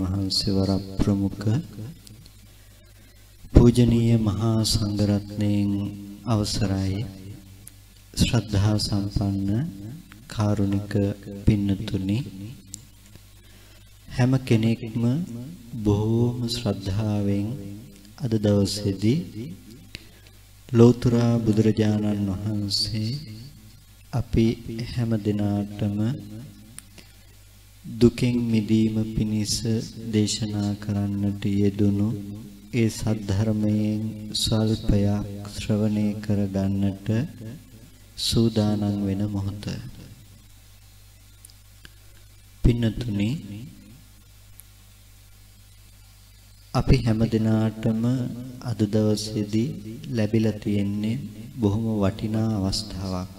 වහන්සේ වර ප්‍රමුඛ පූජනීය මහා සංඝරත්නයන් අවසරයි ශ්‍රද්ධා සම්පන්න කාරුණික පින්නතුනි හැම කෙනෙක්ම බොහෝම ශ්‍රද්ධාවෙන් අද දවසේදී ලෝතර බුදුරජාණන් වහන්සේ අපි හැම දිනාටම දුකින් මිදීම පිණිස දේශනා කරන්නට යෙදුණු ඒ සද්ධර්මයෙන් ස්වල්පයක් ශ්‍රවණය කර ගන්නට සූදානම් වෙන මොහොත. පින්නතුනි අපි හැම දිනාටම අද දවසේදී ලැබිලා තියෙන්නේ බොහොම වටිනා අවස්ථාවක්.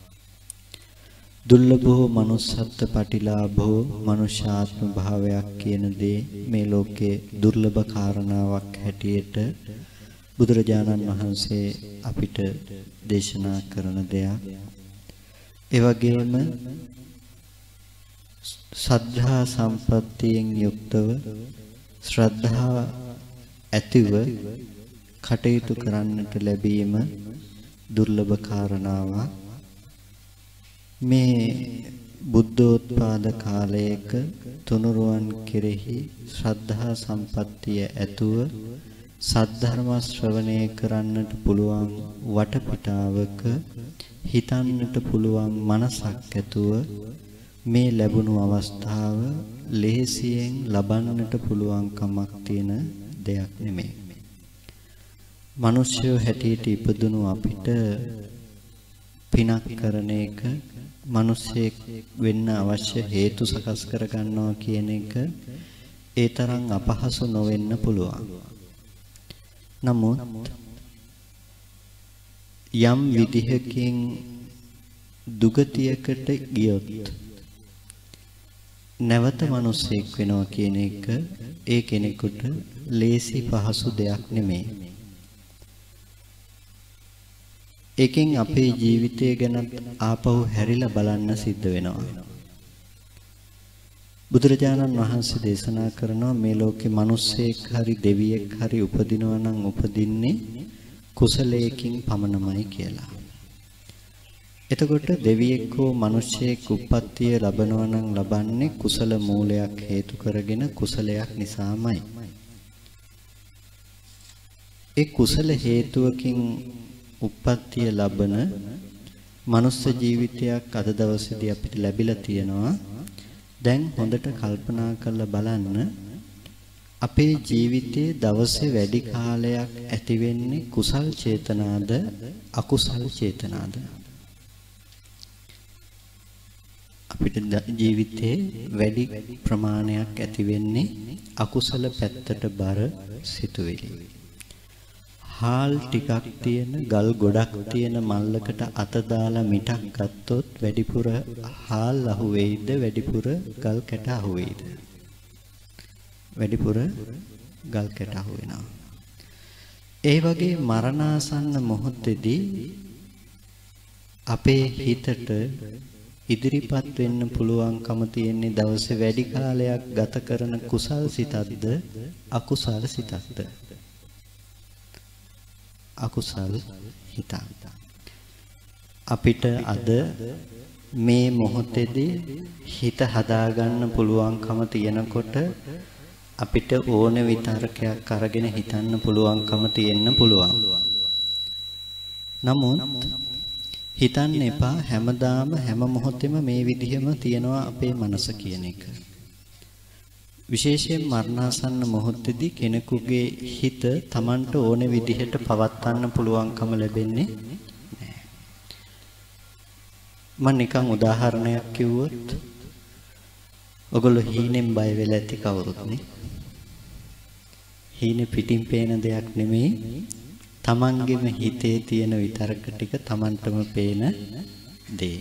දුර්ලභෝ manussත්ත්ව පටිලාභෝ මනුෂ්‍යාත්ම භාවයක් කියන දේ මේ ලෝකේ දුර්ලභ කාරණාවක් හැටියට බුදුරජාණන් වහන්සේ අපිට දේශනා කරන දෙයක්. ඒ වගේම සද්ධා සම්පත්තියෙන් යුක්තව ශ්‍රද්ධාව ඇතිව කටයුතු කරන්නට ලැබීම දුර්ලභ කාරණාවක්. මේ බුද්ධෝත්පාද කාලයක තුනුරුවන් කෙරෙහි ශ්‍රද්ධා සම්පත්තිය ඇතුව සද්ධර්ම ශ්‍රවණය කරන්නට පුළුවන් වටපිටාවක හිතන්නට පුළුවන් මනසක් ඇතුව මේ ලැබුණු අවස්ථාව ලේසියෙන් ලබන්නට පුළුවන් කමක් තියෙන දෙයක් නෙමෙයි. මිනිස්සු හැටියට ඉපදුණු අපිට පිනක් කරන එක මිනිස්සෙක් වෙන්න අවශ්‍ය හේතු සකස් කර ගන්නවා කියන එක ඒ තරම් අපහසු නොවෙන්න පුළුවන්. නමුත් යම් විදිහකින් දුගතියකට ගියොත් නැවත මිනිස්සෙක් වෙනවා කියන එක ඒ කෙනෙකුට ලේසි පහසු දෙයක් නෙමෙයි. එකෙන් අපේ ජීවිතය ගැන ආපහු හැරිලා බලන්න සිද්ධ වෙනවා. බුදුරජාණන් වහන්සේ දේශනා කරනවා මේ ලෝකේ මිනිස්සෙක් හරි දෙවියෙක් හරි උපදිනවා නම් උපදින්නේ කුසලයකින් පමණමයි කියලා. එතකොට දෙවියෙක් හෝ මිනිස්සෙක් උප්පත්තිය ලබනවා නම් ලබන්නේ කුසල මූලයක් හේතු කරගෙන කුසලයක් නිසාමයි. ඒ කුසල හේතුවකින් උප්පත්තිය ලබන මනුස්ස ජීවිතයක් අද දවසේදී අපිට ලැබිලා තියෙනවා. දැන් හොඳට කල්පනා කරලා බලන්න අපේ ජීවිතයේ දවසේ වැඩි කාලයක් ඇති වෙන්නේ කුසල් චේතනාද අකුසල් චේතනාද? අපිට ජීවිතේ වැඩි ප්‍රමාණයක් ඇති වෙන්නේ අකුසල පැත්තට බර සිතුවිලි. හාල් ටිකක් තියෙන ගල් ගොඩක් තියෙන මල්ලකට අත දාලා මිටක් ගත්තොත් වැඩිපුර හාල් අහු වෙයිද වැඩිපුර ගල් කැට අහු වෙයිද? වැඩිපුර ගල් කැට අහු වෙනවා. ඒ වගේ මරණාසන්න මොහොතේදී අපේ හිතට ඉදිරිපත් වෙන්න පුළුවන්කම තියෙන්නේ දවසේ වැඩි කාලයක් ගත කරන කුසල් සිතක්ද අකුසල් සිතක්ද? අකුසල් හිත. අපිට අද මේ මොහොතේදී හිත හදාගන්න පුළුවන්කම තියෙනකොට අපිට ඕන විතරකයක් අරගෙන හිතන්න පුළුවන්කම තියෙන්න පුළුවන්. නමුත් හිතන්න එපා හැමදාම හැම මොහොතෙම මේ විදිහම තියනවා අපේ මනස කියන එක. විශේෂයෙන් මරණාසන්න මොහොතේදී කෙනෙකුගේ හිත Tamanට ඕන විදිහට පවත්වන්න පුළුවන්කම ලැබෙන්නේ නැහැ. මම නිකන් උදාහරණයක් කිව්වොත් ඔයගොල්ලෝ හීනෙන් බය වෙලා ඇති කවුරුත් නේ. හීනේ පිටින් පේන දෙයක් නෙමෙයි. Tamanගෙම හිතේ තියෙන විතරක ටික Tamanටම පේන දේ.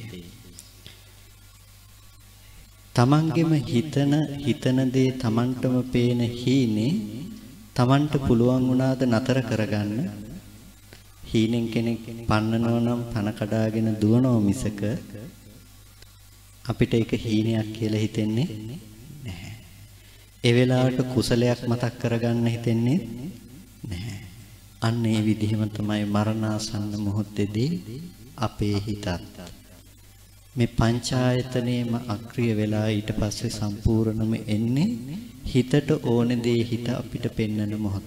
තමන්ගෙම හිතන දේ තමන්ටම පේන හීනේ තමන්ට පුළුවන් වුණාද නතර කරගන්න? හීනෙන් කෙනෙක් පන්නනවා නම් පන කඩාගෙන දුවනවා මිසක අපිට ඒක හීනයක් කියලා හිතෙන්නේ නැහැ. ඒ වෙලාවට කුසලයක් මතක් කරගන්න හිතෙන්නේ නැහැ. අන්න ඒ විදිහම තමයි මරණාසන්න මොහොතේදී අපේ හිතත් මේ පංචායතනයේම අක්‍රිය වෙලා ඊට පස්සේ සම්පූර්ණම එන්නේ හිතට ඕන දේ හිත අපිට පෙන්වන මොහොත.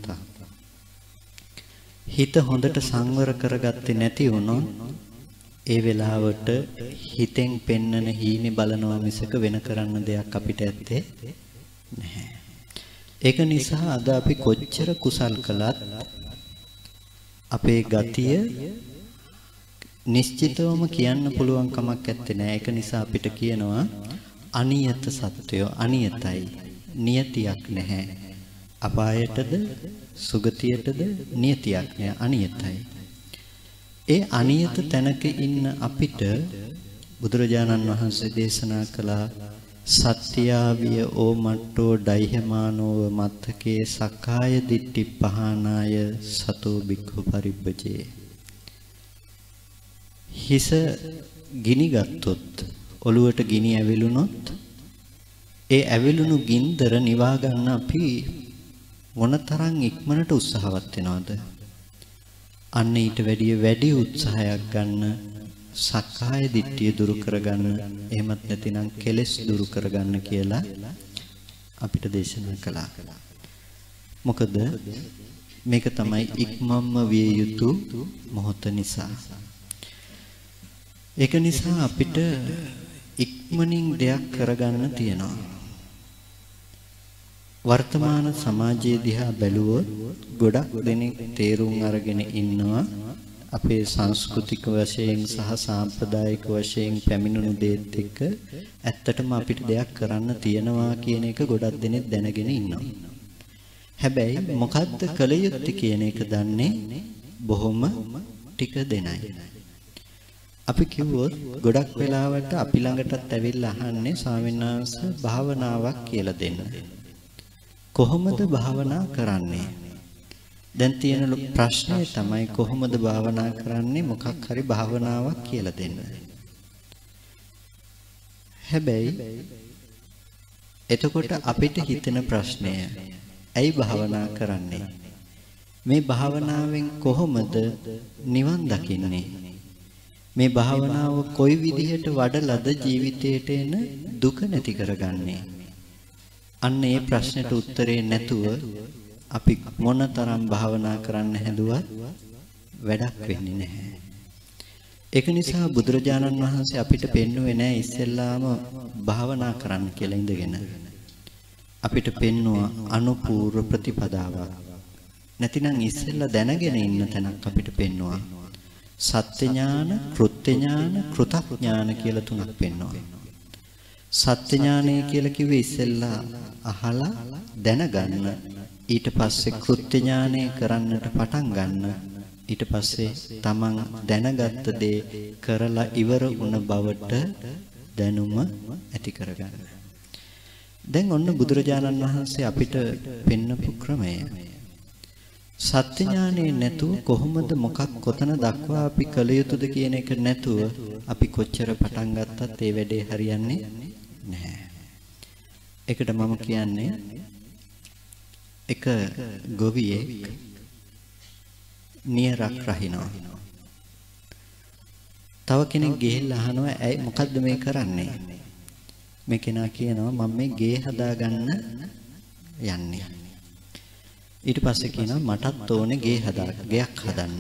හිත හොඳට සංවර කරගත්තේ නැති වුණොත් ඒ වෙලාවට හිතෙන් පෙන්නන හීනේ බලනවා මිසක වෙන කරන්න දෙයක් අපිට ඇත්තේ නැහැ. ඒක නිසා අද අපි කොච්චර කුසල් කළත් අපේ ගතිය නිශ්චිතවම කියන්න පුළුවන් කමක් නැත්තේ නෑ. ඒක නිසා අපිට කියනවා අනියත සත්‍යය අනියතයි. නියතියක් නැහැ. අපායටද සුගතියටද නියතියක් නෑ, අනියතයි. ඒ අනියත තැනක ඉන්න අපිට බුදුරජාණන් වහන්සේ දේශනා කළා සත්‍යාවිය ඕමට්ටෝ ඩයිහමානෝව මත්තකේ සක්කාය දිට්ඨි පහනාය සතෝ බික්ඛු පරිබ්බජේ. හිස ගිනි ගත්තොත් ඔළුවට ගිනි ඇවිලුනොත් ඒ ඇවිලුණු ගින්දර නිවා ගන්න අපි මොනතරම් ඉක්මනට උත්සාහවත් වෙනවද? අන්න ඊට වැඩි උත්සාහයක් ගන්න සක්කාය දිට්ඨිය දුරු කරගන්න, එහෙමත් නැතිනම් කෙලෙස් දුරු කරගන්න කියලා අපිට දේශනා කළා. මොකද මේක තමයි ඉක්මම්ම විය යුතු මොහොත නිසා. ඒක නිසා අපිට ඉක්මනින් දෙයක් කරගන්න තියෙනවා. වර්තමාන සමාජයේ දිහා බැලුවොත් ගොඩක් දෙනෙක් තේරුම් අරගෙන ඉන්නවා අපේ සංස්කෘතික වශයෙන් සහ සාම්ප්‍රදායික වශයෙන් පැමිණුණු දේත් එක්ක ඇත්තටම අපිට දෙයක් කරන්න තියෙනවා කියන එක ගොඩක් දෙනෙක් දැනගෙන ඉන්නවා. හැබැයි මොකද්ද කළ යුත්තේ කියන එක දන්නේ බොහොම ටික දෙනයි. අපි කිව්වොත් ගොඩක් වෙලාවට අපි ළඟටත් ඇවිල්ලා අහන්නේ ස්වාමීන් වහන්සේ භාවනාවක් කියලා දෙන්න. කොහොමද භාවනා කරන්නේ? දැන් තියෙන ප්‍රශ්නේ තමයි කොහොමද භාවනා කරන්නේ, මොකක් හරි භාවනාවක් කියලා දෙන්න. හැබැයි එතකොට අපිට හිතෙන ප්‍රශ්නය ඇයි භාවනා කරන්නේ? මේ භාවනාවෙන් කොහොමද නිවන් දකින්නේ? මේ භාවනාව කොයි විදිහට වඩලාද ජීවිතයට එන දුක නැති කරගන්නේ? අන්න ඒ ප්‍රශ්නෙට උත්තරේ නැතුව අපි මොනතරම් භාවනා කරන්න හැදුවත් වැඩක් වෙන්නේ නැහැ. ඒක නිසා බුදුරජාණන් වහන්සේ අපිට පෙන්වුවේ නැහැ ඉස්සෙල්ලාම භාවනා කරන්න කියලා ඉඳගෙන. අපිට පෙන්වුවා අනුපූර්ව ප්‍රතිපදාවක්. නැතිනම් ඉස්සෙල්ලා දැනගෙන ඉන්න තැනක් අපිට පෙන්වුවා. සත්‍ය ඥාන, කෘත්‍ය ඥාන, කෘතඥාන කියලා තුනක් පෙන්වුවා. සත්‍ය ඥානය කියලා කිව්වේ ඉස්සෙල්ලා අහලා දැනගන්න, ඊට පස්සේ කෘත්‍ය ඥානය කරන්නට පටන් ගන්න, ඊට පස්සේ තමන් දැනගත්ත දේ කරලා ඉවර වුණ බවට දැනුම ඇති කරගන්න. දැන් ඔන්න බුදුරජාණන් වහන්සේ අපිට පෙන්වපු ක්‍රමය. සත්‍ය ඥානයේ නැතුව කොහොමද මොකක් කොතන දක්වා අපි කළ යුතුද කියන එක නැතුව අපි කොච්චර පටන් ගත්තත් ඒ වැඩේ හරියන්නේ නැහැ. ඒකට මම කියන්නේ එක ගොවියෙක් නියරක් රහිනවා. තව කෙනෙක් ගිහිල්ලා අහනවා ඇයි මොකද්ද මේ කරන්නේ? මේ කෙනා කියනවා මම මේ ගේ හදාගන්න යන්නේ. ඊට පස්සේ කියනවා මටත් ඕනේ ගෙයක් හදන්න.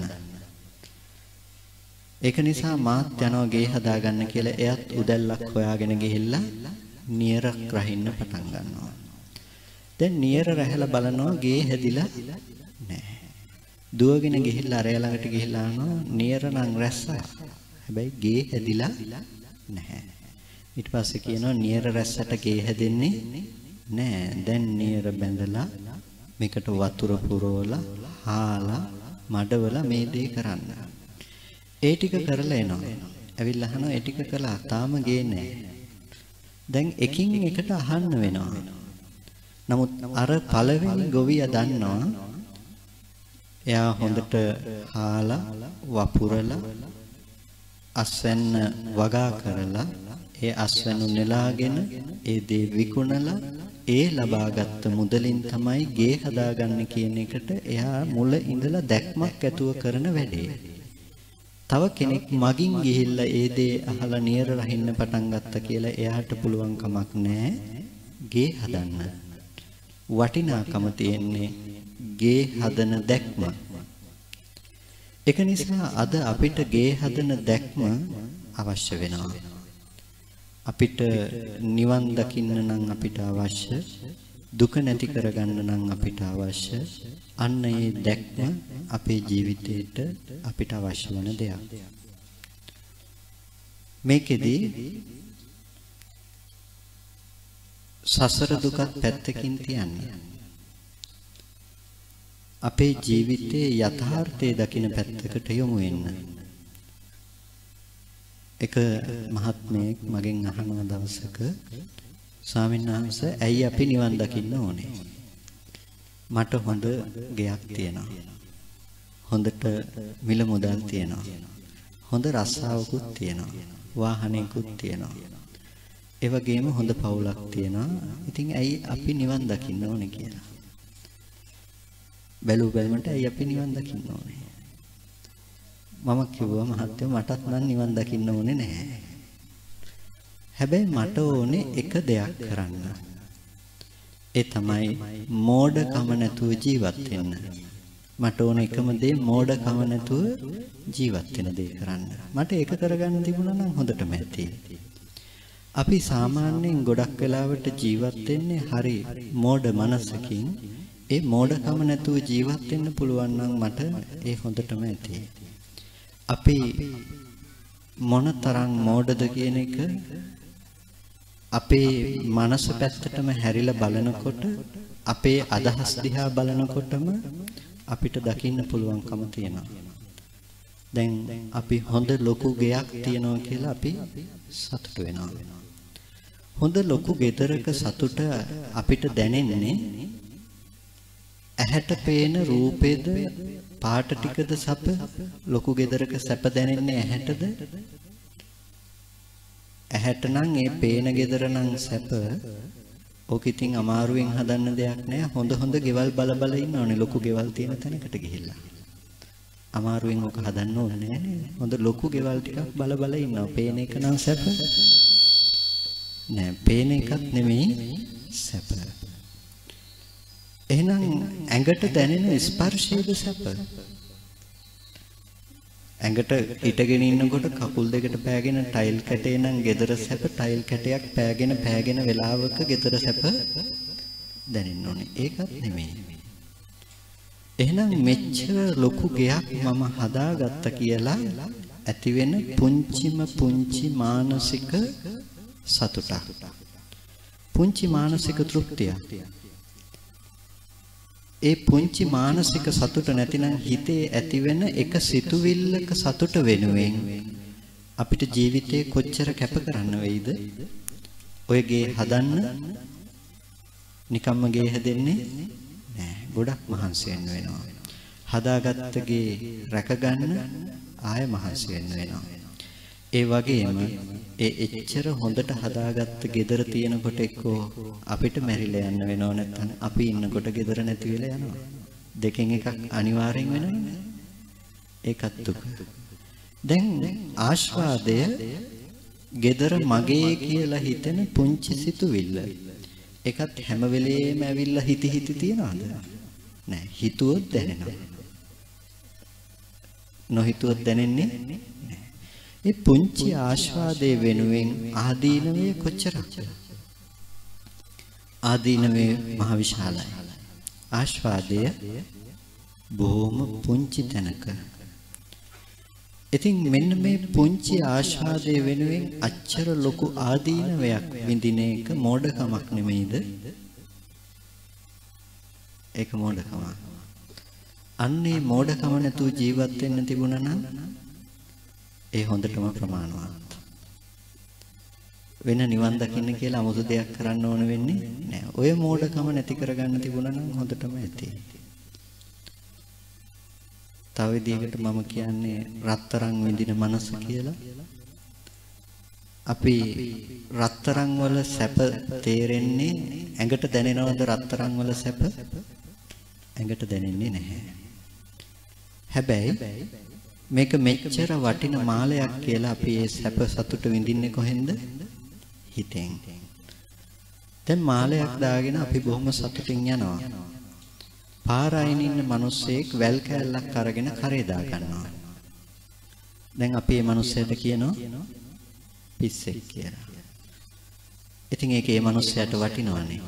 ඒක නිසා මාත් යනවා ගේ හදාගන්න කියලා. එයත් උදැල්ලක් හොයාගෙන ගිහිල්ලා නියරක් රහින්න පටන් ගන්නවා. දැන් නියර රැහැලා බලනවා ගේ හැදිලා නැහැ. දුවගෙන ගිහිල්ලා අරය ළඟට ගිහිල්ලා අහනවා නියර නම් රැස්සා. හැබැයි ගේ හැදිලා නැහැ. ඊට පස්සේ කියනවා නියර රැස්සට ගේ හැදෙන්නේ නැහැ. දැන් නියර බැඳලා මේකට වතුර පුරවලා හාලා මඩවලා මේ දේ කරන්න. ඒ ටික කරලා එනවා. ඇවිල්ලා අහනවා ඒ ටික කළා තාම ගේ නැහැ. දැන් එකින් එකට අහන්න වෙනවා. නමුත් අර පළවෙනි ගොවියා දන්නවා එයා හොඳට හාලා වපුරලා අස්වැන්න වගා කරලා ඒ අස්වැනු නෙලාගෙන ඒ දේ විකුණලා ඒ ලබාගත් මුදලින් තමයි ගේ හදාගන්න කියන එකට එයා මුල ඉඳලා දැක්මක් ඇතුව කරන වැඩේ. තව කෙනෙක් මගින් ගිහිල්ලා ඒ දේ අහලා නියර රහින්න පටන් ගත්තා කියලා එයාට පුළුවන් කමක් නැහැ ගේ හදන්න. වටිනාකම තියෙන්නේ ගේ හදන දැක්ම. ඒක නිසා අද අපිට ගේ හදන දැක්ම අවශ්‍ය වෙනවා. අපිට නිවන් දකින්න නම් අපිට අවශ්‍ය, දුක නැති කරගන්න නම් අපිට අවශ්‍ය අන්න ඒ දැක්ම අපේ ජීවිතේට අපිට අවශ්‍ය වන දෙයක්. මේකෙදි සසර දුකත් පැත්තකින් තියන්නේ. අපේ ජීවිතයේ යථාර්ථය දකින පැත්තකට යොමු වෙන්න. එක මහත්මයෙක් මගෙන් අහන දවසක ස්වාමීන් වහන්සේ ඇයි අපි නිවන් දකින්න ඕනේ? මට හොඳ ගෙයක් තියෙනවා. හොඳට මිල මුදල් තියෙනවා. හොඳ රස්සාවකුත් තියෙනවා. වාහනයකුත් තියෙනවා. ඒ වගේම හොඳ පවුලක් තියෙනවා. ඉතින් ඇයි අපි නිවන් දකින්න ඕනේ කියලා. බැලු බැලමට ඇයි අපි නිවන් දකින්න ඕනේ? මම කිව්වා මහත්තයෝ මටත් නම් නිවන් දකින්න ඕනේ නැහැ. හැබැයි මට ඕනේ එක දෙයක් කරන්න. ඒ තමයි මෝඩකම නැතුව ජීවත් වෙන්න. මට ඕන එකම දේ මෝඩකම නැතුව ජීවත් වෙන දේ කරන්න. මට ඒක කරගන්න තිබුණා නම් හොඳටම ඇති. අපි සාමාන්‍යයෙන් ගොඩක් වෙලාවට ජීවත් වෙන්නේ හරි මෝඩ මනසකින්. ඒ මෝඩකම නැතුව ජීවත් වෙන්න පුළුවන් නම් මට ඒ හොඳටම ඇති. අපි මොනතරම් මෝඩද කියන එක අපේ මනස පැත්තටම හැරිලා බලනකොට, අපේ අදහස් දිහා බලනකොටම අපිට දකින්න පුළුවන්කම තියෙනවා. දැන් අපි හොඳ ලොකු ගෙයක් තියනවා කියලා අපි සතුටු වෙනවා. හොඳ ලොකු ගෙදරක සතුට අපිට දැනෙන්නේ ඇහැට පේන රූපේද පාට ටිකද සැප? ලොකු ගෙදරක සැප දැනෙන්නේ ඇහැටද? ඇහැට නම් ඒ පේන ගෙදර නම් සැප. ඕක ඉතින් අමාරුවෙන් හදන්න දෙයක් නෑ. හොඳ ගෙවල් බල ඉන්න ඕනේ ලොකු ගෙවල් තියෙන තැනකට ගිහිල්ලා. අමාරුවෙන් ඕක හදන්න ඕනේ නෑ නේද? හොඳ ලොකු ගෙවල් ටිකක් බල ඉන්නවා. පේන එක නම් සැප නෑ. පේන එකත් නෙමෙයි සැප. එහෙනම් ඇඟට දැනෙන ස්පර්ශයේද සැප? ඇඟට හිටගෙන ඉන්නකොට කකුල් දෙකට පෑගෙන ටයිල් කැටේ නම් gedara සැප. ටයිල් කැටයක් පෑගෙන වෙලාවක gedara සැප දැනෙන්න ඕනේ. ඒකත් නෙමෙයි. එහෙනම් මෙච්චර ලොකු ගෙයක් මම හදාගත්තා කියලා ඇතිවෙන පුංචි මානසික සතුටක්. පුංචි මානසික තෘප්තියක්. ඒ පුංචි මානසික සතුට නැතිනම් හිතේ ඇතිවෙන එක සිතුවිල්ලක සතුට වෙනුවෙන් අපිට ජීවිතේ කොච්චර කැප කරන්න වෙයිද? ඔය ගේ හදන්න නිකම්ම ගේ හැදෙන්නේ නෑ. ගොඩක් මහන්සි වෙන්න වෙනවා. හදාගත්ත ගේ රැකගන්න ආය මහන්සි වෙන්න වෙනවා. ඒ වගේම ඒ එච්චර හොඳට හදාගත්ත ගෙදර තියෙනකොට එක්කෝ අපිට මැරිලා යන්න වෙනව, නැත්නම් අපි ඉන්නකොට ගෙදර නැති වෙලා යනවා. දෙකෙන් එකක් අනිවාර්යෙන් වෙනවනේ. ඒකත් දුක. දැන් ආස්වාදය ගෙදර මගේ කියලා හිතෙන පුංචි සිතුවිල්ල. ඒකත් හැම වෙලේම ඇවිල්ලා හිති තියනවද? නෑ. හිතුවොත් දැනෙනවා. නොහිතුවොත් දැනෙන්නේ නෑ. මේ පුංචි ආස්වාදයේ වෙනුවෙන් ආදීනවේ කොච්චරද? ආදීනවේ මහ විශාලයි. ආස්වාදය බොහොම පුංචි තැනක. ඉතින් මෙන්න මේ පුංචි ආස්වාදයේ වෙනුවෙන් අච්චර ලොකු ආදීනවයක් විඳින එක මෝඩකමක් නෙමෙයිද? ඒක මෝඩකමක්. අන්නේ මෝඩකම නැතුව ජීවත් වෙන්න තිබුණා නම් ඒ හොඳටම ප්‍රමාණවත්. වෙන නිවන් දකින්න කියලා 아무තු දෙයක් කරන්න ඕන වෙන්නේ නැහැ. ඔය මෝඩකම නැති කරගන්න තිබුණා නම් හොඳටම ඇති. තව විදිහකට මම කියන්නේ රත්තරන් විඳින මනස කියලා. අපි රත්තරන් වල සැප තේරෙන්නේ ඇඟට දැනෙනවද රත්තරන් වල සැප? ඇඟට දැනෙන්නේ නැහැ. හැබැයි මේක මෙච්චර වටින මාලයක් කියලා අපි ඒ සැප සතුට විඳින්නේ කොහෙන්ද? හිතෙන්. දැන් මාලයක් දාගෙන අපි බොහොම සතුටින් යනවා. පාරායින් ඉන්න මිනිස්සෙක් වැල් කෑල්ලක් අරගෙන කරේ දා ගන්නවා. දැන් අපි මේ මිනිස්සයාට කියනවා පිස්සෙක් කියලා. ඉතින් ඒක මේ මිනිස්සයාට වටිනවනේ.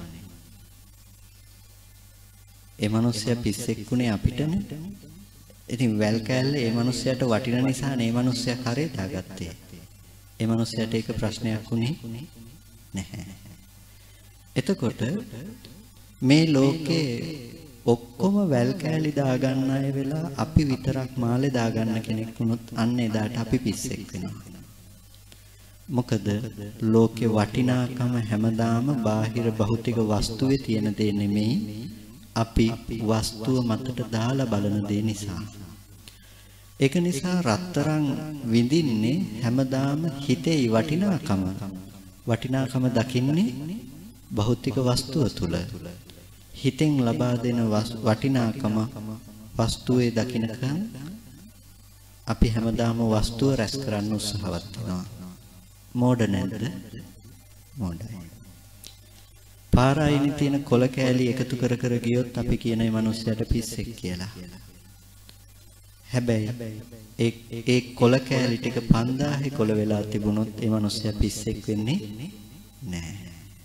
ඒ මිනිස්සයා පිස්සෙක්ුනේ අපිටනේ. ඉතින් වැල් කෑල්ල ඒ මිනිස්සයාට වටින නිසා මේ මිනිස්සයා කරේ දාගත්තේ. ඒ මිනිස්සයාට ඒක ප්‍රශ්නයක් උනේ නැහැ. එතකොට මේ ලෝකේ ඔක්කොම වැල් කෑලි දාගන්න අය වෙලා අපි විතරක් මාලේ දාගන්න කෙනෙක් වුණොත් අන්න එදාට අපි පිස්සෙක් වෙනවා. මොකද ලෝකේ වටිනාකම හැමදාම බාහිර භෞතික වස්තුවේ තියෙන දේ නෙමෙයි අපි වස්තුව මතට දාලා බලන දේ නිසා. ඒක නිසා රත්තරන් විඳින්නේ හැමදාම හිතේ වටිනාකම දකින්නේ භෞතික වස්තුව තුල. හිතෙන් ලබා දෙන වටිනාකම වස්තුවේ දකින්නකම් අපි හැමදාම වස්තුව රැස් කරන්න උත්සාහවත් වෙනවා. මෝඩ නැද්ද? මෝඩයි. පාරායිනේ තියෙන කොල කෑලි එකතු කර කර ගියොත් අපි කියන මේ මිනිස්සයාට පිස්සෙක් කියලා. හැබැයි ඒ කොල කෑලි ටික 5000 කොල වෙලා තිබුණොත් ඒ මිනිස්සයා පිස්සෙක් වෙන්නේ නැහැ.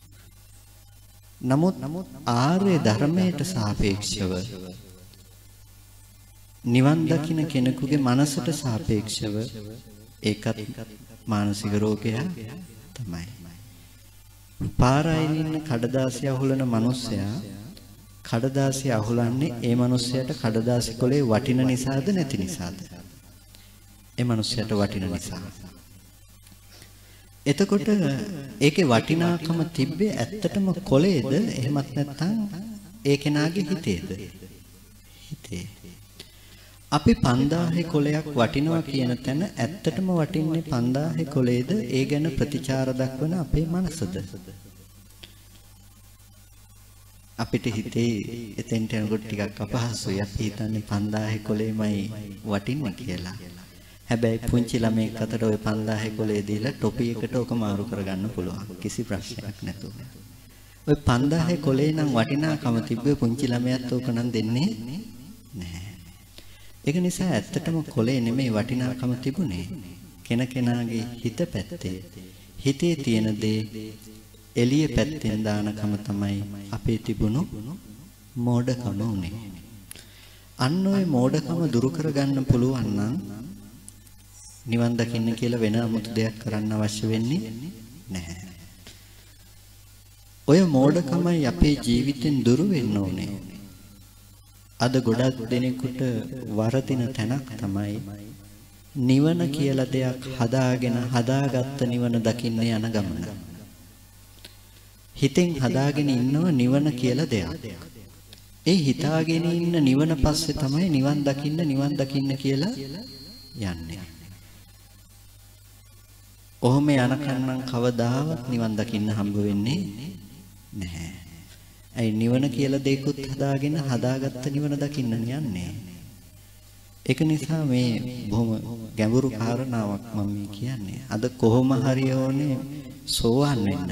නමුත් ආර්ය ධර්මයට සාපේක්ෂව නිවන් දකින්න කෙනෙකුගේ මනසට සාපේක්ෂව ඒකත් මානසික රෝගයක් තමයි. පාරායින් ඉන්න කඩදාසිය අහුලන මිනිස්සයා කඩදාසිය අහුලන්නේ ඒ මිනිස්සයාට කඩදාසි කොලේ වටින නිසාද නැති නිසාද? ඒ මිනිස්සයාට වටින නිසා. එතකොට ඒකේ වටිනාකම තිබ්බේ ඇත්තටම කොලේද එහෙමත් නැත්නම් ඒ කෙනාගේ හිතේද? හිතේ. අපි 5000 කොලයක් වටිනවා කියන තැන ඇත්තටම වටින්නේ 5000 කොලේද ඒ ගැන ප්‍රතිචාර දක්වන අපේ මනසද? අපිට හිතේ එතෙන්ට යනකොට ටිකක් අපහසුයි. අපි හිතන්නේ 5000 කොලේමයි වටින්නේ කියලා. හැබැයි පුංචි ළමයෙක් අතට ওই 5000 කොලේ දීලා ටොපි එකට ඔක මාරු කරගන්න පුළුවන්. කිසි ප්‍රශ්නයක් නැතුව. ওই 5000 කොලේ නම් වටිනාකම තිබ්බේ පුංචි ළමයාත් ඕක නම් දෙන්නේ නැහැ. ඒක නිසා ඇත්තටම කොලේ නෙමෙයි වටිනාකම තිබුණේ. කෙනාගේ හිත පැත්තේ. හිතේ තියෙන දේ එළිය පැත්තෙන් දානකම තමයි අපේ තිබුණු මෝඩකම උනේ. අන්න ওই මෝඩකම දුරු කරගන්න පුළුවන් නම් නිවන් දකින්න කියලා වෙන 아무තු දෙයක් කරන්න අවශ්‍ය වෙන්නේ නැහැ. ඔය මෝඩකමයි අපේ ජීවිතෙන් දුරු වෙන්න ඕනේ. අද ගොඩක් දෙනෙකුට වරදින තැනක් තමයි නිවන කියලා දෙයක් හදාගත්ත නිවන දකින්න යන ගමන. හිතෙන් හදාගෙන ඉන්නව නිවන කියලා දෙයක්. ඒ හිතාගෙන ඉන්න නිවන පස්සේ තමයි නිවන් දකින්න කියලා යන්නේ. ඔහොම යනකන්නම් කවදාවත් නිවන් දකින්න හම්බ වෙන්නේ නැහැ. ඇයි නිවන කියලා දෙයක්වත් හදාගත්ත නිවන දකින්න යන්නේ. ඒක නිසා මේ බොහොම ගැඹුරු කාරණාවක් මම කියන්නේ. අද කොහොම හරි ඕනේ සෝවාන් වෙන්න.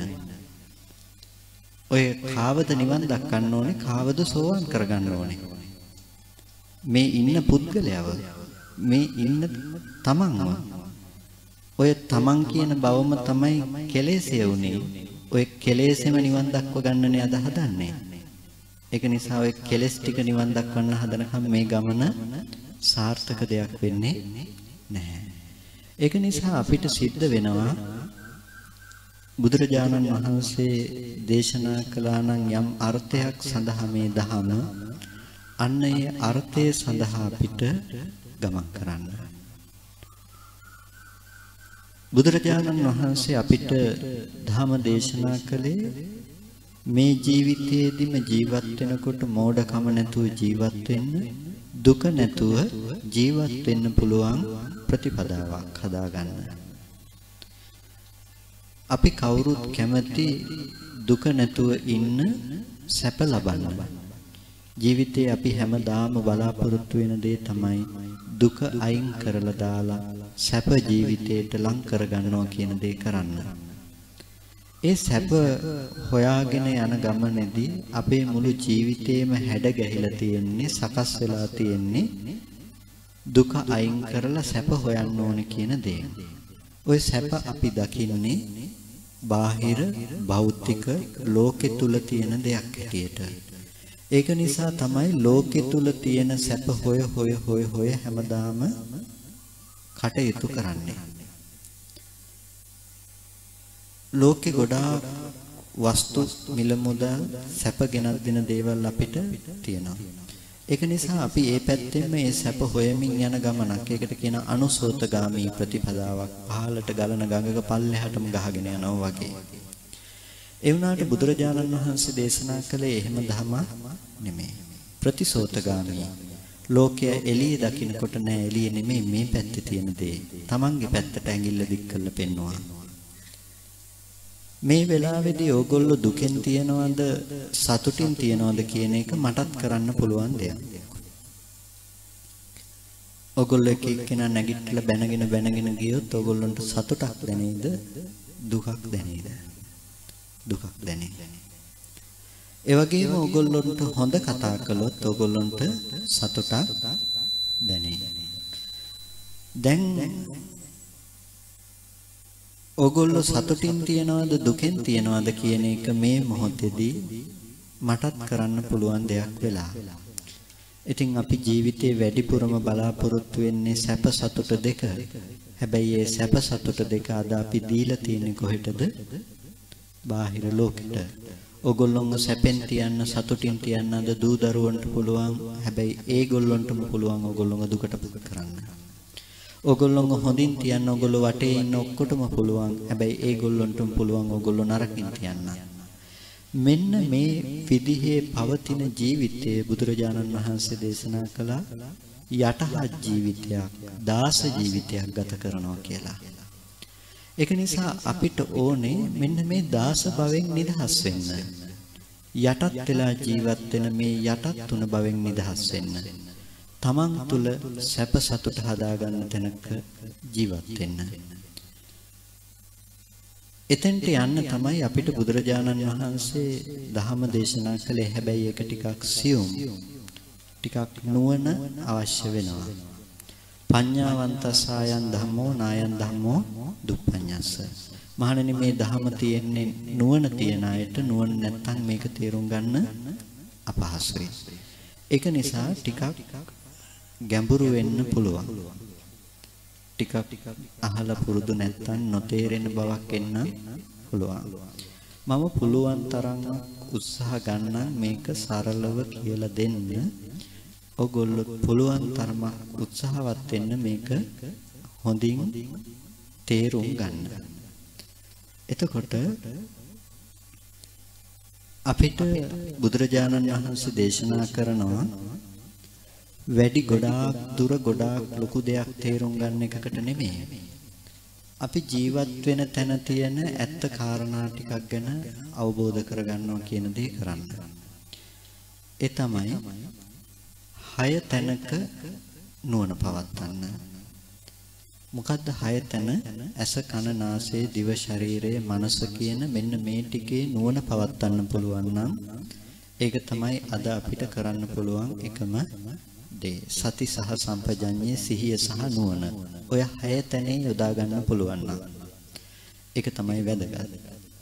ඔය කාවද නිවන් දක්වන්න ඕනේ, කාවද සෝවාන් කරගන්න ඕනේ. මේ ඉන්න පුද්ගලයාව, මේ ඉන්න තමන්ව. ඔය තමන් කියන බවම තමයි කෙලෙසය උනේ. ඔය කෙලෙසෙම නිවන් දක්ව ගන්නනේ අද හදන්නේ. ඒක නිසා ඔය කෙලෙස් ටික නිවන් දක්වන්න හදනකම් මේ ගමන සාර්ථක දෙයක් වෙන්නේ නැහැ. ඒක නිසා අපිට සිද්ධ වෙනවා බුදුරජාණන් වහන්සේ දේශනා කළා නම් යම් අර්ථයක් සඳහා මේ දහම අන්න ඒ අර්ථය සඳහා අපිට ගමන් කරන්න. බුදුරජාණන් වහන්සේ අපිට ධර්ම දේශනා කළේ මේ ජීවිතයේදීම ජීවත් වෙනකොට මෝඩකම නැතුව ජීවත් වෙන්න, දුක නැතුව ජීවත් වෙන්න පුළුවන් ප්‍රතිපදාවක් හදාගන්න. අපි කවුරුත් කැමති දුක නැතුව ඉන්න සැප ලබන්න. ජීවිතේ අපි හැමදාම බලාපොරොත්තු වෙන දේ තමයි දුක අයින් කරලා දාලා සැප ජීවිතේට ලං කරගන්නවා කියන දේ කරන්න. ඒ සැප හොයාගෙන යන ගමනේදී අපේ මුළු ජීවිතේම හැඩ ගැහිලා තියෙන්නේ, සකස් වෙලා තියෙන්නේ දුක අයින් කරලා සැප හොයන්න ඕනේ කියන දේ. ওই සැප අපි දකින්නේ බාහිර භෞතික ලෝකෙ තුල තියෙන දෙයක් හැටියට. ඒක නිසා තමයි ලෝකෙ තුල තියෙන සැප හොය හැමදාම කටයුතු කරන්නේ. ලෝකෙ ගොඩාක් වස්තු මිල මුදල් සැප ගෙනත් දෙන දේවල් අපිට තියෙනවා. ඒක නිසා අපි මේ පැත්තෙන් මේ සැප හොයමින් යන ගමනක්. ඒකට කියන අනුසෝතගාමී ප්‍රතිපදාවක්. පහළට ගලන ගඟක පල්ලෙහාටම ගහගෙන යනවා වගේ. ඒ වුණාට බුදුරජාණන් වහන්සේ දේශනා කළේ එහෙම ධම නෙමෙයි. ප්‍රතිසෝතගාමී. ලෝකයේ එළිය දකින්නකොට නෑ, එළිය නෙමෙයි මේ පැත්තේ තියෙන දේ. Tamange පැත්තට ඇඟිල්ල දික් කරලා පෙන්නවා. මේ වෙලාවේදී ඕගොල්ලෝ දුකෙන් තියනවද සතුටින් තියනවද කියන එක මටත් කරන්න පුළුවන් දෙයක්. ඕගොල්ලෝ එක එක්කෙනා නැගිටලා බැනගෙන ගියොත් ඕගොල්ලන්ට සතුටක් දැනේද දුකක් දැනේද? දුකක් දැනේ. ඒ වගේම ඕගොල්ලන්ට හොඳ කතා කළොත් ඕගොල්ලන්ට සතුටක් දැනේ. දැන් ඕගොල්ලෝ සතුටින් තියනවද දුකෙන් තියනවද කියන එක මේ මොහොතේදී මටත් කරන්න පුළුවන් දෙයක් වෙලා. ඉතින් අපි ජීවිතේ වැඩිපුරම බලාපොරොත්තු වෙන්නේ සැප සතුට දෙක. හැබැයි මේ සැප සතුට දෙක අද අපි දීලා තියෙන්නේ කොහෙටද? බාහිර ලෝකෙට. ඕගොල්ලොන්ව සැපෙන් තියන්න සතුටින් තියන්න අද දූ දරුවන්ට පුළුවන්. හැබැයි ඒගොල්ලොන්ටම පුළුවන් ඕගොල්ලොන්ව දුකට පත් කරන්න. ඕගොල්ලොන්ව හොඳින් තියන්න ඕගොල්ලෝ වටේ ඉන්න ඔක්කොටම පුළුවන්. හැබැයි ඒගොල්ලොන්ටම පුළුවන් ඕගොල්ලෝ නරකින් තියන්න. මෙන්න මේ විදිහේ පවතින ජීවිතයේ බුදුරජාණන් වහන්සේ දේශනා කළා යටහත් ජීවිතයක්, දාස ජීවිතයක් ගත කරනවා කියලා. ඒක නිසා අපිට ඕනේ මෙන්න මේ දාස භවෙන් නිදහස් වෙන්න. යටත් වෙලා ජීවත් වෙන මේ යටත් තුන භවෙන් නිදහස් වෙන්න. තමන් තුල සැප සතුට හදාගන්න තැනක ජීවත් වෙන්න. එතෙන්ට යන්න තමයි අපිට බුදුරජාණන් වහන්සේ ධහම දේශනා කළේ. හැබැයි ඒක ටිකක් සියුම්, ටිකක් නුවණ අවශ්‍ය වෙනවා. පඤ්ඤාවන්තසායන් ධම්මෝ නායන් ධම්මෝ දුප්පඤ්ඤස්ස. මහණෙනි මේ ධහම තියෙන්නේ නුවණ තියන අයට. නුවණ නැත්තම් මේක තේරුම් ගන්න අපහසුයි. ඒක නිසා ටිකක් ගැඹුරු වෙන්න පුළුවන්. ටිකක් අහලා පුරුදු නැත්තම් නොතේරෙන බවක් එන්න පුළුවන්. මම පුළුවන් තරම් උත්සාහ ගන්නම් මේක සරලව කියලා දෙන්න. ඔයගොල්ලෝ පුළුවන් තරම උත්සාහවත් වෙන්න මේක හොඳින් තේරුම් ගන්න. එතකොට අපිට බුදුරජාණන් වහන්සේ දේශනා කරනවා වැඩි ගොඩාක් දුර ගොඩාක් ලොකු දෙයක් තේරුම් ගන්න එකකට නෙමෙයි. අපි ජීවත් වෙන තැන තියෙන ඇත්ත කාරණා ටිකක් ගැන අවබෝධ කරගන්නවා කියන දේ කරන්න. ඒ තමයි 6 තැනක නුවණ පවත්වන්න. මොකද්ද 6 තැන? ඇස කන නාසය දිව ශරීරය මනස කියන මෙන්න මේ ටිකේ නුවණ පවත්වන්න පුළුවන් නම් ඒක තමයි අද අපිට කරන්න පුළුවන් එකම දේ. සති සහ සම්පජඤ්ඤේ සිහිය සහ නුවණ. ඔය 6 තැනේ යොදා ගන්න පුළුවන් නම් ඒක තමයි වැදගත්.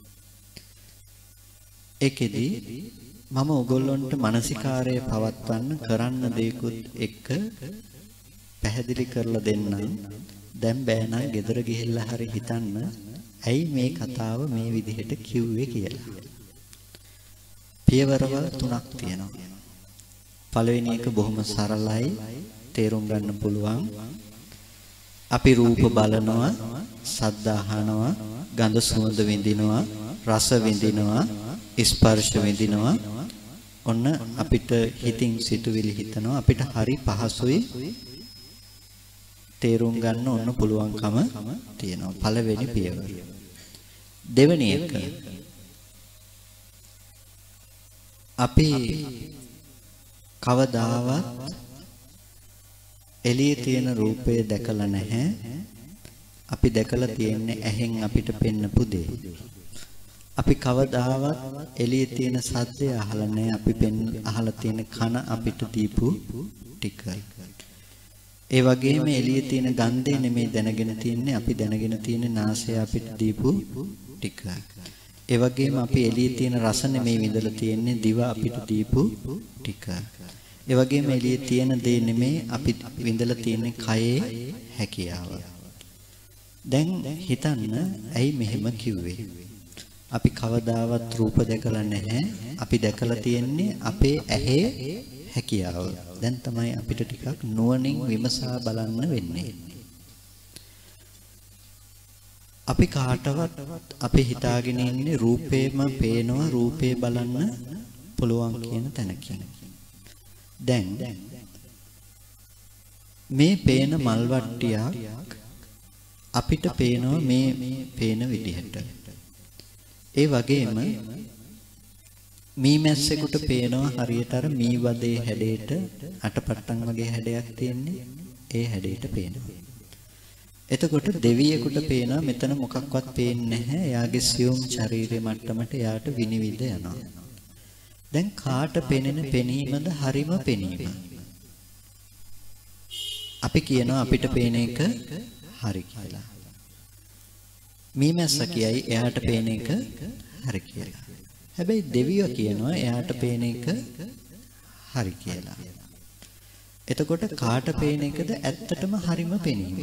ඒකෙදි මම ඔයගොල්ලන්ට මානසිකාරය පවත්වන්න කරන්න දේකුත් එක්ක පැහැදිලි කරලා දෙන්නම්. දැන් බෑ නම් ගෙදර ගිහිල්ලා හරි හිතන්න ඇයි මේ කතාව මේ විදිහට කිව්වේ කියලා. පියවරවල් 3ක් තියෙනවා. පළවෙනි එක බොහොම සරලයි, තේරුම් ගන්න පුළුවන්. අපි රූප බලනවා, ශබ්ද අහනවා, ගඳ සුවඳ විඳිනවා, රස විඳිනවා, ස්පර්ශ විඳිනවා. ඔන්න අපිට හිතින් සිතුවිලි හිතනවා. අපිට හරි පහසුයි තේරුම් ගන්න ඔන්න පුළුවන්කම තියෙනවා. පළවෙනි පියවර. දෙවෙනි එක අපි කවදාවත් එළියේ තියෙන රූපය දැකලා නැහැ. අපි දැකලා තියෙන්නේ ඇහෙන් අපිට පෙන්නපු දේ. අපි කවදාවත් එළියේ තියෙන සද්දය අහලා නැහැ. අපි අහලා තියෙන කන අපිට දීපු ටිකයි. ඒ වගේම එළියේ තියෙන ගන්ධය නෙමෙයි දැනගෙන තියන්නේ. අපි දැනගෙන තියෙන්නේ නාසය අපිට දීපු ටිකයි. ඒ වගේම අපි එළියේ තියෙන රස නෙමෙයි විඳලා තියෙන්නේ. දිව අපිට දීපු ටිකයි. ඒ වගේම එළියේ තියෙන දේ නෙමෙයි අපි විඳලා තියෙන්නේ කයේ හැකියාව. දැන් හිතන්න ඇයි මෙහෙම කිව්වේ? අපි කවදාවත් රූප දැකලා නැහැ. අපි දැකලා තියෙන්නේ අපේ ඇහි හැකියාව. දැන් තමයි අපිට ටිකක් නුවණින් විමසා බලන්න වෙන්නේ. අපි කාටවත් අපි හිතාගෙන ඉන්නේ රූපේම පේනවා, රූපේ බලන්න පුළුවන් කියන තැනකින්. දැන් මේ පේන මල් වට්ටියක් අපිට පේනවා මේ පේන විදිහට. ඒ වගේම මීමැස්සෙකුට පේනවා හරියට අර මී වදේ හැඩයට අටපට්ටම් වගේ හැඩයක් තියෙන්නේ. ඒ හැඩයට පේනවා. එතකොට දෙවියෙකුට පේනවා මෙතන මොකක්වත් පේන්නේ නැහැ. එයාගේ සියුම් ශරීරයේ මට්ටමට එයාට විනිවිද යනවා. දැන් කාට පෙනෙන පෙනීමද හරිම පෙනීම? අපි කියනවා අපිට පේන එක හරි කියලා. මීමැස්ස කියයි එයාට පේන එක හරි කියලා. හැබැයි දෙවියෝ කියනවා එයාට පේන එක හරි කියලා. එතකොට කාට පේන එකද ඇත්තටම හරිම පෙනීම?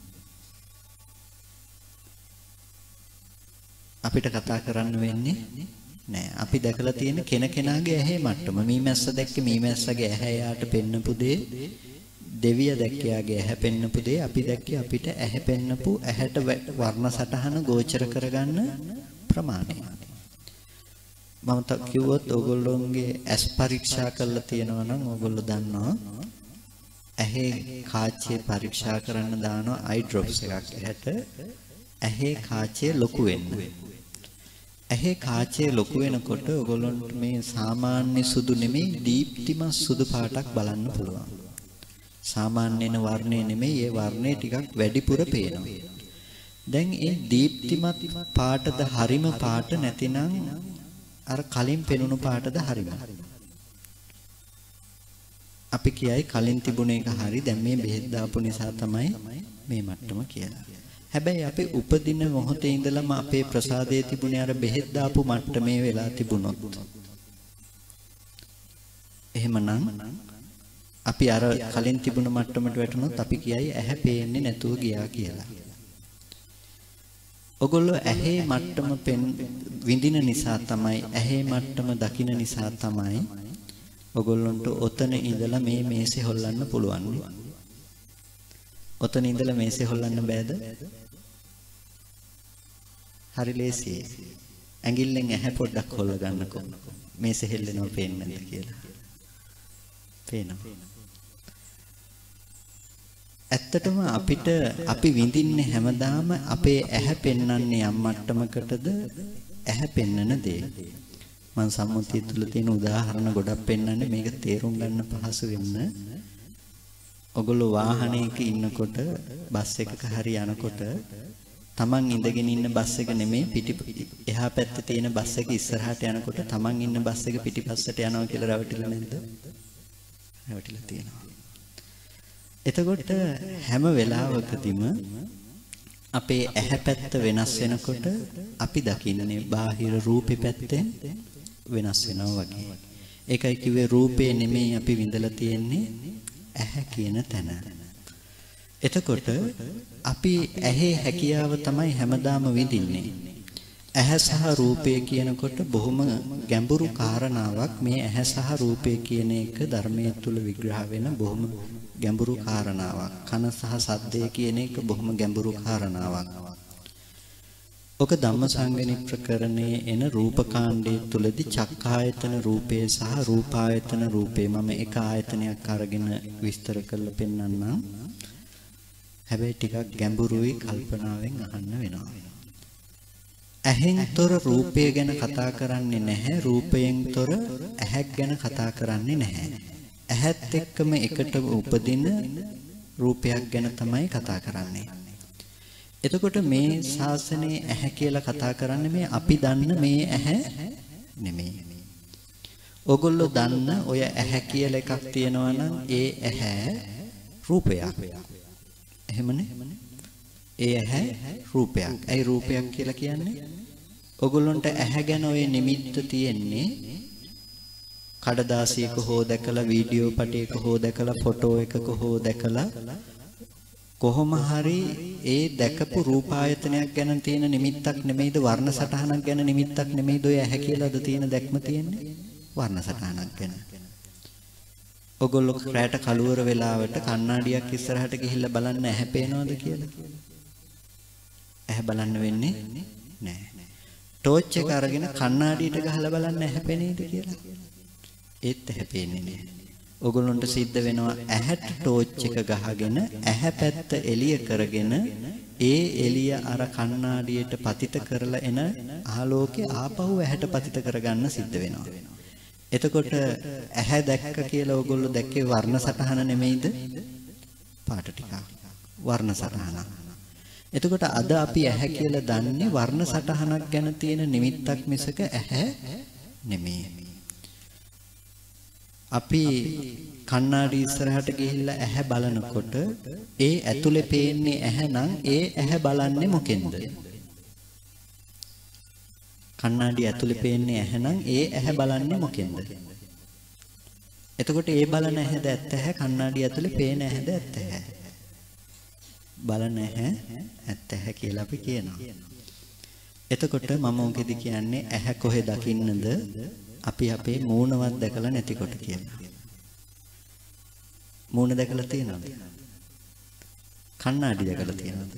අපිට කතා කරන්න වෙන්නේ නෑ. අපි දැකලා තියෙන කෙනාගේ ඇහි මට්ටම. මීමැස්ස දැක්කේ මීමැස්සගේ ඇහැ යාට පෙන්නපු දේ. දෙවිය දැක්කයාගේ ඇහැ පෙන්නපු දේ. අපි දැක්කේ අපිට ඇහැ පෙන්නපු ඇහැට වර්ණ සටහන ගෝචර කරගන්න ප්‍රමාණය. මම කිව්වොත් ඕගොල්ලෝගේ ඇස් පරීක්ෂා කරලා තියෙනවා නම් ඕගොල්ලෝ දන්නවා. ඇහි කාචය පරීක්ෂා කරන්න දානවා අයි ඩ්‍රොප්ස් එකක් ඇහැට. ඇහි කාචය ලොකු වෙන්න. ඇහි කාචය ලොකු වෙනකොට ඔයගොල්ලන්ට මේ සාමාන්‍ය සුදු නෙමෙයි දීප්තිමත් සුදු පාටක් බලන්න පුළුවන්. සාමාන්‍යන වර්ණය නෙමෙයි, ඒ වර්ණය ටිකක් වැඩිපුර පේනවා. දැන් ඒ දීප්තිමත් පාටද හරිම පාට නැතිනම් අර කලින් පෙනුණු පාටද හරිම? අපි කියයි කලින් තිබුණ එක හරි, දැන් මේ බෙහෙත් දාපු නිසා තමයි මේ මට්ටම කියලා. හැබැයි අපි උපදින මොහොතේ ඉඳලම අපේ ප්‍රසාදයේ තිබුණේ අර බෙහෙත් දාපු මට්ටමේ වෙලා තිබුණොත්, එහෙමනම් අපි අර කලින් තිබුණ මට්ටමට වැටුණොත් අපි කියයි ඇහැ පේන්නේ නැතුව ගියා කියලා. ඔගොල්ලෝ ඇහි මට්ටම විඳින නිසා තමයි, ඇහි මට්ටම දකින්න නිසා තමයි ඔගොල්ලන්ට ඔතන ඉඳලා මේ මේසේ හොල්ලන්න පුළුවන්. ඔතන ඉඳලා මේසේ හොල්ලන්න බෑද? හරි ලේසියි. ඇඟිල්ලෙන් ඇහැ පොඩ්ඩක් හොල්ල ගන්නකො. මේසේ හෙල්ලෙනවා පේන්නේ නැද්ද කියලා. පේනවා. ඇත්තටම අපි විඳින්නේ හැමදාම අපේ ඇහැ පෙන්වන්නේ යම් මට්ටමකටද ඇහැ පෙන්වන දේ. මම සම්මුතිය තුල තියෙන උදාහරණ ගොඩක් පෙන්වන්නේ මේක තේරුම් ගන්න පහසු වෙන්න. ඔගොල්ලෝ වාහනයක ඉන්නකොට බස් එකක හරි යනකොට තමන් ඉඳගෙන ඉන්න බස් එක නෙමෙයි එහා පැත්තේ තියෙන බස් එක ඉස්සරහට යනකොට තමන් ඉන්න බස් එක පිටිපස්සට යනවා කියලා රැවටිලා නැද්ද? රැවටිලා තියෙනවා. එතකොට හැම වෙලාවකදීම අපේ ඇහැ පැත්ත වෙනස් වෙනකොට අපි දකින්නේ බාහිර රූපේ පැත්තෙන් වෙනස් වෙනවා වගේ. ඒකයි කිව්වේ රූපේ නෙමෙයි අපි විඳලා තියෙන්නේ ඇහැ කියන තැන. එතකොට අපි ඇහි හැකියාව තමයි හැමදාම විඳින්නේ. ඇහැ සහ රූපය කියනකොට බොහොම ගැඹුරු කාරණාවක්. මේ ඇහැ සහ රූපය කියන එක ධර්මයේ තුල විග්‍රහ වෙන බොහොම ගැඹුරු කාරණාවක්. කන සහ ශබ්දය කියන එක බොහොම ගැඹුරු කාරණාවක්. ඔක ධම්මසංගණි ප්‍රකරණයේ එන රූපකාණ්ඩයේ තුලදී චක්කායතන රූපේ සහ රූපායතන රූපේ මම එක ආයතනයක් අරගෙන විස්තර කරලා පෙන්නන්නම්. හැබැයි ටිකක් ගැඹුරුයි, කල්පනාවෙන් අහන්න වෙනවා. ඇහෙන් තොර රූපය ගැන කතා කරන්නේ නැහැ. රූපයෙන් තොර ඇහක් ගැන කතා කරන්නේ නැහැ. ඇහත් එක්කම එකට උපදින රූපයක් ගැන තමයි කතා කරන්නේ. එතකොට මේ ශාසනයේ ඇහැ කියලා කතා කරන්නේ මේ අපි දන්න මේ ඇහැ නෙමෙයි. ඔගොල්ලෝ දන්න ඔය ඇහැ කියලා එකක් තියෙනවා නම් ඒ ඇහැ රූපයක්. එහෙමනේ. ඒ ඇහැ රූපයක්. ඒ රූපයක් කියලා කියන්නේ ඔගොල්ලන්ට ඇහැ ගැන ඔය නිමිත්ත තියෙන්නේ කඩදාසියක හෝ දැකලා වීඩියෝ පටයක හෝ දැකලා ෆොටෝ එකක හෝ දැකලා කොහොම හරි ඒ දැකපු රූපායතනයක් ගැන තියෙන නිමිත්තක් නෙමෙයිද වර්ණ සටහනක් ගැන නිමිත්තක් නෙමෙයිද ඔය ඇහැ කියලාද තියෙන දැක්ම තියෙන්නේ වර්ණ සටහනක් ගැන. ඔගොල්ලෝ රැට කලවර වෙලාවට කණ්ණාඩියක් ඉස්සරහට ගිහිල්ලා බලන්න ඇහැ පේනවද කියලා? ඇහැ බලන්න වෙන්නේ නැහැ. ටෝච් එක අරගෙන කණ්ණාඩියට ගහලා බලන්න ඇහැ පේනේද කියලා? ඒත් ඇහැ පේන්නේ නැහැ. ඔගොල්ලන්ට සිද්ධ වෙනවා ඇහැට ටෝච් එක ගහගෙන ඇහැ පැත්ත එළිය කරගෙන ඒ එළිය අර කණ්ණාඩියට පතිත කරලා එන ආලෝකේ ආපහු ඇහැට පතිත කරගන්න සිද්ධ වෙනවා. එතකොට ඇහැ දැක්ක කියලා ඔයගොල්ලෝ දැක්කේ වර්ණ සටහන නෙමෙයිද? පාට ටිකක්. වර්ණ සටහන. එතකොට අද අපි ඇහැ කියලා දන්නේ වර්ණ සටහනක් ගැන තියෙන නිමිත්තක් මිසක ඇහැ නෙමෙයි. අපි කණ්ණාඩි ඉස්සරහට ගිහිල්ලා ඇහැ බලනකොට ඒ ඇතුලේ පේන්නේ ඇහැ නම් ඒ ඇහැ බලන්නේ මොකෙන්ද? කණ්ණාඩි ඇතුලේ පේන්නේ ඇහැ නම් ඒ ඇහැ බලන්නේ මොකෙන්ද? එතකොට ඒ බලන ඇහැද ඇත්ත ඇහැ කණ්ණාඩි ඇතුලේ පේන ඇහැද ඇත්ත ඇහැ? බලන ඇහැ ඇත්ත ඇහැ කියලා අපි කියනවා. එතකොට මම ඔකෙදි කියන්නේ ඇහැ කොහෙ දකින්නද? අපි අපේ මූණවත් දැකලා නැතිකොට කියලා. මූණ දැකලා තියෙනවද? කණ්ණාඩි දැකලා තියෙනවද?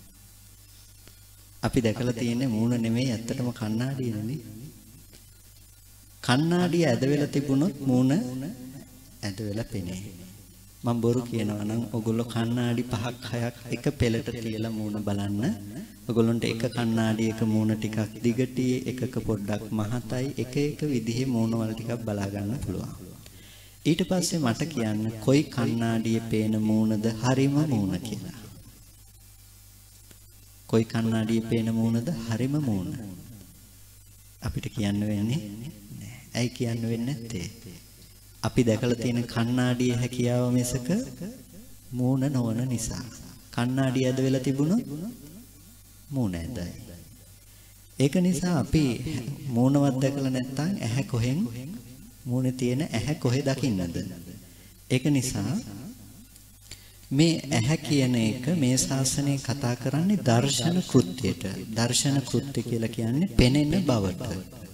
අපි දැකලා තියෙන්නේ මූණ නෙමෙයි ඇත්තටම කණ්ණාඩියනේ. කණ්ණාඩිය ඇද වෙලා තිබුණොත් මූණ ඇද වෙලා පෙනේ. මම බොරු කියනවා නම් ඔයගොල්ලෝ කණ්ණාඩි 5ක් 6ක් එක පෙළට තියලා මූණ බලන්න. ඔයගොල්ලන්ට එක කණ්ණාඩියක මූණ ටිකක් දිගටි එකක පොඩ්ඩක් මහතයි එක එක විදිහේ මූණවල ටිකක් බලා ගන්න පුළුවන්. ඊට පස්සේ මට කියන්න කොයි කණ්ණාඩියේ පේන මූණද හරිම මූණ කියලා. කොයි කණ්ණාඩියේ පේන මූණද හරිම මූණ? අපිට කියන්න වෙන්නේ නැහැ. ඇයි කියන්න වෙන්නේ නැත්තේ? අපි දැකලා තියෙන කණ්ණාඩියේ හැකියාව මිසක මූණ නොවන නිසා. කණ්ණාඩිය ඇද වෙලා තිබුණොත් මූණ ඇදයි. ඒක නිසා අපි මූණවත් දැකලා නැත්නම් ඇහැ කොහෙන් මූණේ තියෙන ඇහැ කොහෙ දකින්නද? ඒක නිසා මේ ඇහැ කියන එක මේ ශාසනය කතා කරන්නේ දර්ශන කෘත්‍යයට. දර්ශන කෘත්‍ය කියලා කියන්නේ පෙනෙන බවට.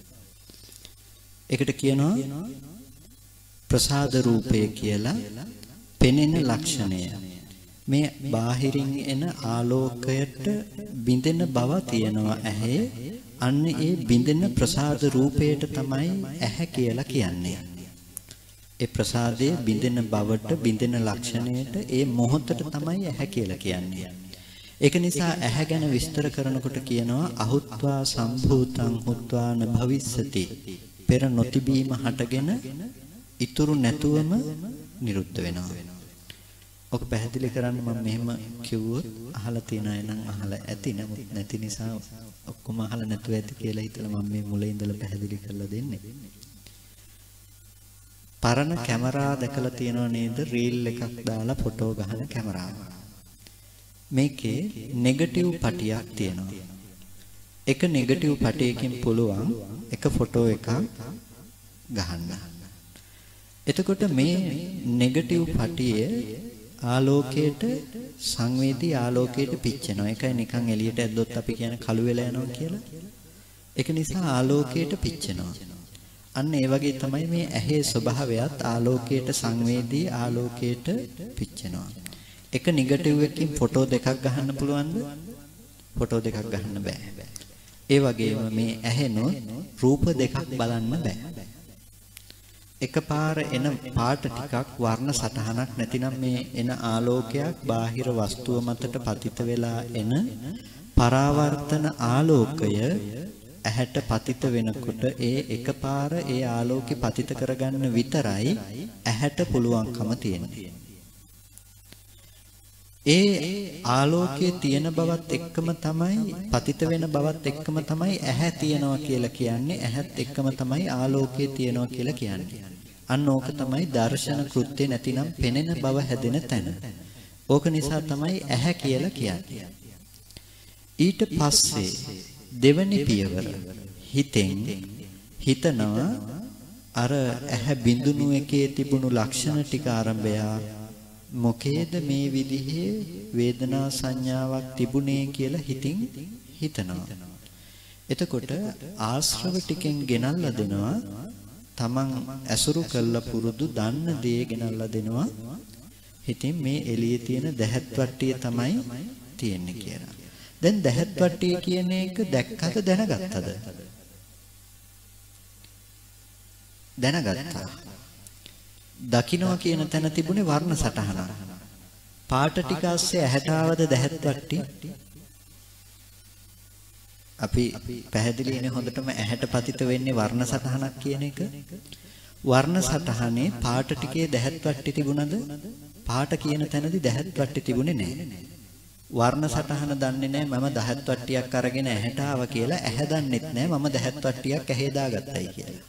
ඒකට කියනවා ප්‍රසාද රූපය කියලා පෙනෙන ලක්ෂණය. මේ බාහිරින් එන ආලෝකයට බිඳෙන බව තියෙනවා ඇහි. අන්න ඒ බිඳෙන ප්‍රසාද රූපයට තමයි ඇහැ කියලා කියන්නේ. ඒ ප්‍රසාදයේ බිඳෙන බවට බිඳෙන ලක්ෂණයට ඒ මොහොතට තමයි ඇහැ කියලා කියන්නේ. ඒක නිසා ඇහැ ගැන විස්තර කරනකොට කියනවා අහුත්වා සම්භූතං හුත්වාන භවිස්සති. පෙර නොතිබීම හටගෙන ඉතුරු නැතුවම නිරුද්ධ වෙනවා. ඔක පැහැදිලි කරන්න මම මෙහෙම කිව්වොත් අහලා තියන අය නම් අහලා ඇති. නමුත් නැති නිසා ඔක්කොම අහලා නැතුව ඇති කියලා හිතලා මම මේ මුලින් ඉඳලා පැහැදිලි කරලා දෙන්නේ. පරණ කැමරා දැකලා තියෙනව නේද? රීල් එකක් දාලා ෆොටෝ ගහන කැමරාව. මේකේ නෙගටිව් පටියක් තියෙනවා. එක නෙගටිව් පටයකින් පුළුවන් එක ෆොටෝ එකක් ගහන්න. එතකොට මේ නෙගටිව් පටිය ආලෝකයට සංවේදී ආලෝකයට පිච්චෙනවා. ඒකයි නිකන් එළියට ඇද්දොත් අපි කියන කළු වෙලා යනවා කියලා. ඒක නිසා ආලෝකයට පිච්චෙනවා. අන්න ඒ වගේ තමයි මේ ඇහි ස්වභාවයත් ආලෝකයට සංවේදී ආලෝකයට පිච්චෙනවා. එක නෙගටිව් එකකින් ෆොටෝ දෙකක් ගහන්න පුළුවන්ද? ෆොටෝ දෙකක් ගහන්න බෑ. ඒ වගේම මේ ඇහෙනොත් රූප දෙකක් බලන්න බෑ. එකපාර එන පාට ටිකක් වර්ණ සටහනක් නැතිනම් මේ එන ආලෝකයක් බාහිර වස්තුව මතට පතිත වෙලා එන පරාවර්තන ආලෝකය ඇහැට පතිත වෙනකොට ඒ එකපාර ඒ ආලෝකේ පතිත කරගන්න විතරයි ඇහැට පුළුවන්කම තියෙන්නේ. ඒ ආලෝකයේ තියෙන බවත් එක්කම තමයි පතිත වෙන බවත් එක්කම තමයි ඇහැ තියෙනවා කියලා කියන්නේ. ඇහත් එක්කම තමයි ආලෝකයේ තියෙනවා කියලා කියන්නේ. අන්න ඕක තමයි දර්ශන කෘත්‍ය නැතිනම් පෙනෙන බව හැදෙන තැන. ඕක නිසා තමයි ඇහැ කියලා කියන්නේ. ඊට පස්සේ දෙවනි පියවර හිතෙන් හිතනවා අර ඇහැ බිඳුණු එකේ තිබුණු ලක්ෂණ ටික ආරම්භය මොකේද මේ විදිහේ වේදනා සංඥාවක් තිබුණේ කියලා හිතින් හිතනවා. එතකොට ආශ්‍රව ටිකෙන් ගෙනල්ලා දෙනවා තමන් ඇසුරු කළ පුරුදු දන්න දේ ගෙනල්ලා දෙනවා. හිතින් මේ එළියේ තියෙන දැහත් වට්ටිය තමයි තියෙන්නේ කියලා. දැන් දැහත් වට්ටිය කියන එක දැක්කද දැනගත්තද? දැනගත්තා. දකින්නවා කියන තැන තිබුණේ වර්ණ සටහන. පාට ටික ASCII ඇහැට ආවද දැහත් වට්ටි? අපි පැහැදිලිනේ හොඳටම ඇහැට පතිත වෙන්නේ වර්ණ සටහනක් කියන එක. වර්ණ සටහනේ පාට ටිකේ දැහත් වට්ටි තිබුණද? පාට කියන තැනදී දැහත් වට්ටි තිබුණේ නැහැ. වර්ණ සටහන දන්නේ නැහැ මම දැහත් වට්ටියක් අරගෙන ඇහැට ආවා කියලා. ඇහැ දන්නෙත් නැහැ මම දැහත් වට්ටියක් ඇහි දාගත්තයි කියලා.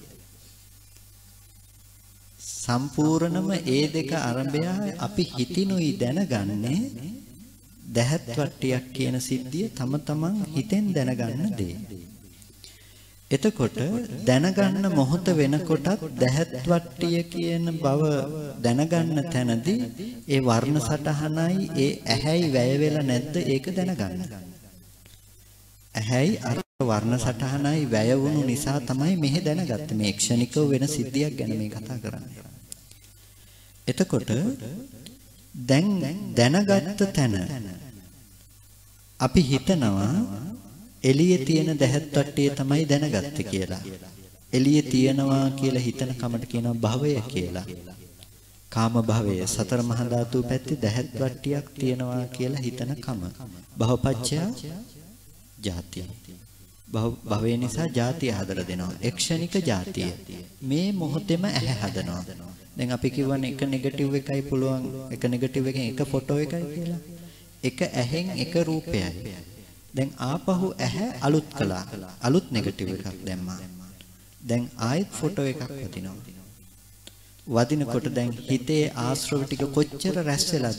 සම්පූර්ණම ඒ දෙක ආරම්භය අපි හිතිනුයි දැනගන්නේ දැහත් වට්ටියක් කියන සිද්ධිය තම තමන් හිතෙන් දැනගන්න දේ. එතකොට දැනගන්න මොහොත වෙනකොටත් දැහත් වට්ටිය කියන බව දැනගන්න තැනදී ඒ වර්ණ සටහනයි ඒ ඇහැයි වැය වෙලා නැද්ද ඒක දැනගන්න. ඇහැයි අර වර්ණ සටහනයි වැය වුණු නිසා තමයි මෙහෙ දැනගත්තේ. මේ ක්ෂණිකව වෙන සිද්ධියක් ගැන මේ කතා කරන්නේ. එතකොට දැන් දැනගත්ත තැන අපි හිතනවා එළියේ තියෙන දැහත් වට්ටිය තමයි දැනගත්තේ කියලා. එළියේ තියනවා කියලා හිතන කමට කියනවා භවය කියලා. කාම භවය සතර මහා ධාතු පැත්තේ දැහත් වට්ටියක් තියනවා කියලා හිතන කම. භවපච්චය ජාතිය. භවය නිසා ජාතිය හදලා දෙනවා. එක්ෂණික ජාතිය. මේ මොහොතේම ඇහැ හදනවා. දැන් අපි කියවනේ එක නෙගටිව් එකයි පුළුවන් එක නෙගටිව් එකෙන් එක ෆොටෝ එකයි කියලා. එක ඇහෙන් එක රූපයයි. දැන් ආපහු ඇහැ අලුත් කළා. අලුත් නෙගටිව් එකක් දැම්මා. දැන් ආයෙත් ෆොටෝ එකක් වදිනවා. වදිනකොට දැන් හිතේ ආශ්‍රව ටික කොච්චර රැස් වෙලාද?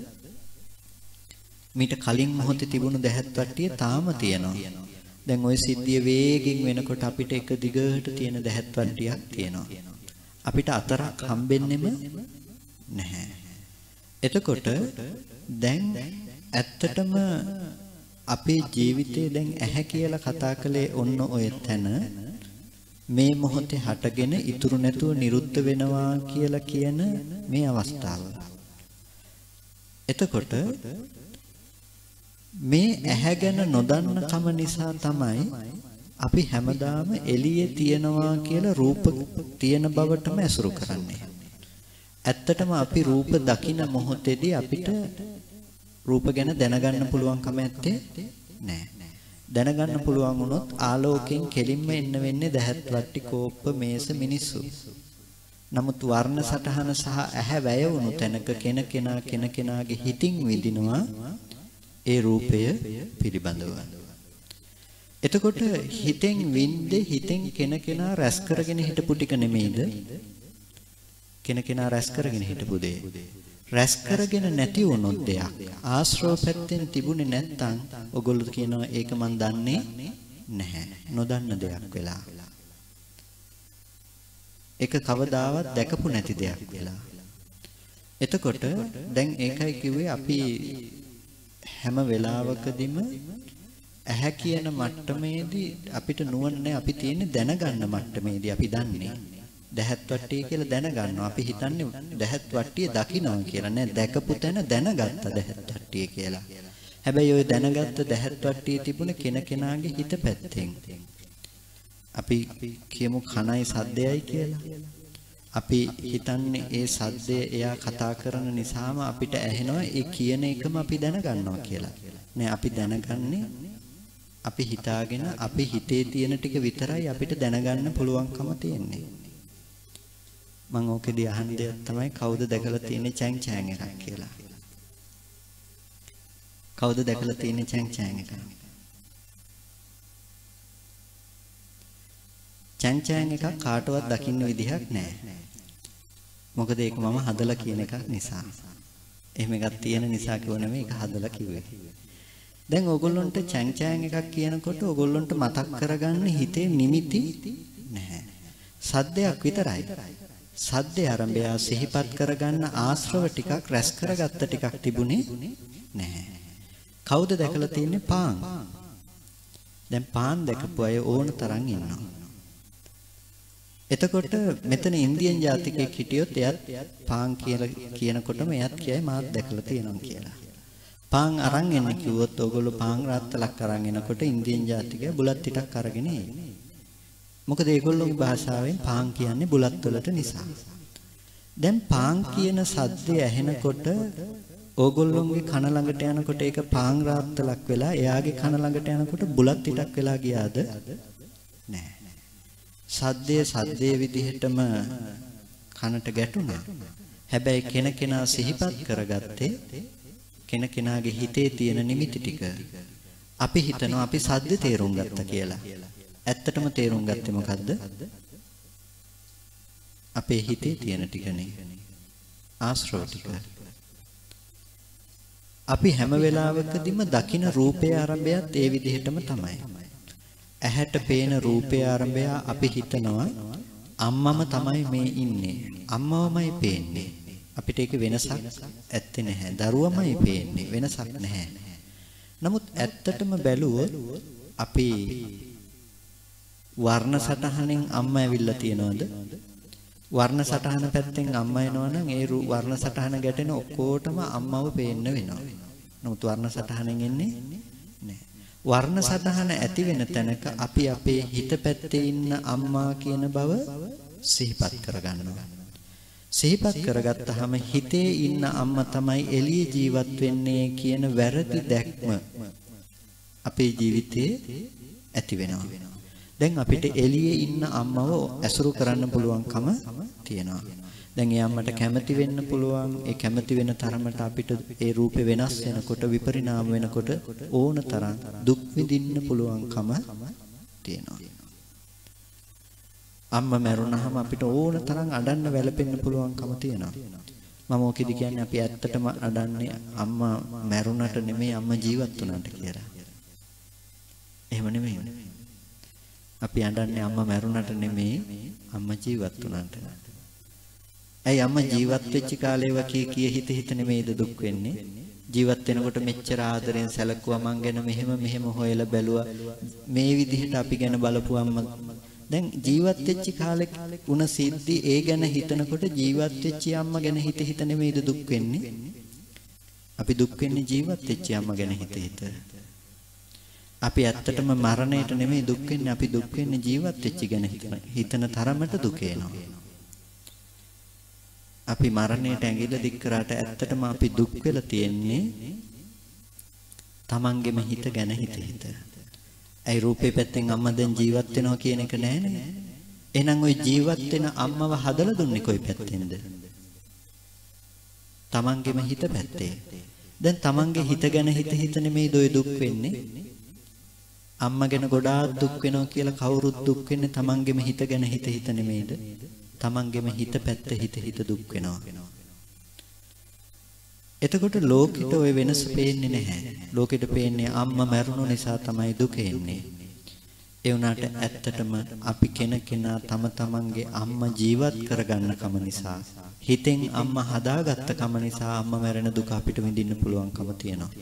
මීට කලින් මොහොතේ තිබුණු දැහත් වට්ටිය තාම තියෙනවා. දැන් ওই සිද්ධිය වේගෙන් වෙනකොට අපිට එක දිගට තියෙන දැහත් වට්ටියක් තියෙනවා. අපිට අතරක් හම්බෙන්නෙම නැහැ. එතකොට දැන් ඇත්තටම අපේ ජීවිතේ දැන් ඇහැ කියලා කතා කළේ ඔන්න ඔය තැන මේ මොහොතේ හටගෙන ඉතුරු නැතුව නිරුද්ධ වෙනවා කියලා කියන මේ අවස්ථාව. එතකොට මේ ඇහැ ගැන නොදන්න කම නිසා තමයි අපි හැමදාම එළියේ තියනවා කියලා රූප තියෙන බවටම ඇසුරු කරන්නේ. ඇත්තටම අපි රූප දකින මොහොතේදී අපිට රූප ගැන දැනගන්න පුළුවන්කම ඇත්තේ නැහැ. දැනගන්න පුළුවන් වුණොත් ආලෝකයෙන් කෙලින්ම එන්න වෙන්නේ දැහත් වට්ටි කෝප්ප මේස මිනිස්සු. නමුත් වර්ණ සටහන සහ ඇහැ වැය වුණු තැනක කෙනකෙනාගේ හිතින් විඳිනවා ඒ රූපය පිළිබඳව. එතකොට හිතෙන් වින්දේ හිතෙන් කෙනකෙනා රැස් කරගෙන හිටපු ටික නෙමෙයිද? කෙනකෙනා රැස් කරගෙන හිටපු දේ. රැස් කරගෙන නැති වුණොත් දෙයක් ආශ්‍රව පැත්තෙන් තිබුණේ නැත්තම් ඔයගොල්ලෝ කියනවා ඒක මන් දන්නේ නැහැ. නොදන්න දෙයක් වෙලා. ඒක කවදාවත් දැකපු නැති දෙයක් වෙලා. එතකොට දැන් ඒකයි කිව්වේ අපි හැම වෙලාවකදීම ඇහැ කියන මට්ටමේදී අපිට නුවණ නැහැ. අපි තියෙන්නේ දැනගන්න මට්ටමේදී අපි දන්නේ දැහත් වට්ටිය කියලා දැනගන්නවා. අපි හිතන්නේ දැහත් වට්ටිය දකින්නවා කියලා නෑ. දැකපු තැන දැනගත්ත දැහත් වට්ටිය කියලා. හැබැයි ওই දැනගත්ත දැහත් වට්ටිය තිබුණේ කෙනකෙනාගේ හිත පැත්තෙන්. අපි කියමු කනයි සද්දයයි කියලා. අපි හිතන්නේ ඒ සද්දය එයා කතා කරන නිසාම අපිට ඇහෙනවා ඒ කියන එකම අපි දැනගන්නවා කියලා. නෑ අපි දැනගන්නේ අපි හිතාගෙන අපි හිතේ තියෙන ටික විතරයි අපිට දැනගන්න පුළුවන්කම තියෙන්නේ. මම ඕකෙදී අහන දෙයක් තමයි කවුද දැකලා තියෙන්නේ චැන් චෑන් එකක් කියලා. කවුද දැකලා තියෙන්නේ චැන් චෑන් එකක්? චැන් චෑන් එකක් කාටවත් දකින්න විදිහක් නැහැ. මොකද ඒක මම හදලා කියන එකක් නිසා. එහෙම එකක් තියෙන නිසා කිව්ව නෙමෙයි ඒක හදලා කිව්වේ. දැන් ඕගොල්ලන්ට චැන් චෑන් එකක් කියනකොට ඕගොල්ලන්ට මතක් කරගන්න හිතේ නිමිති නැහැ. සද්දයක් විතරයි. සද්දේ ආරම්භය සිහිපත් කරගන්න ආශ්‍රව ටිකක් රැස් කරගත්ත ටිකක් තිබුණේ නැහැ. කවුද දැකලා තියෙන්නේ පාන්? දැන් පාන් දැකපු අය ඕන තරම් ඉන්නවා. එතකොට මෙතන ඉන්දියන් ජාතිකයෙක් හිටියොත් එයත් පාන් කියලා කියනකොටම එයත් කියයි මාත් දැකලා තියෙනවා කියලා. පාන් අරන් එන්න කිව්වොත් ඕගොල්ලෝ පාන් රාත්තලක් අරන් එනකොට ඉන්දියන් ජාතිකයා බුලත් ටිකක් අරගෙන එන්නේ. මොකද ඒගොල්ලෝගේ භාෂාවෙන් පාන් කියන්නේ බුලත් වලට නිසා. දැන් පාන් කියන සද්දය ඇහෙනකොට ඕගොල්ලෝගේ කන ළඟට යනකොට ඒක පාන් රාත්තලක් වෙලා එයාගේ කන ළඟට යනකොට බුලත් ටිකක් වෙලා ගියාද? නැහැ. සද්දේ විදිහටම කනට ගැටුණා. හැබැයි කෙනකෙනා සිහිපත් කරගත්තේ කෙනකෙනාගේ හිතේ තියෙන නිමිති ටික. අපි හිතනවා අපි සද්ද තේරුම් ගත්තා කියලා. ඇත්තටම තේරුම් ගත්තේ මොකද්ද? අපේ හිතේ තියෙන ටිකනේ. ආශ්‍රව ටික. අපි හැම වෙලාවකදීම දකින රූපයේ ආරම්භයත් ඒ විදිහටම තමයි. ඇහැට පේන රූපයේ ආරම්භය අපි හිතනවා අම්මම තමයි මේ ඉන්නේ. අම්මවමයි පේන්නේ. අපිට ඒක වෙනසක් ඇත්තේ නැහැ. දරුවමයි පේන්නේ. වෙනසක් නැහැ. නමුත් ඇත්තටම බැලුවොත් අපි වර්ණ සටහනෙන් අම්මා ඇවිල්ලා තියනවද? වර්ණ සටහන පැත්තෙන් අම්මා එනවනම් ඒ වර්ණ සටහන ගැටෙන ඔක්කොටම අම්මව පේන්න වෙනවා. නමුත් වර්ණ සටහනෙන් එන්නේ නැහැ. වර්ණ සටහන ඇති වෙන තැනක අපි අපේ හිත පැත්තේ ඉන්න අම්මා කියන බව සිහිපත් කරගන්නවා. සිහිපත් කරගත්තාම හිතේ ඉන්න අම්මා තමයි එළියේ ජීවත් වෙන්නේ කියන වැරදි දැක්ම අපේ ජීවිතේ ඇති වෙනවා. දැන් අපිට එළියේ ඉන්න අම්මව ඇසුරු කරන්න පුළුවන්කම තියෙනවා. දැන් ඒ අම්මට කැමති වෙන්න පුළුවන්. ඒ කැමති වෙන තරමට අපිට ඒ රූපේ වෙනස් වෙනකොට විපරිණාම වෙනකොට ඕන තරම් දුක් විඳින්න පුළුවන්කම තියෙනවා. අම්මා මැරුණාම අපිට ඕන තරම් අඬන්න වැළපෙන්න පුළුවන්කම තියෙනවා. මම ඔකෙදි කියන්නේ අපි ඇත්තටම අඬන්නේ අම්මා මැරුණට නෙමෙයි අම්මා ජීවත් වුණාට කියලා. එහෙම නෙමෙයි. අපි අඬන්නේ අම්මා මැරුණට නෙමෙයි අම්මා ජීවත් වුණාට. ඇයි අම්මා ජීවත් වෙච්ච කාලේව කී හිත නෙමෙයිද දුක් වෙන්නේ? ජීවත් වෙනකොට මෙච්චර ආදරෙන් සැලකුවා මං ගැන මෙහෙම හොයලා බැලුවා. මේ විදිහට අපි ගැන බලපුවම දැන් ජීවත් වෙච්ච කාලේ උන සිද්ධි ඒ ගැන හිතනකොට ජීවත් වෙච්ච අම්මා ගැන හිත නෙමෙයිද දුක් වෙන්නේ? අපි දුක් වෙන්නේ ජීවත් වෙච්ච අම්මා ගැන හිත. අපි ඇත්තටම මරණයට නෙමෙයි දුක් වෙන්නේ. අපි දුක් වෙන්නේ ජීවත් වෙච්ච ගැන හිතන තරමට දුක එනවා. අපි මරණයට ඇඟිල්ල දික් කරාට ඇත්තටම අපි දුක් වෙලා තියෙන්නේ තමන්ගේම හිත ගැන හිත. ඒ රූපේ පැත්තෙන් අම්මා දැන් ජීවත් වෙනවා කියන එක නෑනේ. එහෙනම් ওই ජීවත් වෙන අම්මව හදලා දුන්නේ කොයි පැත්තෙන්ද? තමන්ගේම හිත පැත්තේ. දැන් තමන්ගේ හිත ගැන හිත නෙමෙයිද ඔය දුක් වෙන්නේ? අම්මා ගැන ගොඩාක් දුක් වෙනවා කියලා කවුරුත් දුක් වෙන්නේ තමන්ගේම හිත ගැන හිත නෙමෙයිද? තමන්ගේම හිත පැත්ත හිත දුක් වෙනවා. එතකොට ලෝකෙට ওই වෙනස පේන්නේ නැහැ. ලෝකෙට පේන්නේ අම්මා මැරුණු නිසා තමයි දුක එන්නේ. ඒ වුණාට ඇත්තටම අපි කෙනකෙනා තම තමන්ගේ අම්මා ජීවත් කරගන්න කම නිසා හිතෙන් අම්මා හදාගත්ත කම නිසා අම්මා මැරෙන දුක අපිට විඳින්න පුළුවන්කම තියෙනවා.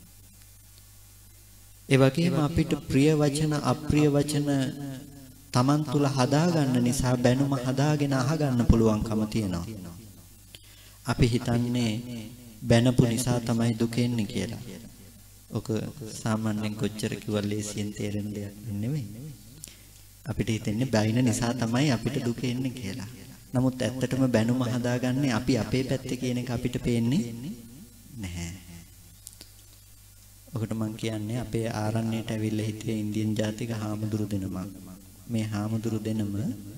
ඒ වගේම අපිට ප්‍රිය වචන අප්‍රිය වචන තමන් තුල හදාගන්න නිසා බැනුම හදාගෙන අහගන්න පුළුවන්කම තියෙනවා. අපි හිතන්නේ බැනපු නිසා තමයි දුක එන්නේ කියලා. ඔක සාමාන්‍යයෙන් කොච්චර කිව්වල් ලේසියෙන් තේරෙන දෙයක් නෙමෙයි. අපිට හිතෙන්නේ බැයින නිසා තමයි අපිට දුක එන්නේ කියලා. නමුත් ඇත්තටම බැනුම හදාගන්නේ අපි අපේ පැත්තේ කියන එක අපිට පේන්නේ නැහැ. ඔකට මම කියන්නේ අපේ ආරණ්‍යයට ඇවිල්ලා හිටිය ඉන්දියන් ජාතික හාමුදුරු දෙනමක්. මේ හාමුදුරු දෙනම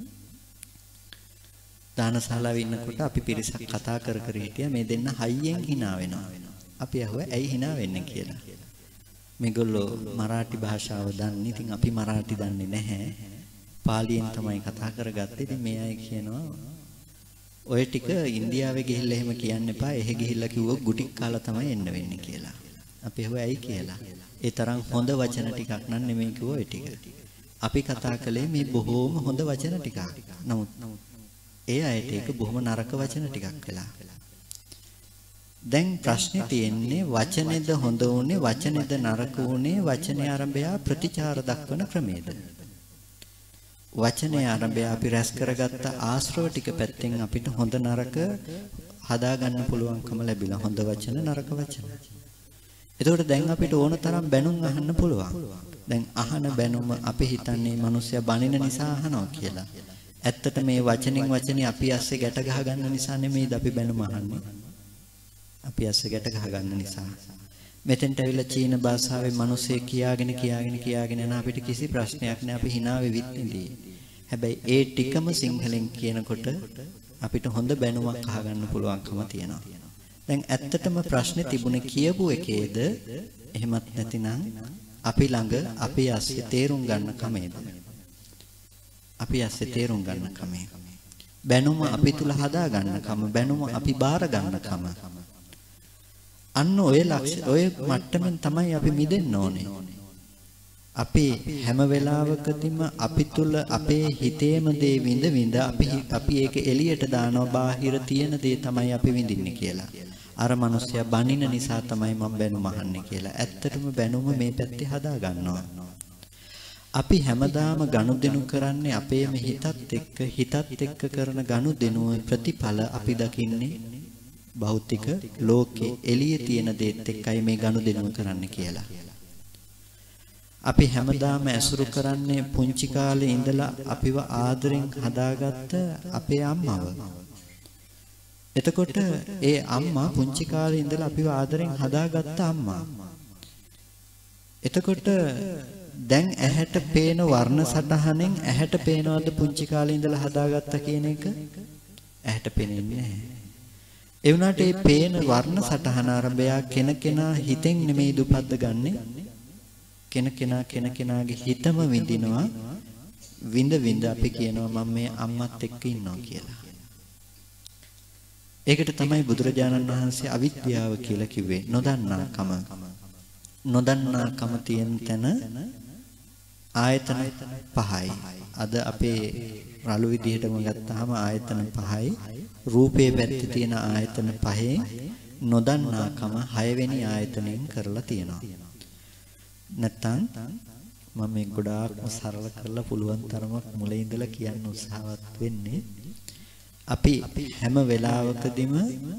දානශාලාවේ ඉන්නකොට අපි පිරිසක් කතා කර කර හිටියා. මේ දෙන්න හයියෙන් hina වෙනවා. අපි අහුවා ඇයි hina වෙන්නේ කියලා. මේගොල්ලෝ මරාಠි භාෂාව දන්නේ. ඉතින් අපි මරාಠි දන්නේ නැහැ. පාලියෙන් තමයි කතා කරගත්තේ. ඉතින් මේ අය කියනවා ඔය ටික ඉන්දියාවේ ගිහිල්ලා එහෙම කියන්න එපා. එහෙ ගිහිල්ලා කිව්වොත් ගුටික් කාලා තමයි එන්න වෙන්නේ කියලා. අපි අහුවා ඇයි කියලා. ඒ තරම් හොඳ වචන ටිකක් නන් නෙමෙයි කිව්ව ඔය ටික. අපි කතා කළේ මේ බොහෝම හොඳ වචන ටිකක්. නමුත් ඒ අයට ඒක බොහොම නරක වචන ටිකක් වෙලා. දැන් ප්‍රශ්නේ තියෙන්නේ වචනේද හොඳ උනේ වචනේද නරක උනේ වචනේ ආරම්භය ප්‍රතිචාර දක්වන ක්‍රමයේද? වචනේ ආරම්භය අපි රැස් කරගත්ත ආශ්‍රව ටික පැත්තෙන් අපිට හොඳ නරක හදා ගන්න පුළුවන්කම ලැබිලා. හොඳ වචන නරක වචන. එතකොට දැන් අපිට ඕන තරම් බැනුම් අහන්න පුළුවන්. දැන් අහන බැනුම අපි හිතන්නේ මිනිස්සයා බනින නිසා අහනවා කියලා. ඇත්තට මේ වචනින් වචනේ අපි ඇස්සේ ගැට ගහ ගන්න නිසා නෙමෙයිද අපි බැනුම අහන්නේ. අපි ඇස්සේ ගැට ගහ ගන්න නිසා. මෙතෙන්ට ඇවිල්ලා චීන භාෂාවේ මිනිස්සේ කියාගෙන යන අපිට කිසි ප්‍රශ්නයක් නෑ. අපි hina වෙවිත් ඉඳී. හැබැයි ඒ ටිකම සිංහලෙන් කියනකොට අපිට හොඳ බැනුමක් අහගන්න පුළුවන්කම තියෙනවා. දැන් ඇත්තටම ප්‍රශ්නේ තිබුණේ කියපු එකේද එහෙමත් නැතිනම් අපි ළඟ අපි ඇස්සේ තේරුම් ගන්න කමේද? අපි ඇස්සේ තේරුම් ගන්න කමේ. බැනුම අපි තුල හදා ගන්න කම, බැනුම අපි බාර ගන්න කම. අන්න ඔය මට්ටමින් තමයි අපි මිදෙන්න ඕනේ. අපි හැම වෙලාවකදීම අපි තුල අපේ හිතේම දේ විඳ අපි ඒක එළියට දානවා. බාහිර තියෙන දේ තමයි අපි විඳින්නේ කියලා. අර මිනිස්සයා බනින නිසා තමයි මම බැනුම අහන්නේ කියලා. ඇත්තටම බැනුම මේ පැත්තේ හදා ගන්නවා. අපි හැමදාම ගනුදෙනු කරන්නේ අපේම හිතත් එක්ක කරන ගනුදෙනුවේ ප්‍රතිඵල අපි දකින්නේ භෞතික ලෝකේ එළියේ තියෙන දේත් එක්කයි මේ ගනුදෙනු කරන්න කියලා. අපි හැමදාම ඇසුරු කරන්නේ පුංචි කාලේ ඉඳලා අපිව ආදරෙන් හදාගත්ත අපේ අම්මව. එතකොට ඒ අම්මා පුංචි කාලේ ඉඳලා අපිව ආදරෙන් හදාගත්ත අම්මා. එතකොට දැන් ඇහැට පේන වර්ණ සටහනෙන් ඇහැට පේනවද පුංචි කාලේ ඉඳලා හදාගත්ත කියන එක? ඇහැට පේන්නේ නැහැ. ඒ වුණාට මේ පේන වර්ණ සටහන ආරම්භය කෙනකෙනා හිතෙන් නෙමෙයි දුපද්ද ගන්නෙ. කෙනකෙනාගේ හිතම විඳිනවා. විඳ අපි කියනවා මම මේ අම්මත් එක්ක ඉන්නවා කියලා. ඒකට තමයි බුදුරජාණන් වහන්සේ අවිද්‍යාව කියලා කිව්වේ. නොදන්නාකම තියෙන තැන ආයතන පහයි. අද අපේ රළු විදිහටම ගත්තාම ආයතන පහයි. රූපේ පැත්තේ තියෙන ආයතන පහේ නොදන්නාකම 6 වෙනි ආයතනයෙන් කරලා තියෙනවා. නැත්තම් මම මේ ගොඩාක්ම සරල කරලා පුළුවන් තරමක් මුලින් ඉඳලා කියන්න උත්සාහවත් වෙන්නේ. අපි හැම වෙලාවකදීම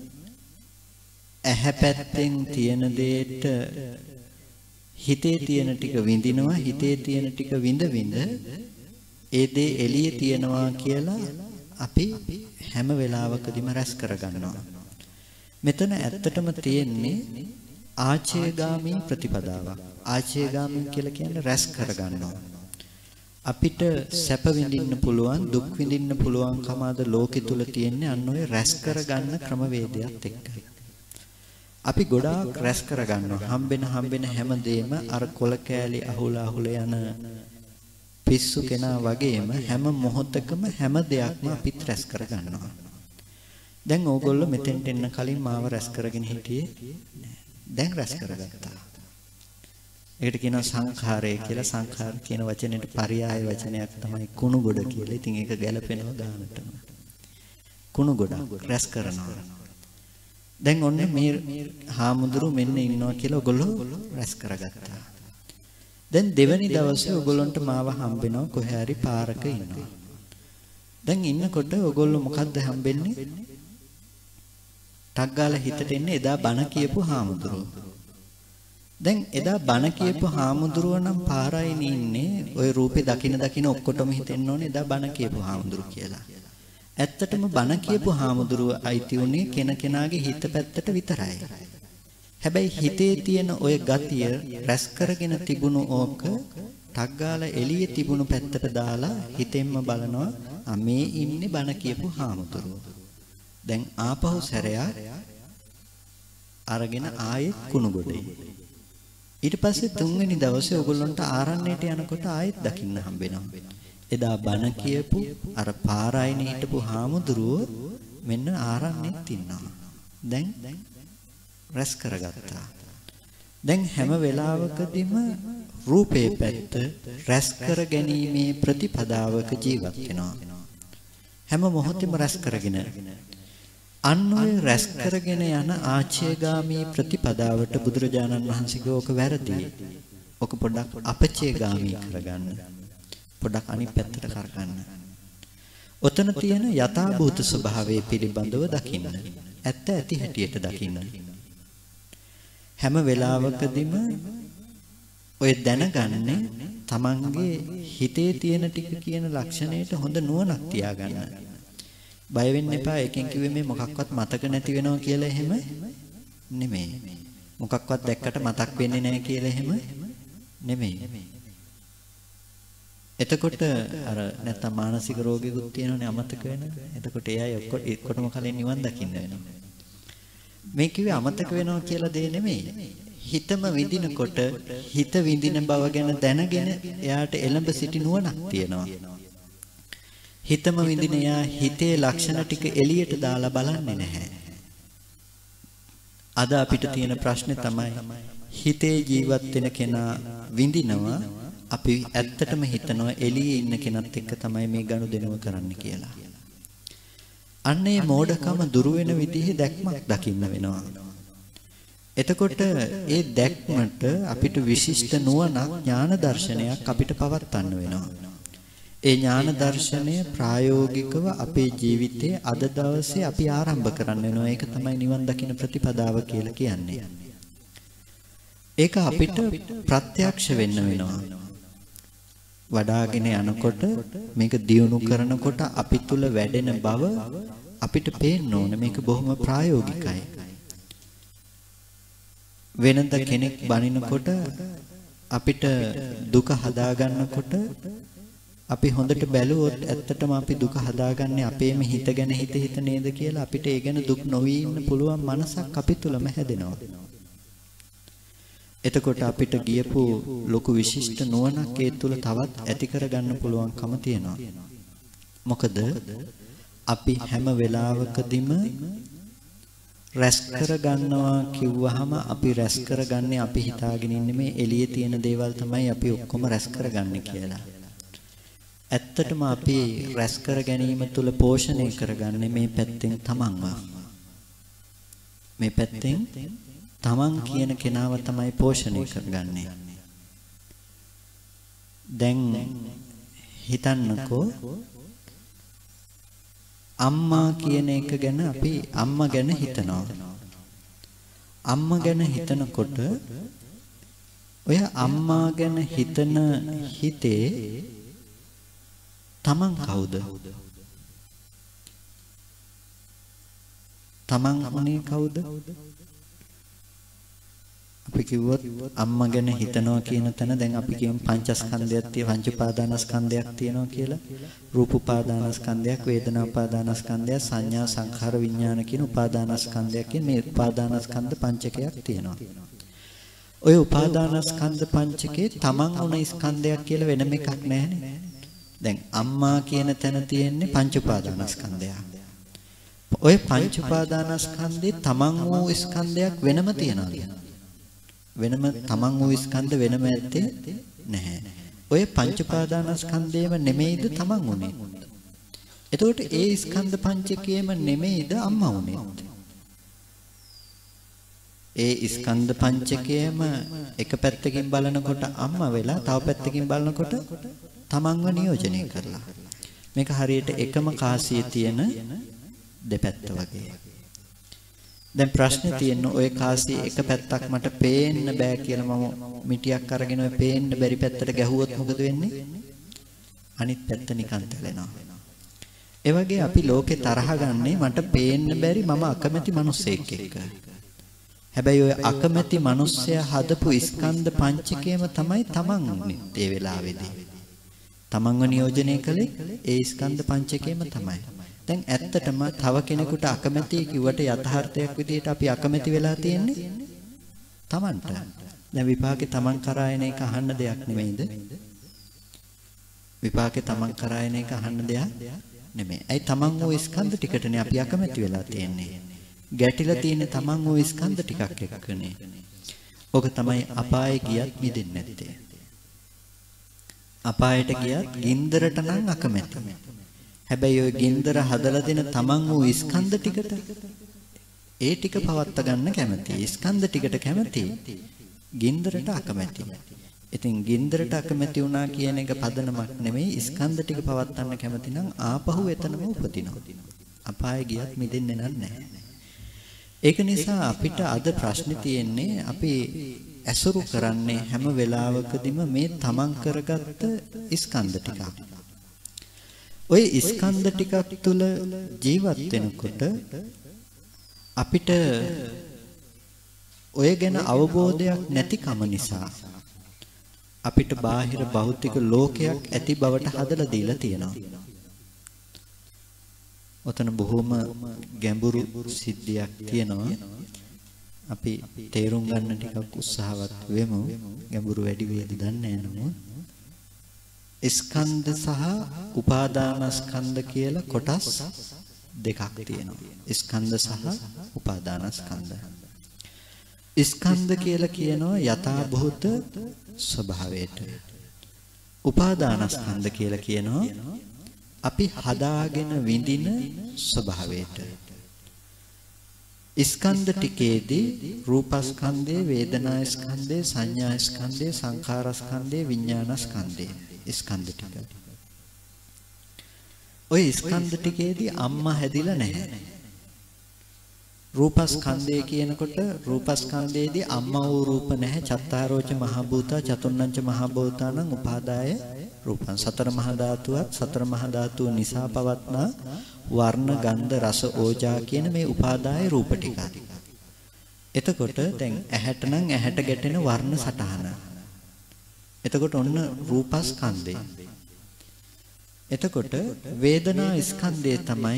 ඇහැ පැත්තෙන් තියෙන දෙයට හිතේ තියෙන ටික විඳිනවා. හිතේ තියෙන ටික විඳ ඒ දේ එළියේ තියනවා කියලා අපි හැම වෙලාවකදීම රැස් කරගන්නවා. මෙතන ඇත්තටම තියෙන්නේ ආචේගාමී ප්‍රතිපදාවක්. ආචේගාමී කියලා කියන්නේ රැස් කරගන්නවා. අපිට සැප විඳින්න පුළුවන්, දුක් විඳින්න පුළුවන්කම අද ලෝකෙ තුල තියෙන්නේ අන්න ඔය රැස් කරගන්න ක්‍රමවේදයක් එක්කයි. අපි ගොඩාක් රැස් කරගන්නවා. හම්බෙන හැමදේම අර කොල කෑලි අහුල යන පිස්සු කෙනා වගේම හැම මොහොතකම හැම දෙයක්ම අපිත් රැස් කරගන්නවා. දැන් ඕගොල්ලෝ මෙතෙන්ට එන්න කලින් මාව රැස් කරගෙන හිටියේ නෑ. දැන් රැස් කරගත්තා. ඒකට කියනවා සංඛාරය කියලා. සංඛාර කියන වචනේට පర్యాయ වචනයක් තමයි කුණු ගොඩ කියලා. ඉතින් ඒක ගැලපෙනවා ගානටම. කුණු ගොඩ රැස් කරනවා. දැන් ඔන්න මේ හාමුදුරු මෙන්න ඉන්නවා කියලා ඔයගොල්ලෝ රැස් කරගත්තා. දැන් දෙවැනි දවසේ ඔයගොල්ලන්ට මාව හම්බෙනවා කොහේ හරි පාරක ඉන්නවා. දැන් ඉන්නකොට ඔයගොල්ලෝ මොකද්ද හම්බෙන්නේ? ටක් ගාලා හිතට එන්නේ එදා බණ කියපු හාමුදුරුවෝ. දැන් එදා බණ කියපු හාමුදුරුවෝ නම් පාරයිනේ ඉන්නේ. ওই රූපේ දකින ඔක්කොටම හිතෙන්න ඕනේ එදා බණ කියපු හාමුදුරුවෝ කියලා. ඇත්තටම බණ කියපු හාමුදුරුවෝ අයිති උනේ කෙනකෙනාගේ හිත පැත්තට විතරයි. හැබැයි හිතේ තියෙන ওই ගතිය රැස් කරගෙන තිබුණු ඕක ටක් ගාලා එළියේ තිබුණු පැත්තට දාලා හිතෙන්ම බලනවා මේ ඉන්නේ බණ කියපු හාමුදුරුවෝ. දැන් ආපහු සැරයක් අරගෙන ආයෙත් කුණු ගොඩේ. ඊට පස්සේ තුන්වෙනි දවසේ ඔයගොල්ලන්ට ආරණ්‍යයට යනකොට ආයෙත් දකින්න හම්බෙනවා. එදා බණ කියපු අර පාරායිනේ හිටපු හාමුදුරුවෝ මෙන්න ආරණ්‍යෙත් ඉන්නවා. දැන් රැස් කරගත්තා. දැන් හැම වෙලාවකදීම රූපේ පැත්ත රැස් කර ගැනීමේ ප්‍රතිපදාවක ජීවත් වෙනවා. හැම මොහොතෙම රැස් කරගෙන අන්න ඔය රැස් කරගෙන යන ආචේගාමී ප්‍රතිපදාවට බුදුරජාණන් වහන්සේගේ ඕක වැරදි. ඕක පොඩ්ඩක් අපචේගාමී කරගන්න. පොඩ්ඩක් අනිත් පැත්තට කරගන්න. ඔතන තියෙන යථාභූත ස්වභාවය පිළිබඳව දකින්න. ඇත්ත ඇති හැටියට දකින්න. හැම වෙලාවකදීම ඔය දැනගන්නේ තමන්ගේ හිතේ තියෙන ටික කියන ලක්ෂණයට හොඳ නුවණක් තියාගන්න. බය වෙන්න එපා. එකෙන් කිව්වේ මේ මොකක්වත් මතක නැති වෙනවා කියලා එහෙම නෙමෙයි. මොකක්වත් දැක්කට මතක් වෙන්නේ නැහැ කියලා එහෙම නෙමෙයි. එතකොට අර නැත්තම් මානසික රෝගිකුත් තියෙනවනේ අමතක වෙන. එතකොට ඒ අය ඔක්කොටම කලින් නිවන් දකින්න වෙනවා. මේ කිව්වේ අමතක වෙනවා කියලා දේ නෙමෙයි. හිතම විඳිනකොට හිත විඳින බව ගැන දැනගෙන එයාට එළඹ සිටි නුවණක් තියෙනවා. හිතම විඳින එයා හිතේ ලක්ෂණ ටික එළියට දාලා බලන්නේ නැහැ. අද අපිට තියෙන ප්‍රශ්නේ තමයි හිතේ ජීවත් වෙන කෙනා විඳිනවා, අපි ඇත්තටම හිතනවා එළියේ ඉන්න කෙනත් එක්ක තමයි මේ ගනුදෙනුව කරන්න කියලා. අන්නේ මෝඩකම දුරු වෙන විදිහේ දැක්මක් දකින්න වෙනවා. එතකොට ඒ දැක්මට අපිට විශිෂ්ට නුවණක් ඥාන දර්ශනයක් අපිට පවත්වන්න වෙනවා. ඒ ඥාන දර්ශනය ප්‍රායෝගිකව අපේ ජීවිතයේ අද දවසේ අපි ආරම්භ කරන්න වෙනවා. ඒක තමයි නිවන් දකින්න ප්‍රතිපදාව කියලා කියන්නේ. ඒක අපිට ප්‍රත්‍යක්ෂ වෙන්න වෙනවා. වඩාගෙන යනකොට මේක දියුණු කරනකොට අපි තුල වැඩෙන බව අපිට පේන්න ඕනේ. මේක බොහොම ප්‍රායෝගිකයි. වෙනද කෙනෙක් බනිනකොට අපිට දුක හදාගන්නකොට අපි හොඳට බැලුවොත් ඇත්තටම අපි දුක හදාගන්නේ අපේම හිත ගැන හිත නේද කියලා අපිට ඒ ගැන දුක් නොවී ඉන්න පුළුවන් මනසක් අපි තුලම හැදෙනවා. එතකොට අපිට ගියපු ලොකු විශිෂ්ට නුවණක් ඒ තුල තවත් ඇති කරගන්න පුළුවන්කම තියෙනවා. මොකද අපි හැම වෙලාවකදීම රැස් කරගන්නවා කිව්වහම අපි රැස් කරගන්නේ අපි හිතාගෙන ඉන්නේ මේ එළියේ තියෙන දේවල් තමයි අපි ඔක්කොම රැස් කරගන්නේ කියලා. ඇත්තටම අපි රැස් කර ගැනීම තුල පෝෂණය කරගන්නේ මේ පැත්තෙන් තමන්ව. මේ පැත්තෙන් තමන් කියන කෙනාව තමයි පෝෂණය කරගන්නේ. දැන් හිතන්නකෝ අම්මා කියන එක ගැන අපි අම්මා ගැන හිතනවා. අම්මා ගැන හිතනකොට ඔය අම්මා ගැන හිතන හිතේ තමන් කවුද? තමන් උනේ කවුද? අපි කිව්වොත් අම්මා ගැන හිතනවා කියන තැන දැන් අපි කියමු පංචස්කන්ධයක් පංච උපාදානස්කන්ධයක් තියෙනවා කියලා. රූප උපාදානස්කන්ධයක්, වේදනා උපාදානස්කන්ධයක්, සංඥා සංඛාර විඥාන කියන උපාදානස්කන්ධයක් කියන මේ උපාදානස්කන්ධ පංචකයක් තියෙනවා. ඔය උපාදානස්කන්ධ පංචකේ තමන් උන ස්කන්ධයක් කියලා වෙනම එකක් නැහැනේ. දැන් අම්මා කියන තැන තියෙන්නේ පංච උපාදානස්කන්ධයක්. ඔය පංච උපාදානස්කන්ධේ තමන් වූ ස්කන්ධයක් වෙනම තියනවාද? වෙනම තමන් වූ ස්කන්ධ වෙනම ඇත්තේ නැහැ. ඔය පංච උපාදානස්කන්ධේම නෙමෙයිද තමන් උනේ? එතකොට ඒ ස්කන්ධ පංචකයේම නෙමෙයිද අම්මා උනේ? ඒ ස්කන්ධ පංචකයේම එක පැත්තකින් බලනකොට අම්මා වෙලා තව පැත්තකින් බලනකොට තමන්ව නියෝජනය කරලා. මේක හරියට එකම කාසියේ තියෙන දෙපැත්ත වගේ. දැන් ප්‍රශ්නේ තියෙන්නේ ඔය කාසිය එක පැත්තක් මට පේන්න බෑ කියලා මම මිටියක් අරගෙන ඔය පේන්න බැරි පැත්තට ගැහුවොත් මොකද වෙන්නේ? අනිත් පැත්ත නිකන් තැලෙනවා. ඒ වගේ අපි ලෝකේ තරහ ගන්නේ මට පේන්න බැරි මම අකමැති මිනිස්සෙක් එක්ක. හැබැයි ඔය අකමැති මිනිස්සයා හදපු ස්කන්ධ පංචකයම තමයි තමන් ඒ වෙලාවේදී. තමන්ව නියෝජනය කළේ ඒ ස්කන්ධ පංචකයම තමයි. දැන් ඇත්තටම තව කෙනෙකුට අකමැති කිව්වට යථාර්ථයක් විදිහට අපි අකමැති වෙලා තියෙන්නේ තමන්ට. දැන් විපාකේ තමන් කරා එන එක අහන්න දෙයක් නෙමෙයිද? විපාකේ තමන් කරා එන එක අහන්න දෙයක් නෙමෙයි. ඇයි තමන් ওই ස්කන්ධ ටිකටනේ අපි අකමැති වෙලා තියෙන්නේ. ගැටිලා තියෙන තමන් ওই ස්කන්ධ ටිකක් එක්කනේ. ඔක තමයි අපායේ ගියත් මිදෙන්නේ නැත්තේ. අපායට ගියත් ගින්දරට නම් අකමැති. හැබැයි ওই ගින්දර හදලා දෙන තමන් වූ ස්කන්ධ ටිකට ඒ ටික පවත්ත ගන්න කැමති. ස්කන්ධ ටිකට කැමති. ගින්දරට අකමැති. ඉතින් ගින්දරට අකමැති වුණා කියන එක පදනමක් නෙමෙයි. ස්කන්ධ ටික පවත්වන්න කැමති නම් ආපහු එතනම උපදිනවා. අපායේ ගියත් මිදෙන්නේ නැහැ. ඒක නිසා අපිට අද ප්‍රශ්නේ තියෙන්නේ අපි ඇසුරු කරන්නේ හැම වෙලාවකදීම මේ තමන් කරගත්ත ස්කන්ධ ටික. ওই ස්කන්ධ ටිකක් තුල ජීවත් වෙනකොට අපිට ඔය ගැන අවබෝධයක් නැතිකම නිසා අපිට බාහිර භෞතික ලෝකයක් ඇති බවට හදලා දීලා තියෙනවා. ඔතන බොහොම ගැඹුරු සිද්ධියක් තියෙනවා. අපි තේරුම් ගන්න ටිකක් උත්සාහවත් වෙමු. ගැඹුරු වැඩි වේද දන්නේ නැහැ. ස්කන්ධ සහ උපාදානස්කන්ධ කියලා කොටස් දෙකක් තියෙනවා. ස්කන්ධ සහ උපාදානස්කන්ධ. ස්කන්ධ කියලා කියනවා යථා භූත ස්වභාවයට. උපාදානස්කන්ධ කියලා කියනවා අපි හදාගෙන විඳින ස්වභාවයට. ස්කන්ධ ටිකේදී රූපස්කන්ධය, වේදනාස්කන්ධය, සංඥාස්කන්ධය, සංඛාරස්කන්ධය, විඥානස්කන්ධය ස්කන්ධ ටික. ඔය ස්කන්ධ ටිකේදී අම්මා හැදිලා නැහැ. රූපස්කන්ධය කියනකොට රූපස්කන්ධයේදී අම්මා වූ රූප නැහැ. චත්තාරෝච මහ භූතා චතුර්ණංච මහ භූතානං උපාදාය රූපං. සතර මහා ධාතුවත් සතර මහා ධාතුව නිසා පවත්නා වර්ණ ගන්ධ රස ඕජා කියන මේ උපාදාය රූප ටික. එතකොට දැන් ඇහැට නම් ඇහැට ගැටෙන වර්ණ සටහන. එතකොට ඔන්න රූපස්කන්ධය. එතකොට වේදනා ස්කන්ධය තමයි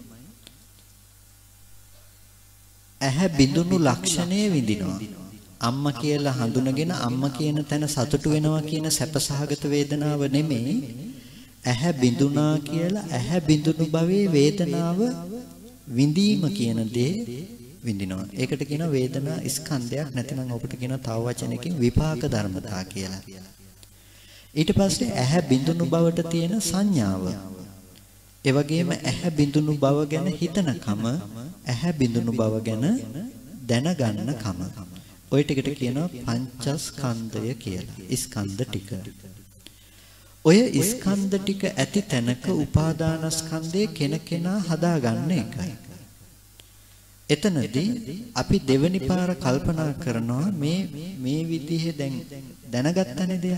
ඇහැ බිඳුණු ලක්ෂණය විඳිනවා. අම්මා කියලා හඳුනගෙන අම්මා කියන තැන සතුටු වෙනවා කියන සැපසහගත වේදනාව නෙමෙයි. ඇහැ බිඳුණා කියලා ඇහැ බිඳුණු භවයේ වේදනාව විඳීම කියන දේ විඳිනවා. ඒකට කියනවා වේදනා ස්කන්ධයක්. නැත්නම් ඔබට කියනවා තව වචනකින් විපාක ධර්මතා කියලා. ඊට පස්සේ ඇහැ බිඳුණු බවට තියෙන සංඥාව. ඒ වගේම ඇහැ බිඳුණු බව ගැන හිතනකම, ඇහැ බිඳුණු බව ගැන දැනගන්නකම. ඔය ටිකට කියනවා පංචස්කන්ධය කියලා. ස්කන්ධ ටික. ඔය ස්කන්ධ ටික ඇති තැනක උපාදානස්කන්ධය කෙනකෙනා හදාගන්න එකයි. එතනදී අපි දෙවනි පාර කල්පනා කරනවා මේ විදිහේ දැනගත්තනේ දෙයක්.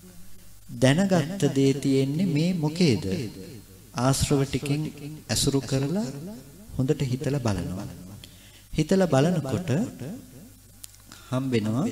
දැනගත්ත දේ තියෙන්නේ මේ මොකේද? ආශ්‍රව ටිකෙන් ඇසුරු කරලා හොඳට හිතලා බලනවා. හිතලා බලනකොට හම්බෙනවා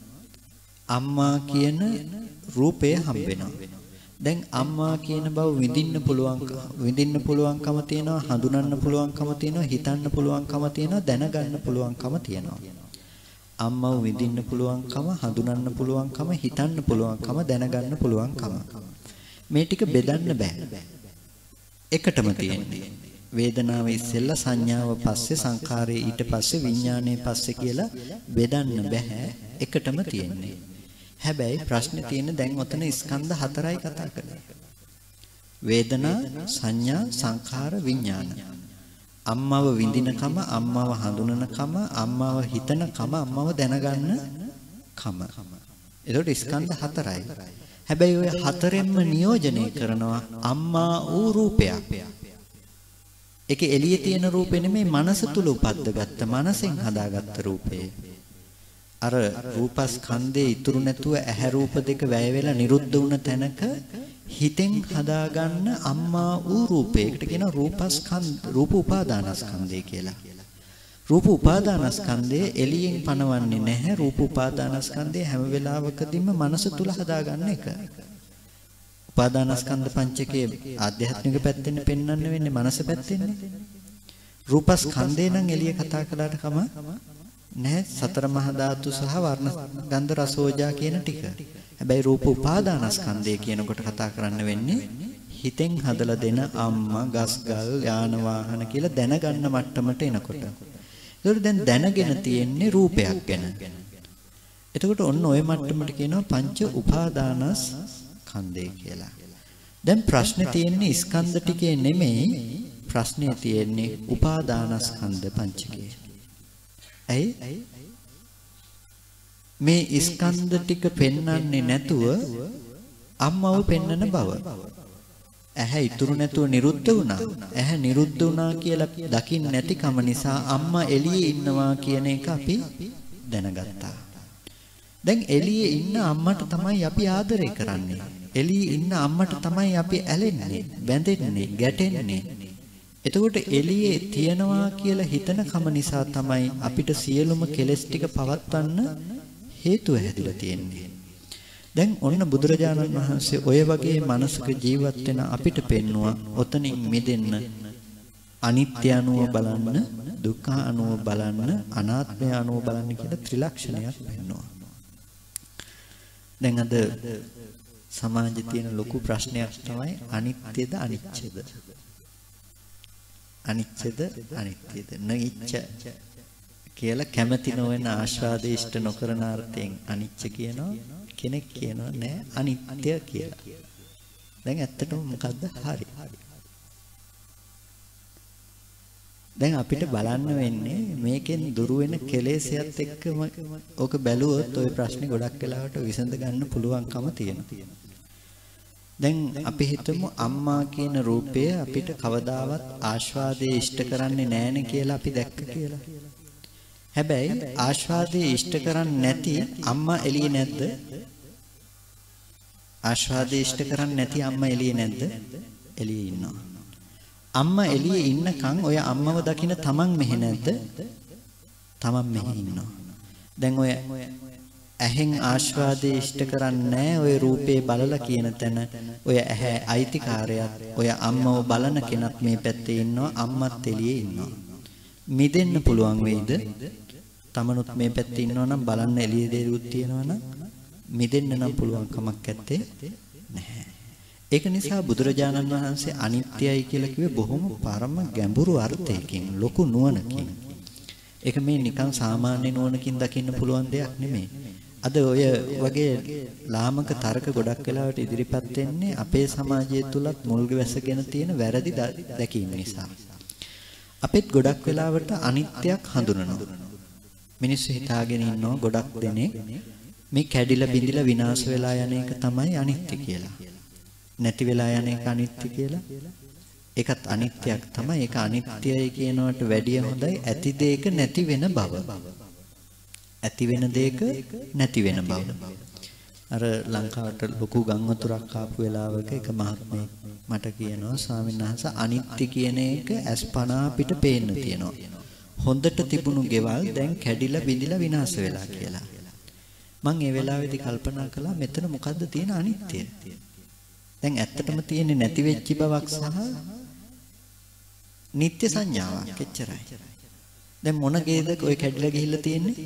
අම්මා කියන රූපය හම්බෙනවා. දැන් අම්මා කියන බව විඳින්න පුළුවන්කම තියෙනවා, හඳුනන්න පුළුවන්කම තියෙනවා, හිතන්න පුළුවන්කම තියෙනවා, දැනගන්න පුළුවන්කම තියෙනවා. අම්මව විඳින්න පුළුවන්කම, හඳුනන්න පුළුවන්කම, හිතන්න පුළුවන්කම, දැනගන්න පුළුවන්කම. මේ ටික බෙදන්න බෑ. එකටම තියෙන්නේ. වේදනාව ඉස්සෙල්ලා, සංඥාව පස්සේ, සංඛාරය ඊට පස්සේ, විඥානය පස්සේ කියලා බෙදන්න බෑ. එකටම තියෙන්නේ. හැබැයි ප්‍රශ්නේ තියෙන්නේ දැන් ඔතන ස්කන්ධ හතරයි කතා කරන්නේ. වේදනා, සංඥා, සංඛාර, විඥාන. අම්මව විඳිනකම, අම්මව හඳුනනකම, අම්මව හිතනකම, අම්මව දැනගන්නකම. ඒකට ස්කන්ධ හතරයි. හැබැයි ඔය හතරෙන්ම නියෝජනය කරනවා අම්මා වූ රූපයක්. ඒකේ එළියේ තියෙන රූපේ නෙමෙයි, මනස තුල උපද්දගත්ත, මනසෙන් හදාගත්ත රූපේ. අර රූපස්කන්ධේ ඉතුරු නැතුව ඇහැ රූප දෙක වැය වෙලා නිරුද්ධ වුණ තැනක හිතෙන් හදාගන්න අම්මා වූ රූපයකට කියන රූප උපාදානස්කන්ධය කියලා. රූප උපාදානස්කන්ධය එළියෙන් පනවන්නේ නැහැ. රූප උපාදානස්කන්ධය හැම වෙලාවකදීම මනස තුල හදාගන්න එක. උපාදානස්කන්ධ පංචකයේ ආධ්‍යාත්මික පැත්තෙන් පෙන්වන්න වෙන්නේ මනස පැත්තෙන්නේ. රූපස්කන්ධේ නම් එළිය කතා කළාට කම නැහැ. සතර මහා ධාතු සහ වර්ණ ගන්ධ රසෝජා කියන ටික. හැබැයි රූප උපාදානස්කන්ධය කියනකොට කතා කරන්න වෙන්නේ හිතෙන් හදලා දෙන අම්මා, ගස්ගල්, යාන වාහන කියලා දැනගන්න මට්ටමට එනකොට. ඒකට දැන් දැනගෙන තියෙන්නේ රූපයක් ගැන. එතකොට ඔන්න ඔය මට්ටමට කියනවා පංච උපාදානස්කන්ධය කියලා. දැන් ප්‍රශ්නේ තියෙන්නේ ස්කන්ධ ටිකේ නෙමෙයි. ප්‍රශ්නේ තියෙන්නේ උපාදානස්කන්ධ පංචකයේ. ඇයි මේ ස්කන්ධ ටික පෙන්වන්නේ නැතුව අම්මව පෙන්වන බව? ඇහැ ඉතුරු නැතුව නිරුද්ධ වුණා. ඇහැ නිරුද්ධ වුණා කියලා දකින්න නැතිකම නිසා අම්මා එළියේ ඉන්නවා කියන එක අපි දැනගත්තා. දැන් එළියේ ඉන්න අම්මට තමයි අපි ආදරය කරන්නේ. එළියේ ඉන්න අම්මට තමයි අපි ඇලෙන්නේ, බැඳෙන්නේ, ගැටෙන්නේ. එතකොට එළියේ තියනවා කියලා හිතන කම නිසා තමයි අපිට සියලුම කෙලෙස් ටික පවත්වන්න හේතුව හැදිලා තියෙන්නේ. දැන් ඔන්න බුදුරජාණන් වහන්සේ ඔය වගේ මනසක ජීවත් වෙන අපිට පෙන්නවා ඔතනින් මිදෙන්න අනිත්‍ය අනුව බලන්න, දුක්ඛ අනුව බලන්න, අනාත්මය අනුව බලන්න කියලා ත්‍රිලක්ෂණයක් පෙන්නවා. දැන් අද සමාජයේ තියෙන ලොකු ප්‍රශ්නයක් තමයි අනිත්‍යද අනිච්චද? අනිච්චද අනිත්‍යද? නයිච්ච කියලා කැමැති නොවන ආශාදේ ඉෂ්ට නොකරන අර්ථයෙන් අනිච්ච කියනවා. කෙනෙක් කියනවා නෑ අනිත්‍ය කියලා. දැන් ඇත්තටම මොකද්ද හරි? දැන් අපිට බලන්න වෙන්නේ මේකෙන් දුරු වෙන කෙලෙසයත් එක්කම ඕක බැලුවොත් ওই ප්‍රශ්නේ ගොඩක් වෙලාවට විසඳ ගන්න පුළුවන්කම තියෙනවා. දැන් අපි හිතමු අම්මා කියන රූපය අපිට කවදාවත් ආස්වාදයේ ඉෂ්ට කරන්නේ නෑනේ කියලා අපි දැක්ක කියලා. හැබැයි ආස්වාදයේ ඉෂ්ට කරන්නේ නැති අම්මා එළියේ නැද්ද? ආස්වාදයේ ඉෂ්ට කරන්නේ නැති අම්මා එළියේ නැද්ද? එළියේ ඉන්නවා. අම්මා එළියේ ඉන්නකන් ඔය අම්මව දකින්න තමන් මෙහෙ නැද්ද? තමන් මෙහෙ ඉන්නවා. දැන් ඔය ඇහෙන් ආස්වාදයේ ඉෂ්ට කරන්නේ නැහැ ඔය රූපේ බලලා කියන තැන ඔය ඇහැ අයිතිකාරයත් ඔය අම්මව බලන කෙනත් මේ පැත්තේ ඉන්නවා. අම්මත් එළියේ ඉන්නවා. මිදෙන්න පුළුවන් වෙයිද? තමනුත් මේ පැත්තේ ඉන්නවා නම් බලන්න එළියේ දේරුත් තියෙනවා නම් මිදෙන්න නම් පුළුවන් කමක් නැත්තේ නැහැ. ඒක නිසා බුදුරජාණන් වහන්සේ අනිත්‍යයි කියලා කිව්වේ බොහොම පරම ගැඹුරු අර්ථයකින්, ලොකු නුවණකින්. ඒක මේ නිකන් සාමාන්‍ය නුවණකින් දකින්න පුළුවන් දෙයක් නෙමෙයි. අද ඔය වගේ ලාමක තර්ක ගොඩක් වෙලාවට ඉදිරිපත් වෙන්නේ අපේ සමාජය තුලත් මුල් ගැසගෙන තියෙන වැරදි දැකීම නිසා. අපිත් ගොඩක් වෙලාවට අනිත්‍යයක් හඳුනනවා. මිනිස්සු හිතාගෙන ඉන්නවා ගොඩක් දෙනෙක් මේ කැඩිලා බිඳිලා විනාශ වෙලා යන එක තමයි අනිත්‍ය කියලා. නැති වෙලා යන එක අනිත්‍ය කියලා. ඒකත් අනිත්‍යයක් තමයි. ඒක අනිත්‍යයි කියනවට වැඩිය හොඳයි ඇති දෙයක නැති වෙන බව. ඇති වෙන දෙයක නැති වෙන බව. අර ලංකාවට ලොකු ගංවතුරක් ආපු වෙලාවක එක මහත්මයෙක් මට කියනවා ස්වාමීන් වහන්සේ අනිත්‍ය කියන එක අස්පනා අපිට පේන්න තියෙනවා. හොඳට තිබුණු ගෙවල් දැන් කැඩිලා බිඳිලා විනාශ වෙලා කියලා. මම ඒ වෙලාවේදී කල්පනා කළා මෙතන මොකද්ද තියෙන අනිත්‍ය? දැන් ඇත්තටම තියෙන්නේ නැති වෙච්ච බවක් සහ නිත්‍ය සංඥාවක් එච්චරයි. දැන් මොන ගේද ඔය කැඩිලා ගිහිල්ලා තියෙන්නේ?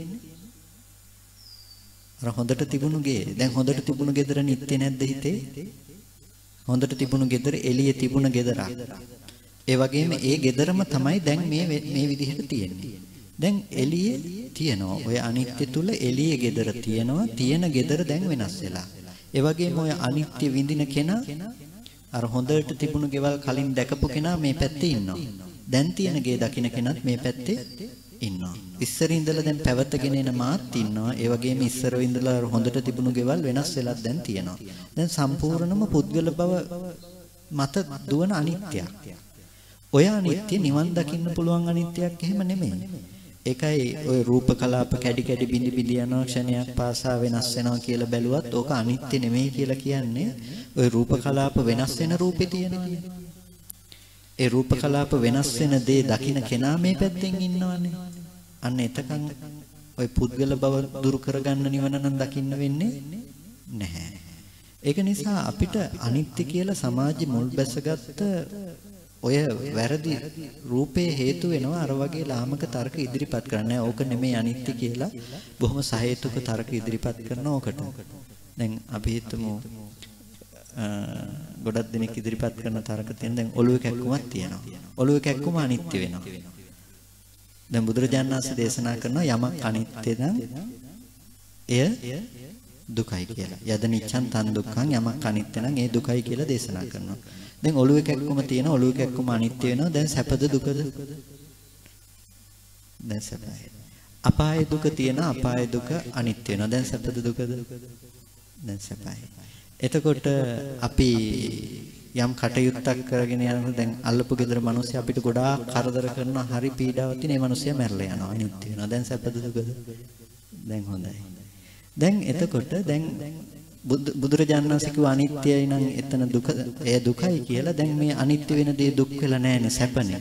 අර හොඳට තිබුණු ගේ. දැන් හොඳට තිබුණු ගෙදර නිත්‍ය නැද්ද හිතේ? හොඳට තිබුණු ගෙදර එළියේ තිබුණ ගෙදරක්. ඒ වගේම ඒ ගෙදරම තමයි දැන් මේ විදිහට තියෙන්නේ. දැන් එළියේ තියෙනවා. ඔය අනිත්‍ය තුල එළියේ ගෙදර තියෙනවා. තියෙන ගෙදර දැන් වෙනස් වෙලා. ඒ වගේම ඔය අනිත්‍ය විඳින කෙනා අර හොඳට තිබුණු ගෙවල් කලින් දැකපු කෙනා මේ පැත්තේ ඉන්නවා. දැන් තියෙන ගේ දකින්න කෙනත් මේ පැත්තේ ඉන්නවා. ඉස්සර ඉඳලා දැන් පැවතගෙන එන මාත් ඉන්නවා. ඒ වගේම ඉස්සර ඉඳලා හොඳට තිබුණු ගෙවල් වෙනස් වෙලත් දැන් තියෙනවා. දැන් සම්පූර්ණම පුද්ගල බව මත දුවන අනිත්‍යයක්. ඔය අනිත්‍ය නිවන් දකින්න පුළුවන් අනිත්‍යයක් එහෙම නෙමෙයි. ඒකයි ඔය රූප කලාප කැඩි කැඩි බිඳි බිඳි යන ක්ෂණයක් පාසා වෙනස් වෙනවා කියලා බැලුවත් ඕක අනිත්‍ය නෙමෙයි කියලා කියන්නේ ඔය රූප කලාප වෙනස් වෙන රූපේ තියෙනවානේ. ඒ රූප කලාප වෙනස් වෙන දේ දකින්න කෙනා මේ පැත්තෙන් ඉන්නවනේ. අන්න එතකන් ওই පුද්ගල බව දුරු කරගන්න නිවන නම් දකින්න වෙන්නේ නැහැ. ඒක නිසා අපිට අනිත්‍ය කියලා සමාජෙ මුල් බැසගත්ත ඔය වැරදි රූපේ හේතු වෙනවා අර වගේ ලාමක තර්ක ඉදිරිපත් කරන්නේ. ඕක නෙමෙයි අනිත්‍ය කියලා බොහොම සහේතුක තර්ක ඉදිරිපත් කරන ඕකට. දැන් අපි හිතමු ගොඩක් දෙනෙක් ඉදිරිපත් කරන තර්ක තියෙන දැන් ඔළුවේ කැක්කුමක් තියෙනවා. ඔළුවේ කැක්කුම අනිත්‍ය වෙනවා. දැන් බුදුරජාණන් වහන්සේ දේශනා කරනවා යමක් අනිත්‍ය නම් එය දුකයි කියලා. යද නිච්ඡන් තන් දුක්ඛං යමක් අනිත්‍ය නම් ඒ දුකයි කියලා දේශනා කරනවා. දැන් ඔළුවේ කැක්කුම තියෙන ඔළුවේ කැක්කුම අනිත්‍ය වෙනවා. දැන් සැපද දුකද? දැන් සැපයි. අපාය දුක තියෙන අපාය දුක අනිත්‍ය වෙනවා. දැන් සැපද දුකද? දැන් සැපයි. එතකොට අපි යම් කටයුත්තක් කරගෙන යනකොට දැන් අල්ලපු ගෙදර මිනිස්සු අපිට ගොඩාක් කරදර කරනවා. හරි පීඩාවක් තියෙන මේ මිනිස්සයා මැරලා යනවා. අනිත්‍ය වෙනවා. දැන් සැපද දුකද? දැන් හොඳයි. දැන් එතකොට දැන් බුදුරජාණන් වහන්සේ කිව්ව අනිත්‍යයි නම් එතන දුක එය දුකයි කියලා. දැන් මේ අනිත්‍ය වෙන දේ දුක් වෙලා නැහැනේ සැපනේ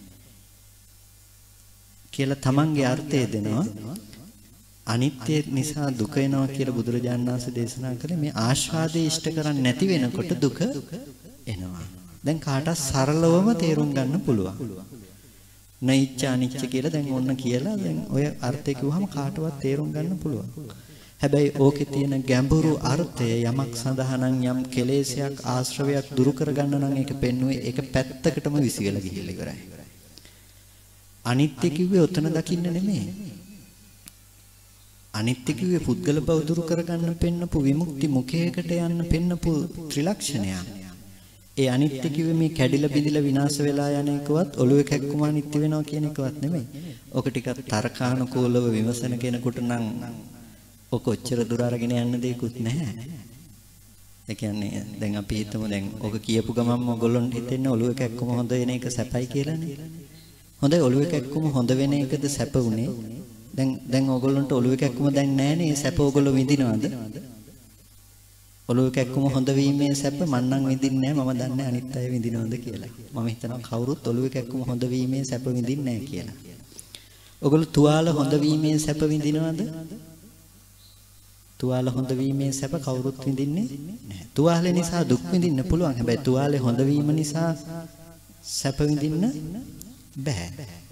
කියලා තමන්ගේ අර්ථය දෙනවා. අනිත්‍ය නිසා දුක එනවා කියලා බුදුරජාණන් වහන්සේ දේශනා කළේ මේ ආස්වාදයේ ඉෂ්ට කරන්නේ නැති වෙනකොට දුක එනවා. දැන් කාටත් සරලවම තේරුම් ගන්න පුළුවන්. නෛච්ච අනිච්ච කියලා දැන් ඔන්න කියලා දැන් ඔය අර්ථය කිව්වහම කාටවත් තේරුම් ගන්න පුළුවන්. හැබැයි ඕකේ තියෙන ගැඹුරු අර්ථය යමක් සඳහා යම් කෙලෙසයක් ආශ්‍රවයක් දුරු කරගන්න නම් ඒක පෙන්වුවේ ඒක පැත්තකටම විසිරලා ගිහිල්ලා ඉවරයි. අනිත්‍ය කිව්වේ ඔතන දකින්න නෙමෙයි. අනිත්‍ය කිව්වේ පුද්ගල බව දුරු කරගන්න පෙන්නපු විමුක්ති මුඛයකට යන්න පෙන්නපු ත්‍රිලක්ෂණයක්. ඒ අනිත්‍ය කිව්වේ මේ කැඩිලා බිඳිලා විනාශ වෙලා යන එකවත් ඔළුවේ කැක්කුම අනිත්‍ය වෙනවා කියන එකවත් නෙමෙයි. ඔක ටිකක් තර්කානුකූලව විමසන කෙනෙකුට නම් ඔක ඔච්චර දුර අරගෙන යන්න දෙයක්වත් නැහැ. ඒ කියන්නේ දැන් අපි හිතමු දැන් ඔක කියපු ගමන්ම ඔයගොල්ලොන්ට හිතෙන්නේ ඔළුවේ කැක්කුම හොඳ වෙන එක සැපයි කියලානේ. හොඳයි ඔළුවේ කැක්කුම හොඳ වෙන එකද සැප උනේ? දැන් ඔයගොල්ලන්ට ඔළුවේ කැක්කුම දැන් නැහැනේ. ඒ සැප ඔයගොල්ලෝ විඳිනවද? ඔළුවේ කැක්කුම හොඳ වීමේ සැප මම නම් විඳින්නේ නැහැ. මම දන්නේ අනිත් අය විඳිනවද කියලා. මම හිතනවා කවුරුත් ඔළුවේ කැක්කුම හොඳ වීමේ සැප විඳින්නේ නැහැ කියලා. ඔයගොල්ලෝ තුවාල හොඳ වීමේ සැප විඳිනවද? තුවාල හොඳ වීමේ සැප කවුරුත් විඳින්නේ නැහැ. තුවාලේ නිසා දුක් විඳින්න පුළුවන්. හැබැයි තුවාලේ හොඳ වීම නිසා සැප විඳින්න බෑ.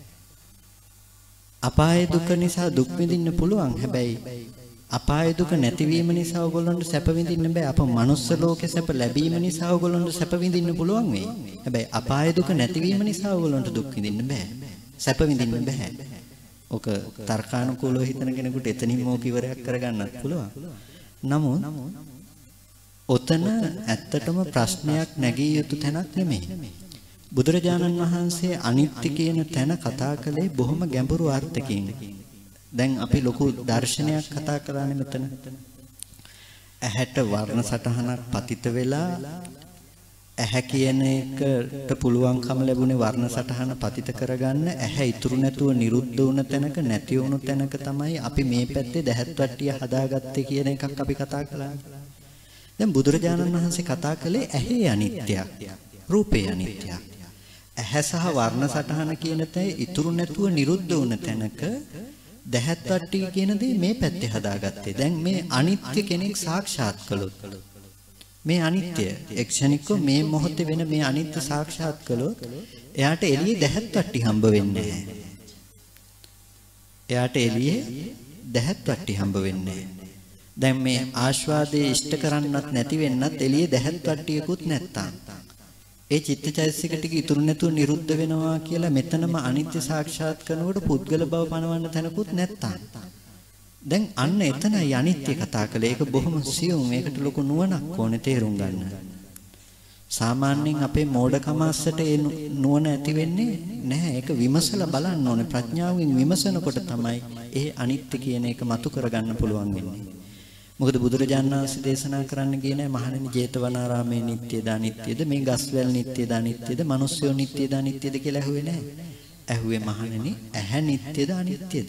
අපාය දුක නිසා දුක් විඳින්න පුළුවන්. හැබැයි අපාය දුක නැතිවීම නිසා ඔයගොල්ලන්ට සැප විඳින්න බෑ. අප මනුස්ස ලෝකේ සැප ලැබීම නිසා ඔයගොල්ලන්ට සැප විඳින්න පුළුවන් වෙයි. හැබැයි අපාය දුක නැතිවීම නිසා ඔයගොල්ලන්ට දුක් විඳින්න බෑ. සැප විඳින්න බෑ. ඔක තර්කානුකූලව හිතන කෙනෙකුට එතනින්ම ඕක ඉවරයක් කරගන්නත් පුළුවන්. නමුත් ඔතන ඇත්තටම ප්‍රශ්නයක් නැගී යුතු තැනක් නෙමෙයි. බුදුරජාණන් වහන්සේ අනිත්‍ය කියන තැන කතා කළේ බොහොම ගැඹුරු අර්ථකින්. දැන් අපි ලොකු දර්ශනයක් කතා කරන්නේ මෙතන. ඇහැට වර්ණ සටහනක් පතිත වෙලා ඇහැ කියන එකට පුළුවන්කම ලැබුණේ වර්ණ සටහන පතිත කරගන්න. ඇහැ ඉතුරු නැතුව නිරුද්ධ වුණ තැනක නැති වුණු තැනක තමයි අපි මේ පැත්තේ දැහත් වට්ටිය හදාගත්තේ කියන එකක් අපි කතා කළා. දැන් බුදුරජාණන් වහන්සේ කතා කළේ ඇහි අනිත්‍යයක්, රූපේ අනිත්‍යයක්. ඇහැ සහ වර්ණ සටහන කියන තේ ඉතුරු නැතුව නිරුද්ධ වුණ තැනක දැහත් වට්ටිය කියන දේ මේ පැත්තේ හදාගත්තේ. දැන් මේ අනිත්‍ය කෙනෙක් සාක්ෂාත් කළොත් මේ අනිත්‍ය එක්ෂණිකව මේ මොහොතේ වෙන මේ අනිත්‍ය සාක්ෂාත් කළොත් එයාට එළියේ දැහත් වට්ටි හම්බ වෙන්නේ නැහැ. එයාට එළියේ දැහත් වට්ටි හම්බ වෙන්නේ නැහැ. දැන් මේ ආස්වාදයේ ඉෂ්ට කරන්නත් නැති වෙන්නත් එළියේ දැහත් වට්ටියකුත් නැත්තම් ඒ චිත්තචෛතසික ටික ඉතුරු නැතුව නිරුද්ධ වෙනවා කියලා මෙතනම අනිත්‍ය සාක්ෂාත් කරනකොට පුද්ගල බව පනවන්න තැනකුත් නැත්තම් දැන් අන්න එතනයි අනිත්‍ය කතා කළේ. ඒක බොහොම සියුම්. ඒකට ලොකු නුවණක් ඕනේ තේරුම් ගන්න. සාමාන්‍යයෙන් අපේ මෝඩකම අස්සට ඒ නුවණ ඇති වෙන්නේ නැහැ. ඒක විමසලා බලන්න ඕනේ. ප්‍රඥාවෙන් විමසනකොට තමයි ඒ අනිත්‍ය කියන එක මතු කරගන්න පුළුවන් වෙන්නේ. මොකද බුදුරජාණන් වහන්සේ දේශනා කරන්න ගියේ මහණෙනි ජේතවනාරාමේ නිට්ටයද අනිත්‍යද, මේ ගස්වැල් නිට්ටයද අනිත්‍යද, මිනිස්සුયો නිට්ටයද අනිත්‍යද කියලා ඇහුවේ නැහැ. ඇහුවේ මහණෙනි ඇහැ නිට්ටයද අනිත්‍යද?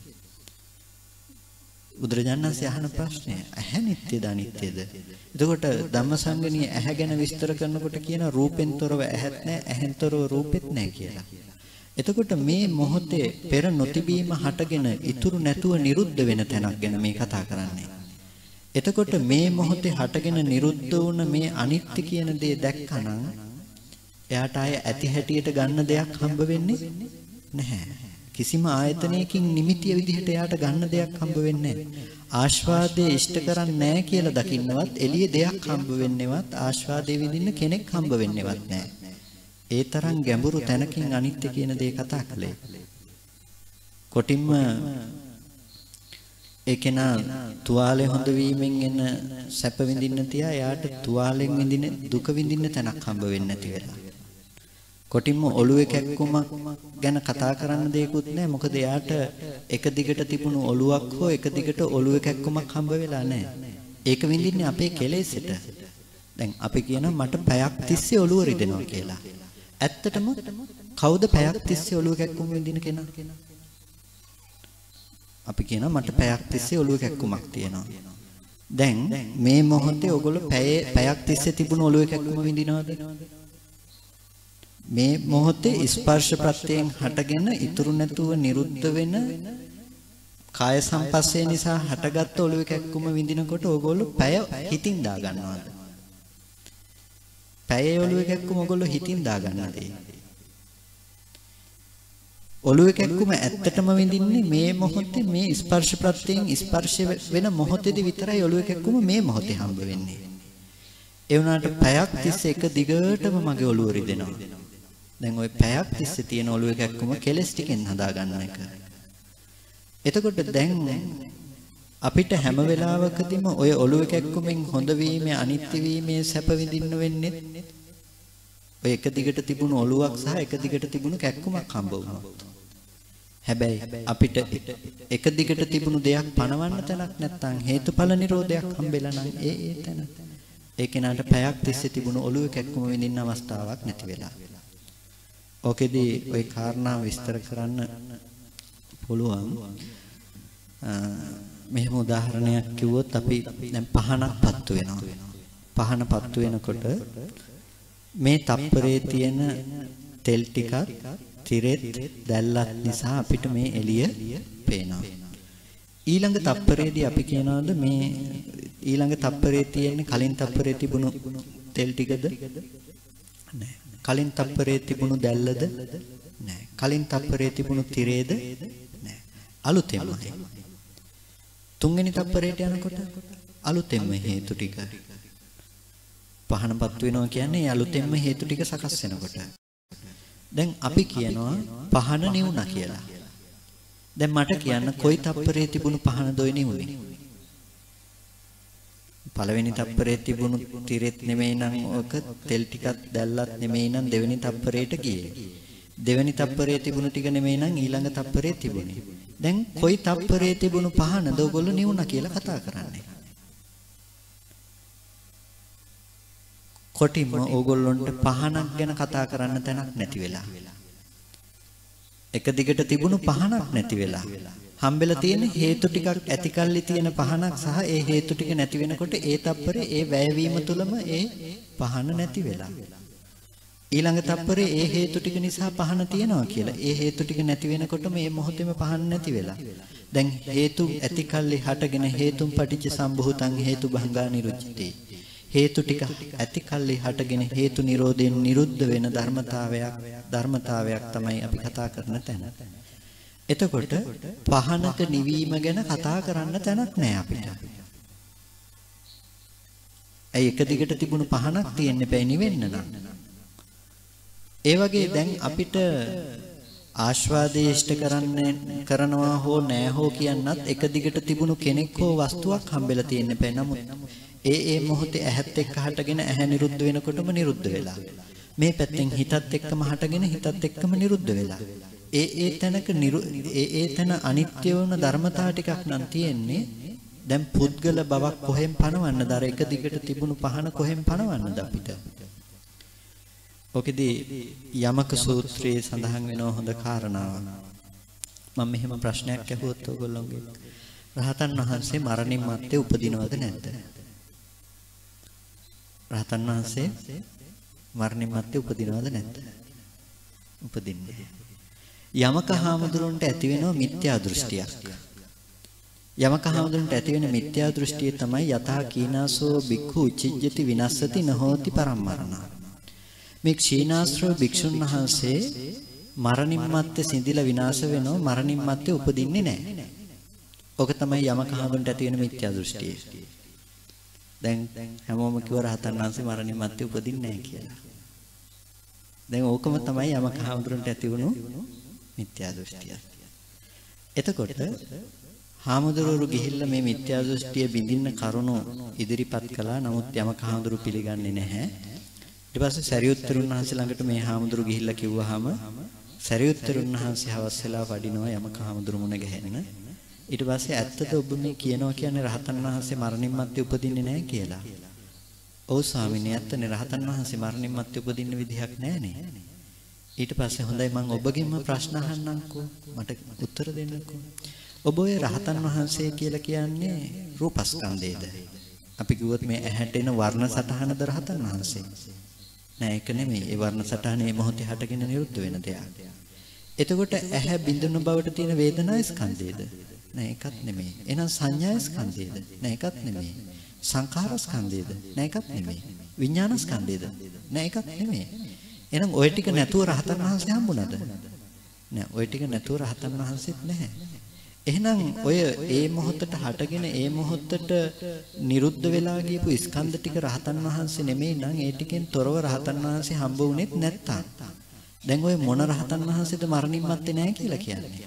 බුදුරජාණන් වහන්සේ අහන ප්‍රශ්නය ඇහැ නිට්ටයද අනිත්‍යද? එතකොට ධම්මසංගණී ඇහැ ගැන විස්තර කරනකොට කියන රූපෙන් තොරව ඇහත් නැහැ, ඇහෙන් තොරව රූපෙත් නැහැ කියලා. එතකොට මේ මොහොතේ පෙර නොතිබීම හටගෙන ඉතුරු නැතුව නිරුද්ධ වෙන තැනක් ගැන මේ කතා කරන්නේ. එතකොට මේ මොහොතේ හටගෙන නිරුද්ධ වුණ මේ අනිත්‍ය කියන දේ දැක්කනම් එයාට ආය ඇති හැටියට ගන්න දෙයක් හම්බ වෙන්නේ නැහැ. කිසිම ආයතනයකින් නිමිතිය විදිහට එයාට ගන්න දෙයක් හම්බ වෙන්නේ නැහැ. ආස්වාදයේ ඉෂ්ට කරන්නේ නැහැ කියලා දකින්නවත් එළියේ දෙයක් හම්බ වෙන්නේවත් ආස්වාදයේ විඳින්න කෙනෙක් හම්බ වෙන්නේවත් නැහැ. ඒ තරම් ගැඹුරු තැනකින් අනිත්‍ය කියන දේ කතා කළේ. කොටින්ම ඒකේන තුවාලේ හොඳ වීමෙන් එන සැප විඳින්න තියා එයාට තුවාලෙන් විඳින දුක විඳින්න තැනක් හම්බ වෙන්නේ නැති වෙලා. කොටින්ම ඔළුවේ කැක්කුම ගැන කතා කරන්න දෙයක්වත් නැහැ. මොකද එයාට එක දිගට තිබුණු ඔළුවක් හෝ එක දිගට ඔළුවේ කැක්කුමක් හම්බ වෙලා නැහැ. ඒක විඳින්නේ අපේ කෙලෙසට. දැන් අපි කියනවා මට පැයක් තිස්සේ ඔළුව රිදෙනවා කියලා. ඇත්තටම කවුද පැයක් තිස්සේ ඔළුව කැක්කුම විඳින කෙනා? අපි කියනවා මට පැයක් තිස්සේ ඔළුව කැක්කුමක් තියෙනවා. දැන් මේ මොහොතේ ඔයගොල්ලෝ පැයක් තිස්සේ තිබුණු ඔළුව කැක්කුම විඳිනවද? මේ මොහොතේ ස්පර්ශ ප්‍රත්‍යයෙන් හටගෙන ඉතුරු නැතුව නිරුද්ධ වෙන කාය සංපස්සේ නිසා හටගත් ඔළුව කැක්කුම විඳිනකොට ඕගොල්ලෝ පැය හිතින් දා ගන්නවාද? පැය ඔළුව කැක්කුම ඕගොල්ලෝ හිතින් දා ගන්නද? ඔළුව කැක්කුම ඇත්තටම විඳින්නේ මේ මොහොතේ මේ ස්පර්ශ ප්‍රත්‍යයෙන් ස්පර්ශ වෙන මොහොතේදී විතරයි ඔළුව කැක්කුම මේ මොහොතේ හම්බ වෙන්නේ. ඒ වුණාට පැයක් තිස්සේ එක දිගටම මගේ ඔළුව රිදෙනවා. දැන් ওই පැයක් තිස්සේ තියෙන ඔළුව කැක්කුම කෙලස් ටිකෙන් හදා ගන්න එක. එතකොට දැන් අපිට හැම වෙලාවකදීම ඔය ඔළුව කැක්කුමෙන් හොඳ වීමේ අනිත්‍ය වීමේ සැප විඳින්න වෙන්නේ ඔය එක දිගට තිබුණු ඔළුවක් සහ එක දිගට තිබුණු කැක්කුමක් හම්බ වුණා. හැබැයි අපිට එක දිගට තිබුණු දෙයක් පණවන්න තැනක් නැත්නම් හේතුඵල නිරෝධයක් හම්බෙලා නම් ඒ තැන ඒ කෙනාට පැයක් තිස්සේ තිබුණු ඔළුව කැක්කුම විඳින්න අවස්ථාවක් නැති වෙලා. ඕකෙදී ওই කාරණා විස්තර කරන්න පුළුවන්. මෙහෙම උදාහරණයක් කිව්වොත් අපි දැන් පහනක් පත්තු වෙනවා. පහන පත්තු වෙනකොට මේ තප්පරේ තියෙන තෙල් ටිකක් තිරෙත් දැල්ලත් නිසා අපිට මේ එළිය පේනවා. ඊළඟ තප්පරේදී අපි කියනවාද මේ ඊළඟ තප්පරේ තියෙන කලින් තප්පරේ තිබුණු තෙල් ටිකද? නැහැ. කලින් තප්පරේ තිබුණු දැල්ලද? නැහැ. කලින් තප්පරේ තිබුණු තිරේද? නැහැ. අලුතෙන්මයි. තුන්වෙනි තප්පරේට යනකොට අලුතෙන්ම හේතු ටික පහනපත් වෙනවා කියන්නේ අලුතෙන්ම හේතු ටික සකස් වෙනකොට. දැන් අපි කියනවා පහන නිවුණා කියලා. දැන් මට කියන්න කොයි තප්පරේ තිබුණු පහනද ඔය නිවුනේ? පළවෙනි තප්පරේ තිබුණු තිරෙත් නෙමෙයි නම් ඔක තෙල් ටිකක් දැල්ලත් නෙමෙයි නම් දෙවෙනි තප්පරේට ගියේ. දෙවෙනි තප්පරේ තිබුණු ටික නෙමෙයි නම් ඊළඟ තප්පරේ තිබුණේ. දැන් කොයි තප්පරේ තිබුණු පහනද ඔයගොල්ලෝ නිවුණා කියලා කතා කරන්නේ? කොටින්ම ඕගොල්ලොන්ට පහනක් ගැන කතා කරන්න තැනක් නැති වෙලා. එක දිගට තිබුණු පහනක් නැති වෙලා. හම්බෙලා තියෙන හේතු ටිකක් ඇතිකල්ලි තියෙන පහනක් සහ ඒ හේතු ටික නැති වෙනකොට ඒ තප්පරේ ඒ වැයවීම තුලම ඒ පහන නැති වෙලා. ඊළඟ තප්පරේ ඒ හේතු ටික නිසා පහන තියෙනවා කියලා. ඒ හේතු ටික නැති වෙනකොට මේ මොහොතේම පහන නැති වෙලා. දැන් හේතු ඇතිකල්ලි හටගෙන හේතුන් පටිච්ච සම්භූතං හේතු භංගා නිරුච්චති. හේතු ටික ඇතිකල්ලි හටගෙන හේතු නිරෝධයෙන් නිරුද්ධ වෙන ධර්මතාවයක් තමයි අපි කතා කරන තැන. එතකොට පහනක නිවීම ගැන කතා කරන්න තැනක් නෑ අපිට. ඒ එක දිගට තිබුණු පහනක් තියෙන්න බෑ නිවෙන්න නම්. ඒ වගේ දැන් අපිට ආස්වාදයේ ඉෂ්ට කරනවා හෝ නෑ හෝ කියන්නත් එක දිගට තිබුණු කෙනෙක් හෝ වස්තුවක් හම්බෙලා තියෙන්න බෑ. නමුත් ඒ මොහොතේ ඇහත් එක්ක හටගෙන ඇහැ නිරුද්ධ වෙනකොටම නිරුද්ධ වෙලා. මේ පැත්තෙන් හිතත් එක්කම හටගෙන හිතත් එක්කම නිරුද්ධ වෙලා. ඒ තැනක තැන අනිත්‍ය වුණ ධර්මතාව ටිකක් නම් තියෙන්නේ. දැන් පුද්ගල බවක් කොහෙන් පනවන්නද? අර එක දිගට තිබුණු පහන කොහෙන් පනවන්නද අපිට? ඔකෙදී යමක සූත්‍රයේ සඳහන් වෙන හොඳ කාරණාවක්. මම මෙහෙම ප්‍රශ්නයක් අහුවොත් ඔයගොල්ලෝගේ රහතන් වහන්සේ මරණින් මත්තේ උපදිනවද නැද්ද? රහතන් වහන්සේ මරණින් මත්තේ උපදිනවද නැද්ද? උපදින්නේ. යමක හාමුදුරන්ට ඇති වෙනවා මිත්‍යා දෘෂ්ටියක්. යමක හාමුදුරන්ට ඇති වෙන මිත්‍යා දෘෂ්ටිය තමයි යථා කීනාසෝ බික්ඛු උච්චිජ්ජති විනස්සති නහෝති පරම්මරණ. මේ ක්ෂීනාශ්‍රව භික්ෂුන් වහන්සේ මරණින් මත්තේ සිඳිලා විනාශ වෙනවා, මරණින් මත්තේ උපදින්නේ නැහැ. ඔක තමයි යමක හාමුදුරන්ට ඇති වෙන මිත්‍යා දෘෂ්ටිය. දැන් හැමෝම කිව්ව රහතන් වහන්සේ මරණින් මත්තේ උපදින්නේ නැහැ කියලා. දැන් ඕකම තමයි යමක හාමුදුරන්ට ඇති වුණු මිත්‍යා දෘෂ්ටිය. එතකොට හාමුදුරුවෝ ගිහිල්ලා මේ මිත්‍යා දෘෂ්ටිය බිඳින්න කරුණු ඉදිරිපත් කළා. නමුත් යමක හාමුදුරුවෝ පිළිගන්නේ නැහැ. ඊට පස්සේ සරියුත්තරුන් වහන්සේ ළඟට මේ හාමුදුරුවෝ ගිහිල්ලා කිව්වහම සරියුත්තරුන් වහන්සේ හවස් වෙලා වඩිනවා යමක හාමුදුරුවෝ මුණ ගැහෙන්න. ඊට පස්සේ ඇත්තද ඔබ මේ කියනවා කියන්නේ රහතන් වහන්සේ මරණින් මත්තේ උපදින්නේ නැහැ කියලා? ඔව් ස්වාමීනි, ඇත්තනේ රහතන් වහන්සේ මරණින් මත්තේ උපදින්න විදිහක් නැහැනේ. ඊට පස්සේ හොඳයි මම ඔබගෙන්ම ප්‍රශ්න අහන්නම්කෝ, මට උත්තර දෙන්නකෝ. ඔබ ඔය රහතන් වහන්සේ කියලා කියන්නේ රූපස්කන්ධයේද? අපි කිව්වොත් මේ ඇහැට එන වර්ණ සටහනද රහතන් වහන්සේ? නෑ, ඒක නෙමෙයි. ඒ වර්ණ සටහන මේ මොහොතේ හටගෙන නිරුද්ධ වෙන දෙයක්. එතකොට ඇහැ බිඳුණු බවට තියෙන වේදනා ස්කන්ධයේද? නෑ, ඒකත් නෙමෙයි. එහෙනම් සංඥා ස්කන්ධයේද? නෑ, ඒකත් නෙමෙයි. සංඛාර ස්කන්ධයේද? නෑ, ඒකත් නෙමෙයි. විඥාන ස්කන්ධයේද? නෑ, ඒකත් නෙමෙයි. එහෙනම් ওই ටික නැතුව රහතන් වහන්සේ හම්බුණාද? නෑ, ওই ටික නැතුව රහතන් වහන්සේත් නැහැ. එහෙනම් ඔය ඒ මොහොතට හටගෙන ඒ මොහොතට නිරුද්ධ වෙලා ගියපු ස්කන්ධ ටික රහතන් වහන්සේ නෙමෙයි නම් ඒ ටිකෙන් තොරව රහතන් වහන්සේ හම්බ වුණෙත් නැත්තම් දැන් ඔය මොන රහතන් වහන්සේද මරණින් මත්තේ නැහැ කියලා කියන්නේ?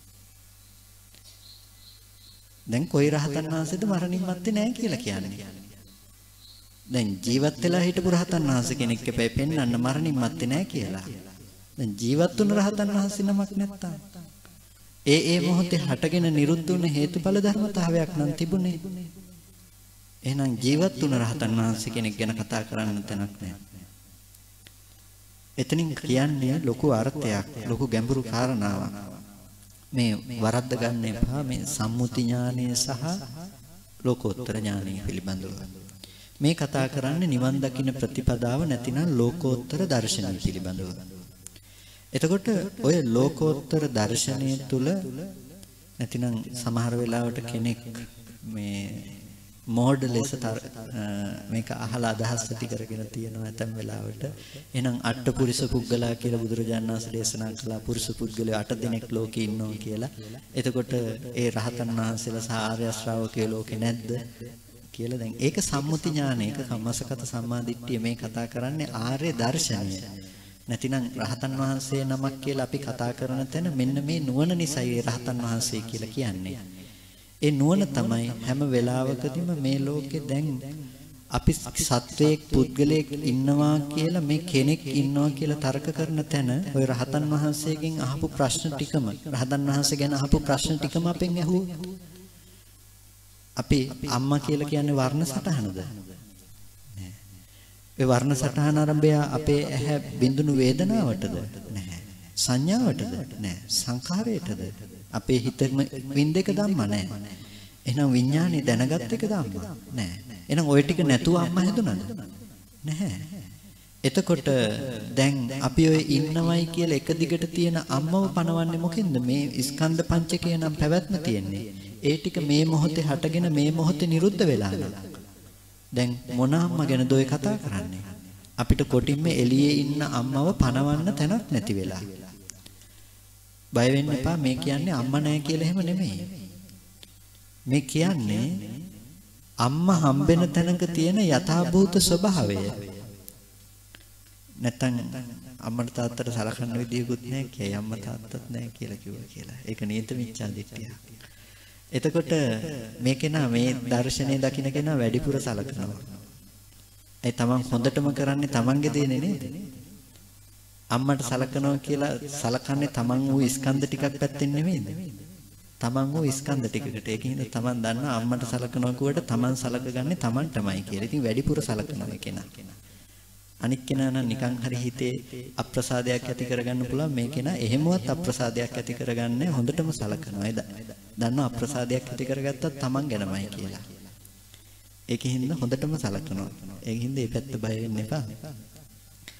දැන් කොයි රහතන් වහන්සේද මරණින් මත්තේ නැහැ කියලා කියන්නේ? දැන් ජීවත් වෙලා හිටපු රහතන් වහන්සේ කෙනෙක් එපැයි පෙන්වන්න මරණින් මත්තේ නැහැ කියලා. දැන් ජීවත් වුණ රහතන් වහන්සේ නමක් නැත්තම් ඒ මොහොතේ හටගෙන නිරුද්ධ වුණ හේතුඵල ධර්මතාවයක් නම් තිබුණේ. එහෙනම් ජීවත් වුණ රහතන් වහන්සේ කෙනෙක් ගැන කතා කරන්න තැනක් නැහැ. එතනින් කියන්නේ ලොකු අර්ථයක්, ලොකු ගැඹුරු කාරණාවක්. මේ වරද්ද ගන්න එපා මේ සම්මුති ඥානය සහ ලෝකෝත්තර ඥානය පිළිබඳව. මේ කතා කරන්නේ නිවන් දකින්න ප්‍රතිපදාව නැතිනම් ලෝකෝත්තර දර්ශනය පිළිබඳව. එතකොට ඔය ලෝකෝත්තර දර්ශනය තුල නැතිනම් සමහර වෙලාවට කෙනෙක් මේ මෝඩ ලෙස මේක අහලා අදහස් ඇති කරගෙන තියෙනවා නැතම් වෙලාවට. එහෙනම් අට්ඨපුරිස පුද්ගලයා කියලා බුදුරජාණන් වහන්සේ දේශනා කළා. පුරුෂ පුද්ගලයෝ 8 දෙනෙක් ලෝකේ ඉන්නවා කියලා. එතකොට ඒ රහතන් වහන්සේලා සහ ආර්ය ශ්‍රාවකයෝ ලෝකේ නැද්ද කියලා. දැන් ඒක සම්මුති ඥාන, ඒක කම්මසගත සම්මාදිට්ඨිය. මේ කතා කරන්නේ ආර්ය දර්ශනය. නැතිනම් රහතන් වහන්සේ නමක් කියලා අපි කතා කරන තැන මෙන්න මේ නුවණ නිසයි රහතන් වහන්සේ කියලා කියන්නේ. ඒ නුවණ තමයි හැම වෙලාවකදීම මේ ලෝකේ දැන් අපි සත්වයක් පුද්ගලයෙක් ඉන්නවා කියලා මේ කෙනෙක් ඉන්නවා කියලා තර්ක කරන තැන ওই රහතන් වහන්සේගෙන් අහපු ප්‍රශ්න ටිකම, රහතන් වහන්සේ ගැන අහපු ප්‍රශ්න ටිකම අපෙන් ඇහුවොත් අපි අම්මා කියලා කියන්නේ වර්ණ සටහනද? ඒ වර්ණ සටහන ආරම්භය අපේ ඇහැ බිඳුණු වේදනාවටද? නැහැ. සංඥාවටද? නැහැ. සංඛාරයටද? අපේ හිත විඳේක ධම්ම නැහැ. එහෙනම් විඥානේ දැනගත් එක ධම්ම නැහැ. එහෙනම් ওই ටික නැතුව අම්මා හැදුනද? නැහැ. එතකොට දැන් අපි ඔය ඉන්නවයි කියලා එක දිගට තියෙන අම්මව පනවන්නේ මොකෙන්ද? මේ ස්කන්ධ පංචකය නම් පැවැත්ම තියෙන්නේ. ඒ ටික මේ මොහොතේ හටගෙන මේ මොහොතේ නිරුද්ධ වෙලා යනවා. දැන් මොන අම්මා ගැනද ඔය කතා කරන්නේ? අපිට කොටින්ම එළියේ ඉන්න අම්මව පනවන්න තැනක් නැති වෙලා. බය වෙන්න එපා. මේ කියන්නේ අම්මා නැහැ කියලා එහෙම නෙමෙයි. මේ කියන්නේ අම්මා හම්බෙන තැනක තියෙන යථාභූත ස්වභාවය. නැත්තම් අම්මට තාත්තට සලකන්න විදියකුත් නැහැ කියයි. අම්මා තාත්තත් නැහැ කියලා කිව්වා කියලා. ඒක නියත මිච්ඡා දිට්ඨිය. එතකොට මේ කෙනා මේ දර්ශනය දකින්න කෙනා වැඩිපුර සලකනවා. ඒ තමන් හොඳටම කරන්නේ තමන්ගේ දේනේ නේද? අම්මට සලකනවා කියලා සලකන්නේ තමන් වූ ස්කන්ධ ටිකක් පැත්තෙන් නෙමෙයිද? තමන් වූ ස්කන්ධ ටිකකට. ඒකින්ද තමන් දන්නා අම්මට සලකනවා කියුවට තමන් සලකගන්නේ තමන්ටමයි කියලා. ඉතින් වැඩිපුර සලකනවා කෙනා. අනික් කෙනා නම් නිකන් හරි හිතේ අප්‍රසාදයක් ඇති කරගන්න පුළුවන්. මේ කෙනා එහෙමවත් අප්‍රසාදයක් ඇති කරගන්නේ හොඳටම සලකනවා. දන්නා අප්‍රසාදයක් ඇති කරගත්තත් තමන් ගැනමයි කියලා. ඒකින්ද හොඳටම සලකනවා. ඒකින්ද මේ පැත්ත බය වෙන්න එපා.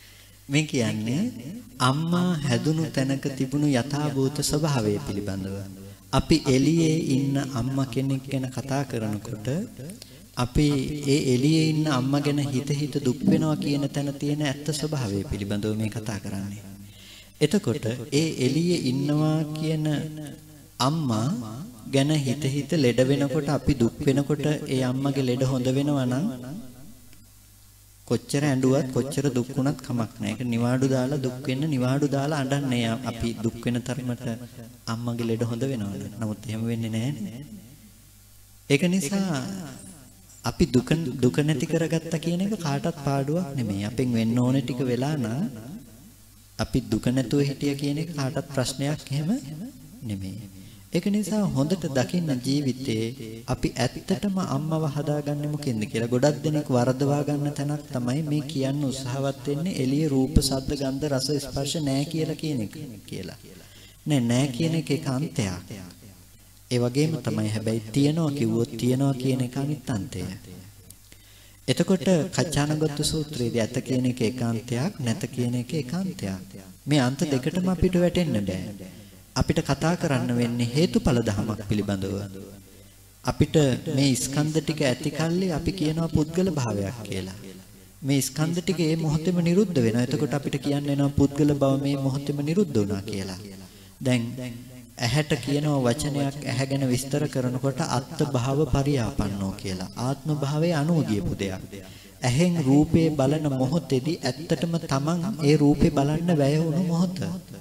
මේ කියන්නේ අම්මා හැදුණු තැනක තිබුණු යථාභූත ස්වභාවය පිළිබඳව. අපි එළියේ ඉන්න අම්මා කෙනෙක් ගැන කතා කරනකොට අපි ඒ එළියේ ඉන්න අම්මා ගැන හිත දුක් වෙනවා කියන තැන තියෙන ඇත්ත ස්වභාවය පිළිබඳව මේ කතා කරන්නේ. එතකොට ඒ එළියේ ඉන්නවා කියන අම්මා ගැන හිත ලෙඩ වෙනකොට අපි දුක් වෙනකොට ඒ අම්මගේ ලෙඩ හොඳ වෙනවා නම් කොච්චර ඇඬුවත් කොච්චර දුක් වුණත් කමක් නැහැ. ඒක නිවාඩු දාලා දුක් වෙන්න නිවාඩු දාලා අඬන්නේ අපි දුක් වෙන තරමට අම්මගේ ලෙඩ හොඳ වෙනවද? නමුත් එහෙම වෙන්නේ නැහැ. ඒක නිසා අපි දුක නැති කරගත්තා කියන එක කාටවත් පාඩුවක් නෙමෙයි. අපෙන් වෙන්න ඕනේ ටික වෙලා නම් අපි දුක නැතුව හිටිය කියන එක කාටවත් ප්‍රශ්නයක් එහෙම නෙමෙයි. ඒක නිසා හොඳට දකින්න ජීවිතේ අපි ඇත්තටම අම්මව හදාගන්නේ මොකෙන්ද කියලා ගොඩක් දෙනෙක් වරදවා ගන්න තැනක් තමයි මේ කියන්න උත්සාහවත් වෙන්නේ එළියේ රූප, ශබ්ද, ගන්ධ, රස, ස්පර්ශ නැහැ කියලා කියන එක කියලා. නෑ කියන එක ඒක අන්තයක්. ඒ වගේම තමයි හැබැයි තියනවා කිව්වොත් තියනවා කියන එක අනිත් අන්තය. එතකොට කච්චානගත සූත්‍රයේදී ඇත කියන එක ඒකාන්තයක්, නැත කියන එක ඒකාන්තයක්. මේ අන්ත දෙකටම අපිට වැටෙන්න බෑ. අපිට කතා කරන්න වෙන්නේ හේතුඵල ධමයක් පිළිබඳව. අපිට මේ ස්කන්ධ ටික ඇති කල්ලි අපි කියනවා පුද්ගල භාවයක් කියලා. මේ ස්කන්ධ ටික මේ මොහොතේම නිරුද්ධ වෙනවා. එතකොට අපිට කියන්න වෙනවා පුද්ගල බව මේ මොහොතේම නිරුද්ධ වුණා කියලා. දැන් ඇහැට කියනවා වචනයක් ඇහැ ගැන විස්තර කරනකොට අත්ත් භාව පරියාපන්නෝ කියලා. ආත්ම භාවයේ අනුව ගියපු දෙයක්. ඇහෙන් රූපේ බලන මොහොතේදී ඇත්තටම තමන් ඒ රූපේ බලන්න වැය වුණු මොහොත.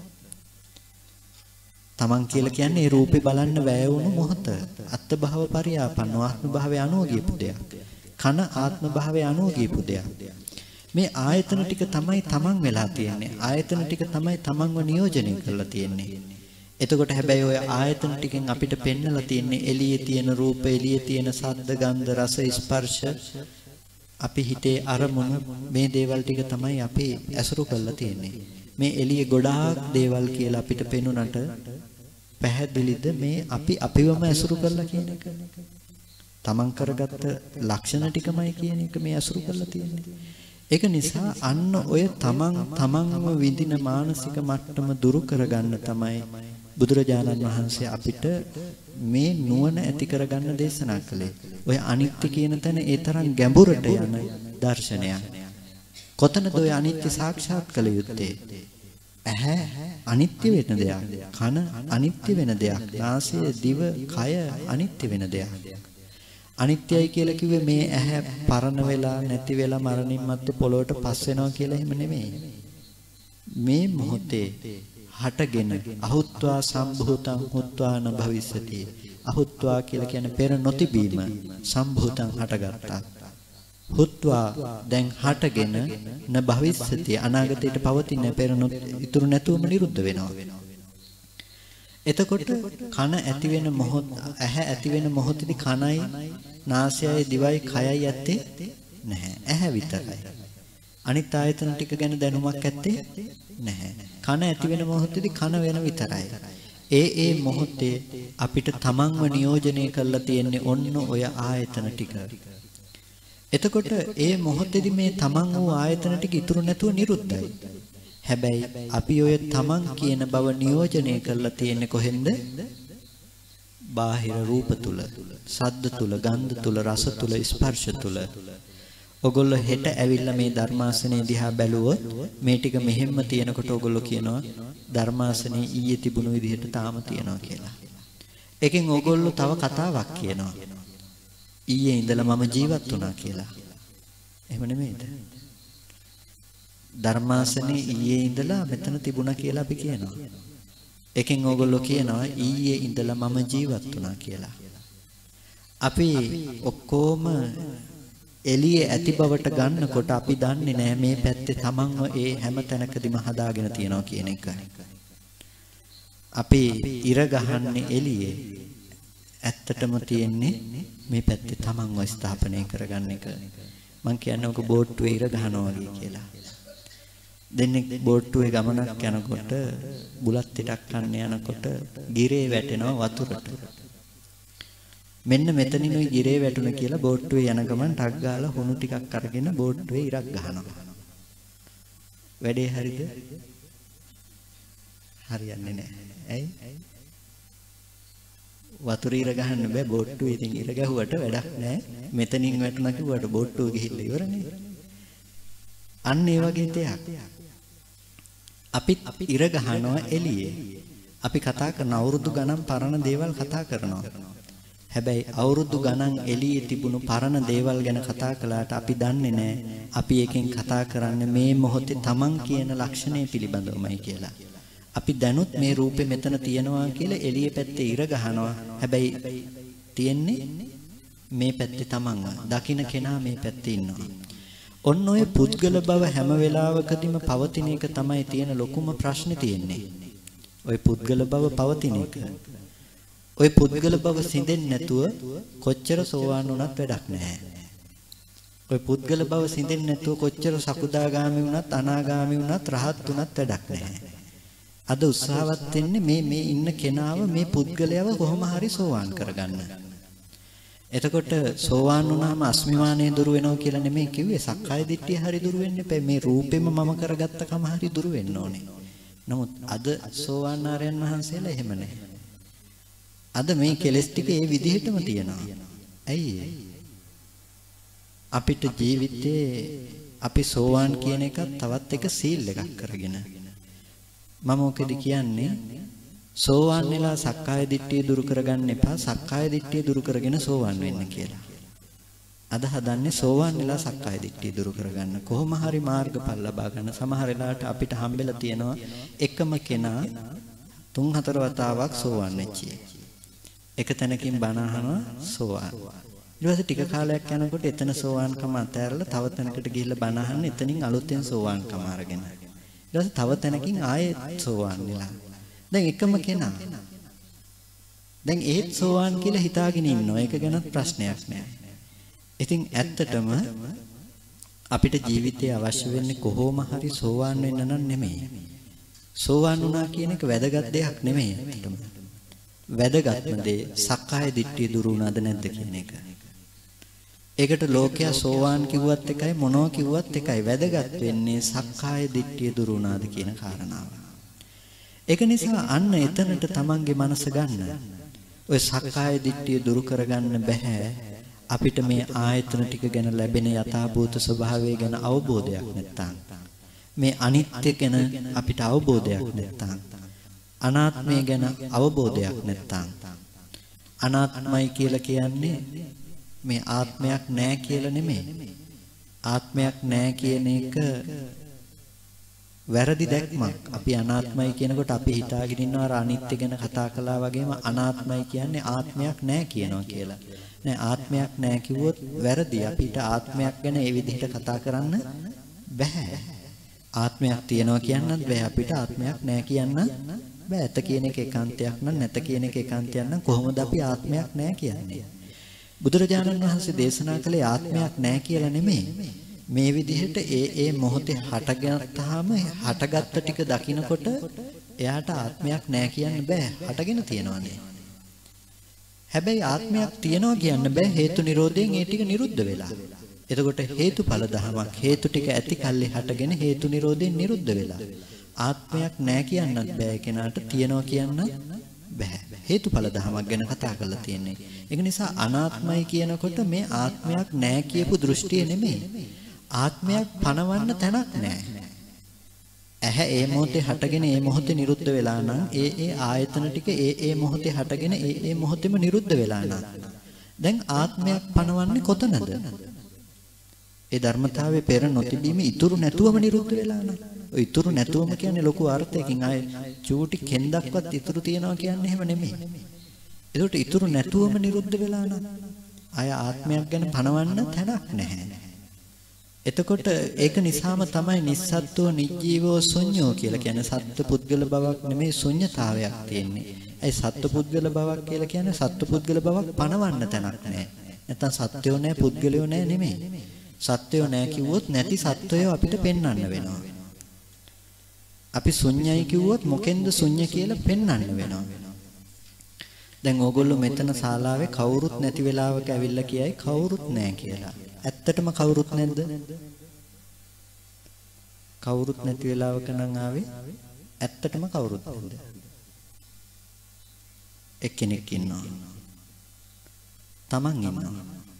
තමන් කියලා කියන්නේ ඒ රූපේ බලන්න වැය වුණු මොහොත. අත්ත් භාව පරියාපන්නෝ ආත්ම භාවයේ අනුව ගියපු දෙයක්. කන ආත්ම භාවයේ අනුව ගියපු දෙයක්. මේ ආයතන ටික තමයි තමන් වෙලා තියෙන්නේ. ආයතන ටික තමයි තමන්ව නියෝජනය කරලා තියෙන්නේ. එතකොට හැබැයි ඔය ආයතන ටිකෙන් අපිට පෙන්නලා තියෙන්නේ එළියේ තියෙන රූප, එළියේ තියෙන ශබ්ද, ගන්ධ, රස, ස්පර්ශ, අපි හිතේ අරමුණු මේ දේවල් ටික තමයි අපි ඇසුරු කරලා තියෙන්නේ. මේ එළියේ ගොඩාක් දේවල් කියලා අපිට පෙනුනට පැහැදිලිද මේ අපි අපිවම ඇසුරු කරලා කියන එක? තමන් කරගත්ත ලක්ෂණ ටිකමයි කියන එක මේ ඇසුරු කරලා තියෙන්නේ. ඒක නිසා අන්න ඔය තමන්ව විඳින මානසික මට්ටම දුරු කරගන්න තමයි බුදුරජාණන් වහන්සේ අපිට මේ නුවණ ඇති කරගන්න දේශනා කළේ. ඔය අනිත්‍ය කියන තැන ඒ තරම් ගැඹුරට යන දර්ශනයක්. කොතනද ඔය අනිත්‍ය සාක්ෂාත් කළ යුත්තේ? ඇහැ අනිත්‍ය වෙන දෙයක්, කන අනිත්‍ය වෙන දෙයක්, නාසය, දිව, කය අනිත්‍ය වෙන දෙයක්. අනිත්‍යයි කියලා කිව්වේ මේ ඇහැ පරණ වෙලා නැති වෙලා මරණින් මත්තේ පොළොවට පස් වෙනවා කියලා එහෙම නෙමෙයි. මේ මොහොතේ හටගෙන අහුත්වා සම්භූතං හුත්වා න භවිස්සති. අහුත්වා කියලා කියන්නේ පෙර නොතිබීම, සම්භූතං හටගත්තා. හුත්වා දැන් හටගෙන න භවිස්සති අනාගතයට පවතින පෙර ඉතුරු නැතුවම නිරුද්ධ වෙනවා. එතකොට කන ඇති වෙන මොහොත, ඇහැ ඇති වෙන මොහොතේදී කනයි, නාසයයි, දිවයි, කයයි ඇත්තේ නැහැ. ඇහැ විතරයි. අනිත් ආයතන ටික ගැන දැනුමක් ඇත්තේ නැහැ. කන ඇති වෙන මොහොතේදී කන වෙන විතරයි. ඒ මොහොතේ අපිට තමන්ව නියෝජනය කරලා තියෙන්නේ ඔන්න ඔය ආයතන ටික. එතකොට ඒ මොහොතේදී මේ තමන් වූ ආයතන ටික ඉතුරු නැතුව නිරුද්ධයි. හැබැයි අපි ඔය තමන් කියන බව නියෝජනය කරලා තියෙන්නේ කොහෙන්ද? බාහිර රූප තුල, ශබ්ද තුල, ගන්ධ තුල, රස තුල, ස්පර්ශ තුල. ඔගොල්ලෝ හෙට ඇවිල්ලා මේ ධර්මාසනේ දිහා බැලුවොත් මේ ටික මෙහෙම්ම තියෙනකොට ඔගොල්ලෝ කියනවා ධර්මාසනේ ඊයේ තිබුණු විදිහට තාම තියෙනවා කියලා. එකෙන් ඔගොල්ලෝ තව කතාවක් කියනවා. ඊයේ ඉඳලා මම ජීවත් වුණා කියලා. එහෙම නෙමෙයිද? ධර්මාසනේ ඊයේ ඉඳලා මෙතන තිබුණා කියලා අපි කියනවා. එකෙන් ඕගොල්ලෝ කියනවා ඊයේ ඉඳලා මම ජීවත් වුණා කියලා. අපි ඔක්කොම එළියේ ඇති බවට ගන්නකොට අපි දන්නේ නැහැ මේ පැත්තේ තමන්ව ඒ හැම තැනකදීම හදාගෙන තියනවා කියන එක. අපි ඉර ගහන්නේ එළියේ. ඇත්තටම තියෙන්නේ මේ පැත්තේ තමන්ව ස්ථාපනය කරගන්න එක. මං කියන්නේ ඔක බෝට්ටුවේ ඉර ගහනවා වගේ කියලා. දෙන්නේ බෝට්ටුවේ ගමනක් යනකොට බුලත් ටිකක් කන්න යනකොට ගිරේ වැටෙනවා වතුරට. මෙන්න මෙතනිනුයි ගිරේ වැටුණ කියලා බෝට්ටුවේ යන ගමන් ටක් ගාලා හුණු ටිකක් අරගෙන බෝට්ටුවේ ඉරක් ගහනවා. වැඩේ හරිද? හරියන්නේ නැහැ. ඇයි? වතුර ඉර ගහන්න බෑ බොට්ටු. ඉතින් ඉර ගැහුවට වැඩක් නැහැ. මෙතනින් වැටුණා කිව්වට බොට්ටුව ගිහිල්ලා ඉවරනේ. අන්න ඒ වගේ දෙයක්. අපිත් ඉර ගහනවා එළියේ. අපි කතා කරන අවුරුදු ගණන් පරණ දේවල් කතා කරනවා. හැබැයි අවුරුදු ගණන් එළියේ තිබුණු පරණ දේවල් ගැන කතා කළාට අපි දන්නේ නැහැ අපි එකෙන් කතා කරන්නේ මේ මොහොතේ Taman කියන ලක්ෂණය පිළිබඳවමයි කියලා. අපි දැනුත් මේ රූපේ මෙතන තියෙනවා කියලා එළියේ පැත්තේ ඉර ගහනවා. හැබැයි තියෙන්නේ මේ පැත්තේ Tamanව. දකින්න කෙනා මේ පැත්තේ ඉන්නවා. ඔන්න ඔය පුද්ගල බව හැම වෙලාවකදීම පවතින එක තමයි තියෙන ලොකුම ප්‍රශ්නේ තියෙන්නේ. ඔය පුද්ගල බව පවතින එක. ඔය පුද්ගල බව සිඳෙන්නේ නැතුව කොච්චර සෝවාන් වුණත් වැඩක් නැහැ. ඔය පුද්ගල බව සිඳෙන්නේ නැතුව කොච්චර සකුදාගාමි වුණත් අනාගාමි වුණත් රහත් වුණත් වැඩක් නැහැ. අද උත්සාහවත් වෙන්නේ මේ ඉන්න කෙනාව මේ පුද්ගලයාව කොහොම හරි සෝවාන් කරගන්න. එතකොට සෝවාන් වුණාම අස්මිමානය දුරු වෙනවා කියලා නෙමෙයි කිව්වේ. සක්කාය දිට්ඨිය හරි දුරු වෙන්න එපා. මේ රූපෙම මම කරගත්ත කම හරි දුරු වෙන්න ඕනේ. නමුත් අද සෝවාන් ආර්යයන් වහන්සේලා එහෙම නැහැ. අද මේ කෙලෙස් ටික ඒ විදිහටම තියෙනවා. ඇයි අපිට ජීවිතේ අපි සෝවාන් කියන එක තවත් එක සීල් එකක් කරගෙන මම ඔකෙදි කියන්නේ සෝවාන් වෙලා සක්කාය දිට්ඨිය දුරු කරගන්න එපා. සක්කාය දිට්ඨිය දුරු කරගෙන සෝවාන් වෙන්න කියලා. අද හදන්නේ සෝවාන් වෙලා සක්කාය දිට්ඨිය දුරු කරගන්න. කොහොම හරි මාර්ගඵල ලබා ගන්න. සමහර වෙලාවට අපිට හම්බෙලා තියෙනවා එකම කෙනා 3-4 වතාවක් සෝවාන් වෙච්චි. එක තැනකින් බණ අහනවා සෝවාන්. ඊට පස්සේ ටික කාලයක් යනකොට එතන සෝවාන්කම අතහැරලා තව තැනකට ගිහිල්ලා බණ අහන්න එතනින් අලුතෙන් සෝවාන්කම අරගෙන. ඊට පස්සේ තව තැනකින් ආයෙත් සෝවාන් වෙලා. දැන් එකම කෙනා. දැන් ඒත් සෝවාන් කියලා හිතාගෙන ඉන්නවා. ඒක ගැනත් ප්‍රශ්නයක් නෑ. ඉතින් ඇත්තටම අපිට ජීවිතේ අවශ්‍ය වෙන්නේ කොහොම හරි සෝවාන් වෙන්න නම් නෙමෙයි. සෝවාන් වුණා කියන එක වැදගත් දෙයක් නෙමෙයි ඇත්තටම. වැදගත්ම දේ සක්කාය දිට්ඨිය දුරු වුණාද නැද්ද කියන එක. ඒකට ලෝකයා සෝවාන් කිව්වත් එකයි මොනවා කිව්වත් එකයි. වැදගත් වෙන්නේ සක්කාය දිට්ඨිය දුරු වුණාද කියන කාරණාව. ඒක නිසා අන්න එතනට තමන්ගේ මනස ගන්න. ඔය සක්කාය දිට්ඨිය දුරු කරගන්න බෑ. අපිට මේ ආයතන ටික ගැන ලැබෙන යථාභූත ස්වභාවය ගැන අවබෝධයක් නැත්නම් මේ අනිත්‍ය ගැන අපිට අවබෝධයක් නැත්නම් අනාත්මය ගැන අවබෝධයක් නැත්නම් අනාත්මයි කියලා කියන්නේ මේ ආත්මයක් නැහැ කියලා නෙමෙයි. ආත්මයක් නැහැ කියන එක වැරදි දැක්මක්. අපි අනාත්මයි කියනකොට අපි හිතාගෙන ඉන්නවා අර අනිත්‍ය ගැන කතා කළා වගේම අනාත්මයි කියන්නේ ආත්මයක් නැහැ කියනවා කියලා. නෑ ආත්මයක් නැහැ කිව්වොත් වැරදි. අපිට ආත්මයක් ගැන ඒ විදිහට කතා කරන්න බෑ. ආත්මයක් තියනවා කියන්නත් බෑ. අපිට ආත්මයක් නැහැ කියන්න බෑ. ඇත කියන එක ඒකාන්තයක් නම් නැත කියන එක ඒකාන්තයක් නම් කොහොමද අපි ආත්මයක් නැහැ කියන්නේ? බුදුරජාණන් වහන්සේ දේශනා කළේ ආත්මයක් නැහැ කියලා නෙමෙයි. මේ විදිහට ඒ මොහොතේ හටගත්තාම හටගත්ත ටික දකිනකොට එයාට ආත්මයක් නැහැ කියන්න බෑ. හටගෙන තියෙනවානේ. හැබැයි ආත්මයක් තියනවා කියන්න බෑ. හේතු නිරෝධයෙන් ඒ ටික නිරුද්ධ වෙලා. එතකොට හේතුඵල ධමයක් හේතු ටික ඇති කල්ලි හටගෙන හේතු නිරෝධයෙන් නිරුද්ධ වෙලා. ආත්මයක් නැහැ කියන්නත් බෑ කෙනාට. තියනවා කියන්න බෑ. හේතුඵල ධමයක් ගැන කතා කරලා තියෙන්නේ. ඒක නිසා අනාත්මයි කියනකොට මේ ආත්මයක් නැහැ කියපු දෘෂ්ටිය නෙමෙයි. ආත්මයක් පනවන්න තැනක් නැහැ. ඇහැ ඒ මොහොතේ හටගෙන ඒ මොහොතේ නිරුද්ධ වෙලා නම් ඒ ආයතන ටික ඒ මොහොතේ හටගෙන ඒ මොහොතේම නිරුද්ධ වෙලා නම් දැන් ආත්මයක් පනවන්නේ කොතනද? ඒ ධර්මතාවයේ පෙර නොතිබීම ඉතුරු නැතුවම නිරුද්ධ වෙලා නම්. ඔය ඉතුරු නැතුවම කියන්නේ ලොකු අර්ථයකින් ආයේ චූටි කෙන්දක්වත් ඉතුරු තියනවා කියන්නේ එහෙම නෙමෙයි. ඒකට ඉතුරු නැතුවම නිරුද්ධ වෙලා නම් ආය ආත්මයක් ගැන පනවන්න තැනක් නැහැ. එතකොට ඒක නිසාම තමයි නිස්සත්ත්ව නිජීවෝ ශුන්‍යෝ කියලා කියන්නේ. සත්ත්ව පුද්ගල බවක් නෙමෙයි ශුන්‍යතාවයක් තියෙන්නේ. ඒ සත්ත්ව පුද්ගල බවක් කියලා කියන්නේ සත්ත්ව පුද්ගල බවක් පනවන්න තැනක් නැහැ. නැත්තම් සත්වයෝ නැහැ පුද්ගලයෝ නැහැ නෙමෙයි. සත්වයෝ නැහැ කිව්වොත් නැති සත්වයෝ අපිට පෙන්වන්න වෙනවා. අපි ශුන්‍යයි කිව්වොත් මොකෙන්ද ශුන්‍ය කියලා පෙන්වන්න වෙනවා. දැන් ඕගොල්ලෝ මෙතන ශාලාවේ කවුරුත් නැති වෙලාවක ඇවිල්ලා කියයි කවුරුත් නැහැ කියලා. ඇත්තටම කවුරුත් නැද්ද? කවුරුත් නැති වෙලාවක නම් ආවේ ඇත්තටම කවුරුත් නැද්ද? එක්කෙනෙක් ඉන්නවා. තමන් ඉන්නවා.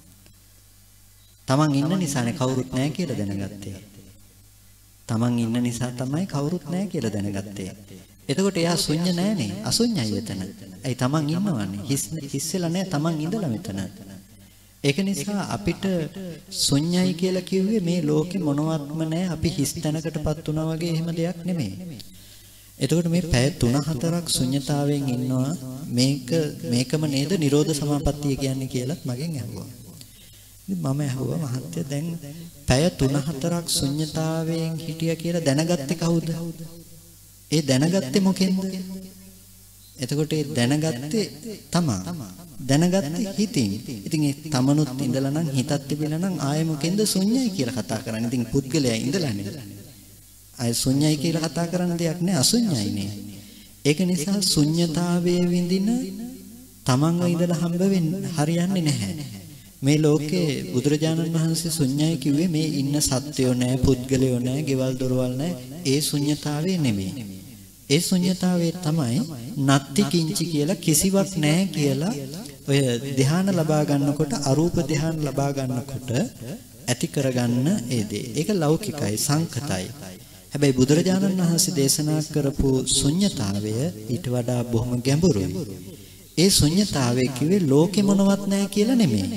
තමන් ඉන්න නිසානේ කවුරුත් නැහැ කියලා දැනගත්තේ. තමන් ඉන්න නිසා තමයි කවුරුත් නැහැ කියලා දැනගත්තේ. එතකොට එයා ශුන්‍ය නැහනේ, අශුන්‍යයි එතන. ඇයි තමන් ඉන්නවනේ. හිස් වෙලා නැහැ තමන් ඉඳලා මෙතන. ඒක නිසා අපිට ශුන්‍යයි කියලා කිව්වේ මේ ලෝකෙ මොනවත්ම නැහැ. අපි හිස් තැනකටපත් වුණා වගේ එහෙම දෙයක් නෙමෙයි. එතකොට මේ පැය 3-4ක් ශුන්‍යතාවයෙන් ඉන්නවා. මේකම නේද නිරෝධ සමාපත්තිය කියන්නේ කියලාත් මගෙන් අහුවා. ඉතින් මම අහුවා මහත්තයා දැන් පැය 3-4ක් ශුන්‍යතාවයෙන් හිටියා කියලා දැනගත්තේ කවුද? ඒ දැනගත්තේ මොකෙන්ද? එතකොට ඒ දැනගත්තේ තමා. දැනගත්තේ හිතින්. ඉතින් ඒ තමනුත් ඉඳලා නම් හිතත් තිබෙලා නම් ආයෙ මොකෙන්ද ශුන්‍යයි කියලා කතා කරන්නේ. ඉතින් පුද්ගලයා ඉඳලානේ. ආයෙ ශුන්‍යයි කියලා කතා කරන්න දෙයක් නෑ, අශුන්‍යයිනේ. ඒක නිසා ශුන්‍යතාවයේ විඳින තමන්ව ඉඳලා හම්බ වෙන්න හරියන්නේ නැහැ. මේ ලෝකේ බුදුරජාණන් වහන්සේ ශුන්‍යයි කිව්වේ මේ ඉන්න සත්වයෝ නෑ, පුද්ගලයෝ නෑ, ගෙවල් දොරවල් නෑ. ඒ ශුන්‍යතාවයේ නෙමෙයි. ඒ ශුන්‍යතාවයේ තමයි නත්ති කිංචි කියලා කිසිවක් නැහැ කියලා ඔය ධ්‍යාන ලබා ගන්නකොට අරූප ධ්‍යාන ලබා ගන්නකොට ඇති කරගන්න ඒ දේ. ඒක ලෞකිකයි සංකතයි. හැබැයි බුදුරජාණන් වහන්සේ දේශනා කරපු ශුන්‍යතාවය ඊට වඩා බොහොම ගැඹුරුයි. ඒ ශුන්‍යතාවය කිව්වේ ලෝකෙ මොනවත් නැහැ කියලා නෙමෙයි.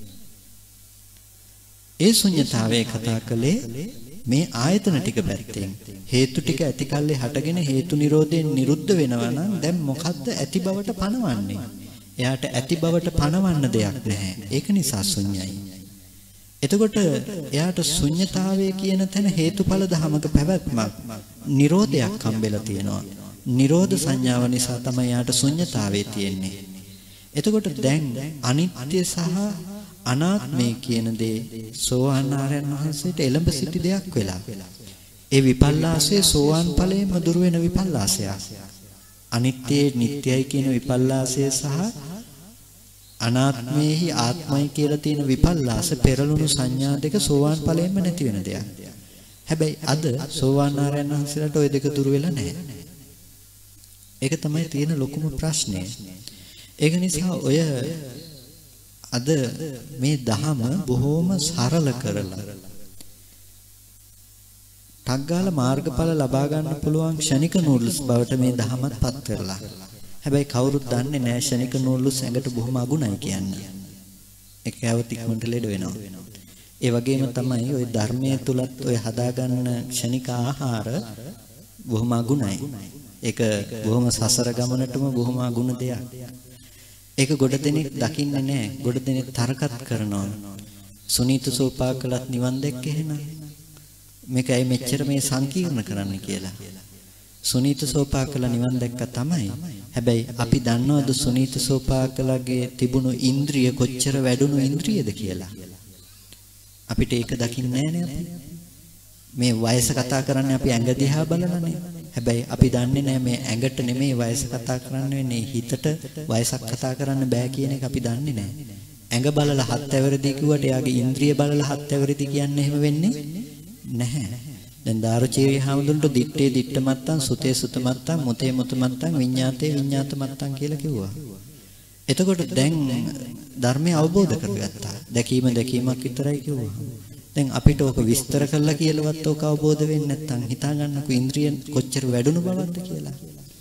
ඒ ශුන්‍යතාවය කතා කළේ මේ ආයතන ටික පැත්තෙන්. හේතු ටික ඇති කල්ලි හටගෙන හේතු නිරෝධයෙන් නිරුද්ධ වෙනවා නම් දැන් මොකද්ද ඇති බවට පණවන්නේ? එයාට ඇති බවට පණවන්න දෙයක් නැහැ. ඒක නිසා ශුන්‍යයි. එතකොට එයාට ශුන්‍යතාවය කියන තැන හේතුඵල ධමක පැවැත්මක් නිරෝධයක් හම්බෙලා තියෙනවා. නිරෝධ සංඥාව නිසා තමයි එයාට ශුන්‍යතාවය තියෙන්නේ. එතකොට දැන් අනිත්‍ය සහ අනාත්මය කියන දේ සෝවාන් ආර්යයන් වහන්සේට එළඹ සිටි දෙයක් වෙලා. ඒ විපල්ලාසයේ සෝවාන් ඵලයෙන්ම දුර වෙන විපල්ලාසයක්. අනිත්‍යයේ නිට්ටයයි කියන විපල්ලාසය සහ අනාත්මයේහි ආත්මයි කියලා තියෙන විපල්ලාස පෙරළුණු සංඥා දෙක සෝවාන් ඵලයෙන්ම නැති වෙන දෙයක්. හැබැයි අද සෝවාන් ආර්යයන් වහන්සේලාට ওই දෙක දුර වෙලා නැහැ. ඒක තමයි තියෙන ලොකුම ප්‍රශ්නේ. ඒක නිසා ඔය අද මේ දහම බොහොම සරල කරලා ටග්ගාල මාර්ගඵල ලබා ගන්න පුළුවන් ක්ෂණික නූල්ස් බවට මේ දහමත් පත් කරලා. හැබැයි කවුරුත් දන්නේ නැහැ ක්ෂණික නූල්ස් ඇඟට බොහොම අගුණයි කියන්නේ. ඒක ඇවත ඉක්මනට ලෙඩ වෙනවා. ඒ වගේම තමයි ওই ධර්මයේ තුලත් ඔය හදාගන්න ක්ෂණික ආහාර බොහොම අගුණයි. ඒක බොහොම සසර ගමනටම බොහොම අගුණ දෙයක්. ඒක ගොඩ දෙනෙක් දකින්නේ නැහැ. ගොඩ දෙනෙක් තරකත් කරනවා. සුනීත සෝපාකලත් නිවන් දැක්ක එහෙනම් මේකයි මෙච්චර මේ සංකීර්ණ කරන්න කියලා. සුනීත සෝපාකල නිවන් දැක්ක තමයි. හැබැයි අපි දන්නවද සුනීත සෝපාකලගේ තිබුණු ඉන්ද්‍රිය කොච්චර වැඩුණු ඉන්ද්‍රියද කියලා? අපිට ඒක දකින්නේ නැහැ. මේ වයස කතා කරන්නේ අපි ඇඟ දිහා බලලානේ. හැබැයි අපි දන්නේ නැහැ මේ ඇඟට නෙමෙයි වයස කතා කරන්න වෙන්නේ, හිතට වයසක් කතා කරන්න බෑ කියන එක අපි දන්නේ නැහැ. ඇඟ බලලා 7 ඇවරදි කිව්වට එයාගේ ඉන්ද්‍රිය බලලා 7 ඇවරදි කියන්නේ එහෙම වෙන්නේ නැහැ. දැන් දාරුචීරි හාමුදුරන්ට දිත්තේ දිට්ඨ මත්තං සුතේ සුත මත්තං මුතේ මුත මත්තං විඤ්ඤාතේ විඤ්ඤාත මත්තං කියලා කිව්වා. එතකොට දැන් ධර්මය අවබෝධ කරගත්තා. දැකීම දැකීමක් විතරයි කිව්වා. දැන් අපිට ඕක විස්තර කරලා කියලාවත් ඕක අවබෝධ වෙන්නේ නැත්නම් හිතා ගන්නකෝ ඉන්ද්‍රිය කොච්චර වැඩුණු බවක්ද කියලා.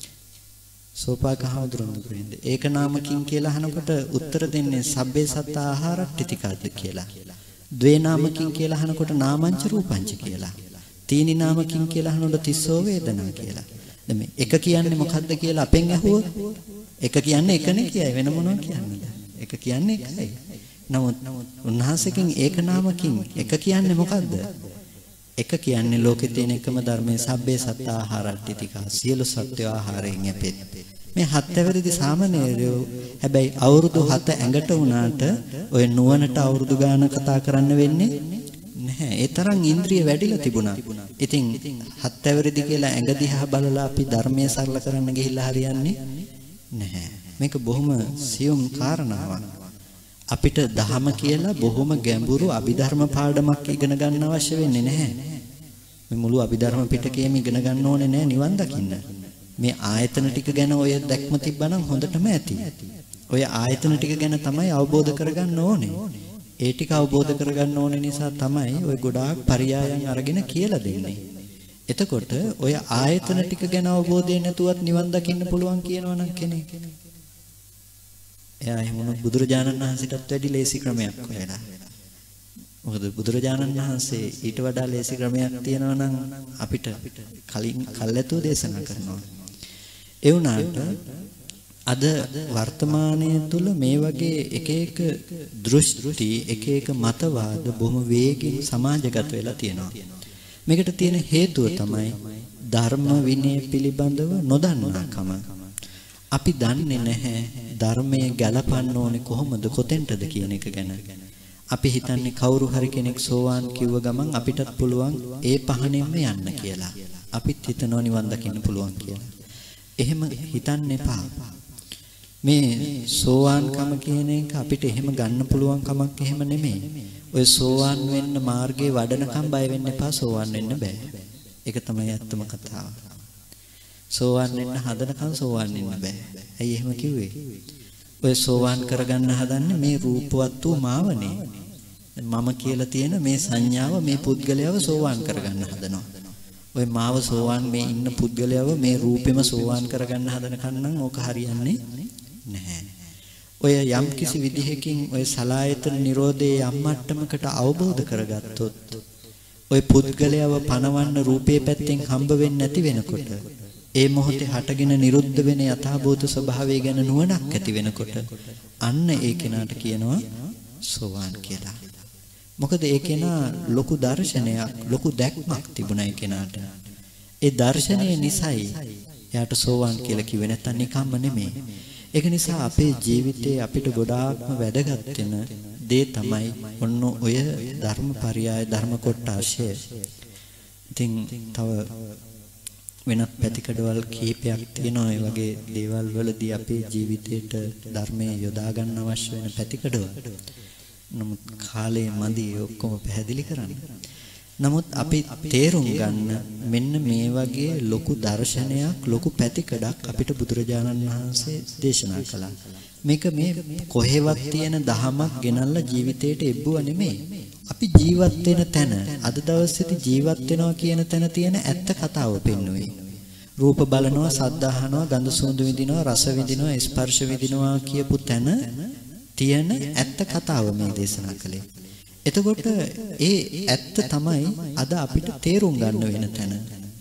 සෝපාක හාමුදුරුවෝ කියන්නේ ඒක නාමකින් කියලා අහනකොට උත්තර දෙන්නේ සබ්බේ සත්ත ආහාරට්ඨිතිකාද කියලා. ද්වේ නාමකින් කියලා අහනකොට නාමංච රූපංච කියලා. තීනි නාමකින් කියලා අහනකොට තිස්සෝ වේදනා කියලා. දැන් මේ එක කියන්නේ මොකද්ද කියලා අපෙන් අහුවොත් එක කියන්නේ එකනේ කියයි වෙන මොනවා කියන්නේද? එක කියන්නේ එකයි. නමුත් උන්වහන්සේකින් ඒක නාමකින් එක කියන්නේ මොකද්ද? එක කියන්නේ ලෝකේ තියෙන එකම ධර්මයේ සබ්බේ සත්ත ආහාරට්ඨිතිකා සියලු සත්‍ය ආහාරයෙන් යැපෙත්. මේ 7 ඇවරිදි සාමණේරයෝ හැබැයි අවුරුදු 7 ඇඟට වුණාට ඔය නුවණට අවුරුදු ගාන කතා කරන්න වෙන්නේ නැහැ. ඒ තරම් ඉන්ද්‍රිය වැඩිලා තිබුණා. ඉතින් 7 ඇවරිදි කියලා ඇඟ දිහා බලලා අපි ධර්මයේ සරල කරන්න ගිහිල්ලා හරියන්නේ නැහැ. මේක බොහොම සියුම් කාරණාවක්. අපිට දහම කියලා බොහොම ගැඹුරු අභිධර්ම පාඩමක් ඉගෙන ගන්න අවශ්‍ය වෙන්නේ නැහැ. මේ මුළු අභිධර්ම පිටකයේම ඉගෙන ගන්න ඕනේ නෑ නිවන් දකින්න. මේ ආයතන ටික ගැන ඔය දැක්ම තිබ්බනම් හොඳටම ඇති. ඔය ආයතන ටික ගැන තමයි අවබෝධ කරගන්න ඕනේ. ඒ ටික අවබෝධ කරගන්න ඕනේ නිසා තමයි ඔය ගොඩාක් පරයයන් අරගෙන කියලා දෙන්නේ. එතකොට ඔය ආයතන ටික ගැන අවබෝධය නැතුවත් නිවන් දකින්න පුළුවන් කියනවනම් කෙනෙක්. එයා එහෙම වුණොත් බුදුරජාණන් වහන්සේටත් වැඩි ලේසි ක්‍රමයක් හොයලා. මොකද බුදුරජාණන් වහන්සේ ඊට වඩා ලේසි ක්‍රමයක් තියෙනවා නම් අපිට කලින් කල්ැතුව දේශනා කරනවා. ඒ වුණාට අද වර්තමානයේ තුල මේ වගේ එක එක දෘෂ්ටි එක එක මතවාද බොහොම වේගින් සමාජගත වෙලා තියෙනවා. මේකට තියෙන හේතුව තමයි ධර්ම විනය පිළිබඳව නොදන්නාකම. අපි දන්නේ නැහැ ධර්මයේ ගලපන්න ඕනේ කොහොමද කොතෙන්ටද කියන එක ගැන. අපි හිතන්නේ කවුරු හරි කෙනෙක් සෝවාන් කිව්ව ගමන් අපිටත් පුළුවන් ඒ පහනෙන්ම යන්න කියලා. අපිත් හිතනවා නිවන් දකින්න පුළුවන් කියලා. එහෙම හිතන්න එපා. මේ සෝවාන්කම කියන එක අපිට එහෙම ගන්න පුළුවන් කමක් එහෙම නෙමෙයි. ඔය සෝවාන් වෙන්න මාර්ගයේ වඩනකම් බය වෙන්න එපා. සෝවාන් වෙන්න බෑ. ඒක තමයි ඇත්තම කතාව. සෝවාන් වෙන්න හදනකම් සෝවාන් වෙන්න බෑ. ඇයි එහෙම කිව්වේ? ඔය සෝවාන් කරගන්න හදන්නේ මේ රූපවත් වූ මාවනේ. මම කියලා තියෙන මේ සංඥාව මේ පුද්ගලයාව සෝවාන් කරගන්න හදනවා. ඔය මාව සෝවාන් මේ ඉන්න පුද්ගලයාව මේ රූපෙම සෝවාන් කරගන්න හදනකන් නම් ඕක හරියන්නේ නැහැ. ඔය යම් කිසි විදිහකින් ඔය සලායතන නිරෝධයේ යම් මට්ටමකට අවබෝධ කරගත්තොත් ඔය පුද්ගලයාව පණවන්න රූපේ පැත්තෙන් හම්බ වෙන්නේ නැති වෙනකොට ඒ මොහොතේ හටගෙන නිරුද්ධ වෙන යථාභූත ස්වභාවය ගැන නුවණක් ඇති වෙනකොට අන්න ඒ කෙනාට කියනවා සෝවාන් කියලා. මොකද ඒ කෙනා ලොකු දර්ශනයක් ලොකු දැක්මක් තිබුණා ඒ කෙනාට. ඒ දර්ශනය නිසායි එයාට සෝවාන් කියලා කිව්වේ, නැත්තම් නිකම්ම නෙමෙයි. ඒක නිසා අපේ ජීවිතේ අපිට ගොඩාක්ම වැදගත් වෙන දේ තමයි ඔන්න ඔය ධර්මපරයය ධර්ම කොටාශය. ඉතින් තව වෙනත් පැතිකඩවල් කීපයක් තියෙනවා. ඒ වගේ දේවල් වලදී අපේ ජීවිතේට ධර්මයේ යොදා ගන්න අවශ්‍ය වෙන පැතිකඩවල. නමුත් කාලේ මදි ඔක්කොම පැහැදිලි කරන්න. නමුත් අපි තේරුම් ගන්න මෙන්න මේ වගේ ලොකු දර්ශනයක් ලොකු පැතිකඩක් අපිට බුදුරජාණන් වහන්සේ දේශනා කළා. මේක මේ කොහෙවත් තියෙන දහමක් ගෙනල්ලා ජීවිතේට එබ්බුවා නෙමෙයි. අපි ජීවත් වෙන තැන අද දවසේදී ජීවත් වෙනවා කියන තැන තියෙන ඇත්ත කතාව පෙන්වුවේ. රූප බලනවා, ශබ්ද අහනවා, ගඳ සුවඳ විඳිනවා, රස විඳිනවා, ස්පර්ශ විඳිනවා කියපු තැන තියෙන ඇත්ත කතාව මේ දේශනා කළේ. එතකොට ඒ ඇත්ත තමයි අද අපිට තේරුම් ගන්න වෙන තැන.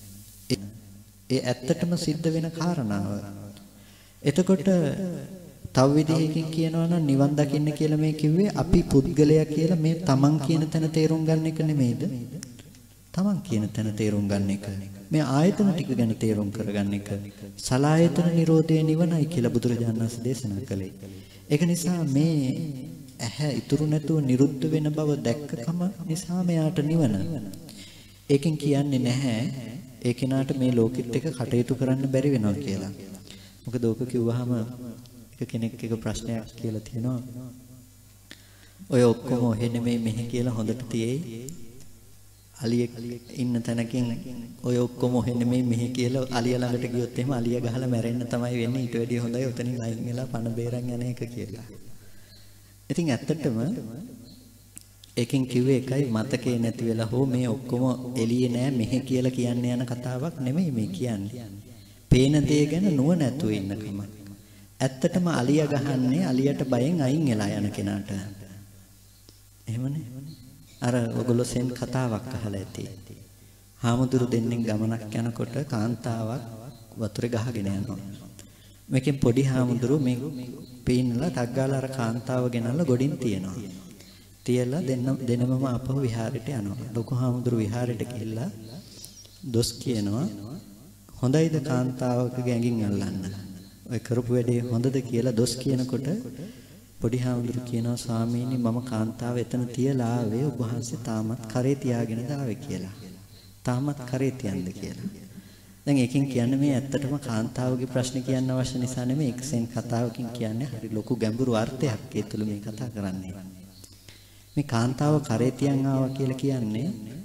ඒ ඇත්තටම සිද්ධ වෙන කාරණාව. එතකොට තව විදිහකින් කියනවා නම් නිවන් දකින්න කියලා මේ කිව්වේ අපි පුද්ගලයා කියලා මේ තමන් කියන තැන තේරුම් ගන්න එක නෙමෙයිද? තමන් කියන තැන තේරුම් ගන්න එක. මේ ආයතන ටික ගැන තේරුම් කරගන්න එක. සලායතන නිරෝධය නිවනයි කියලා බුදුරජාණන් වහන්සේ දේශනා කළේ. ඒක නිසා මේ ඇහැ ඉතුරු නැතුව නිරුද්ධ වෙන බව දැක්කකම නිසා මෙයාට නිවන. ඒකෙන් කියන්නේ නැහැ ඒ කෙනාට මේ ලෝකෙත් එක කටයුතු කරන්න බැරි වෙනවා කියලා. මොකද ඕක කිව්වහම කෙනෙක් එක ප්‍රශ්නයක් කියලා තියෙනවා. ඔය ඔක්කොම ඔහෙ නෙමෙයි මෙහෙ කියලා හොඳට තියෙයි. අලියෙක් ඉන්න තැනකින් ඔය ඔක්කොම ඔහෙ නෙමෙයි මෙහෙ කියලා අලිය ළඟට ගියොත් එහෙම අලිය ගහලා මැරෙන්න තමයි වෙන්නේ. ඊට වැඩිය හොඳයි උතනින් අයින් වෙලා පණ බේරන් යන එක කියලා. ඉතින් ඇත්තටම එකෙන් කිව්වේ එකයි මතකේ නැති වෙලා හෝ මේ ඔක්කොම එළියේ නෑ මෙහෙ කියලා කියන්න යන කතාවක් නෙමෙයි මේ කියන්නේ. පේන දේ ගැන නුවණ නැතුව ඉන්නකම. ඇත්තටම අලිය ගහන්නේ අලියට බයෙන් අයින් වෙලා යන කෙනාට. එහෙමනේ. අර ඔයගොල්ලෝ සෙන් කතාවක් අහලා ඇති. හාමුදුරු දෙන්නෙක් ගමනක් යනකොට කාන්තාවක් වතුරේ ගහගෙන යනවා. මේකෙන් පොඩි හාමුදුරු මේ පීනලා ටග්ගාලා අර කාන්තාව ගෙනල්ලා ගොඩින් තියනවා. තියලා දෙනමම අපහු විහාරයට යනවා. ලොකු හාමුදුරු විහාරයට ගිහිල්ලා දොස් කියනවා. හොඳයිද කාන්තාවකගේ ඇඟින් අල්ලන්න? ඔය කරපු වැඩේ හොඳද කියලා දොස් කියනකොට පොඩි හාමුදුරු කියනවා ස්වාමීනි මම කාන්තාව එතන තියලා ආවේ ඔබ වහන්සේ තාමත් කරේ තියාගෙනද ආවේ කියලා. තාමත් කරේ තියන්ද කියලා. දැන් එකෙන් කියන්නේ මේ ඇත්තටම කාන්තාවගේ ප්‍රශ්න කියන්න අවශ්‍ය නිසා නෙමෙයි එක්සෙන් කතාවකින් කියන්නේ හරි ලොකු ගැඹුරු අර්ථයක් ඒ තුළ මේ කතා කරන්නේ. මේ කාන්තාව කරේ තියන් ආවා කියලා කියන්නේ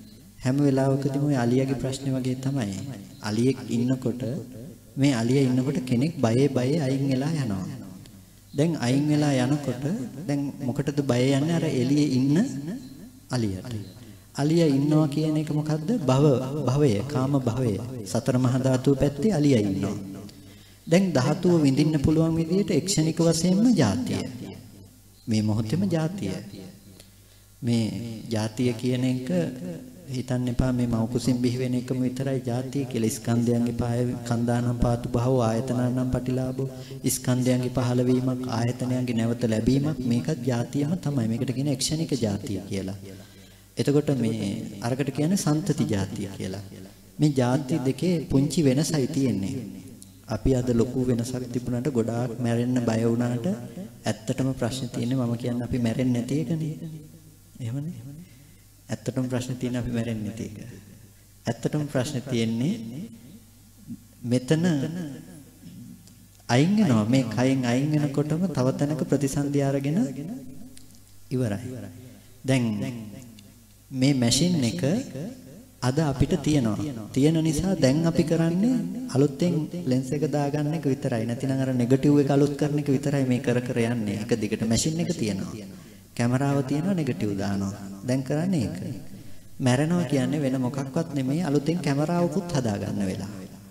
හැම වෙලාවකදීම ඔය අලියාගේ ප්‍රශ්නේ වගේ තමයි. අලියෙක් ඉන්නකොට මේ අලියා ඉන්නකොට කෙනෙක් බයේ අයින් වෙලා යනවා. දැන් අයින් වෙලා යනකොට දැන් මොකටද බය යන්නේ? අර එළියේ ඉන්න අලියට. අලියා ඉන්නවා කියන එක මොකද්ද? භවය, කාම භවය. සතර මහා ධාතු පැත්තේ අලියා ඉන්නවා. දැන් ධාතුව විඳින්න පුළුවන් විදිහට එක්ෂණික වශයෙන්ම ජාතිය. මේ මොහොතේම ජාතිය. මේ ජාතිය කියන එක හිතන්න එපා මේ මව් කුසින් බිහි වෙන එකම විතරයි ජාතිය කියලා. ස්කන්ධයන්ගේ පාය කන්දානම් පාතු භව ආයතනනම් පටිලාභෝ. ස්කන්ධයන්ගේ පහළ වීමක් ආයතනයන්ගේ නැවත ලැබීමක් මේකත් ජාතියම තමයි. මේකට කියන එක්ෂණික ජාතිය කියලා. එතකොට මේ අරකට කියන්නේ සන්තති ජාතිය කියලා. මේ ජාති දෙකේ පුංචි වෙනසයි තියෙන්නේ. අපි අද ලොකු වෙනසක් තිබුණාට ගොඩාක් මැරෙන්න බය වුණාට ඇත්තටම ප්‍රශ්නේ තියෙන්නේ මම කියන්නේ අපි මැරෙන්නේ නැති එකනේ. එහෙමනේ. ඇත්තටම ප්‍රශ්නේ තියෙන්නේ අපි මැරෙන්නේ නැති එක. ඇත්තටම ප්‍රශ්නේ තියෙන්නේ මෙතන අයින් වෙනවා. මේ කයෙන් අයින් වෙනකොටම තව තැනක ප්‍රතිසන්දි අරගෙන ඉවරයි. දැන් මේ මැෂින් එක අද අපිට තියෙන නිසා දැන් අපි කරන්නේ අලුතෙන් ලෙන්ස් එක දාගන්න එක විතරයි. නැතිනම් අර නෙගටිව් එක අලුත් කරන එක විතරයි මේ කර යන්නේ. එක දිගට මැෂින් එක තියෙනවා. කැමරාව තියෙනවා නෙගටිව් දානවා. දැන් කරන්නේ ඒක. මැරෙනවා කියන්නේ වෙන මොකක්වත් නෙමෙයි අලුතෙන් කැමරාවකුත් හදාගන්න වෙලා.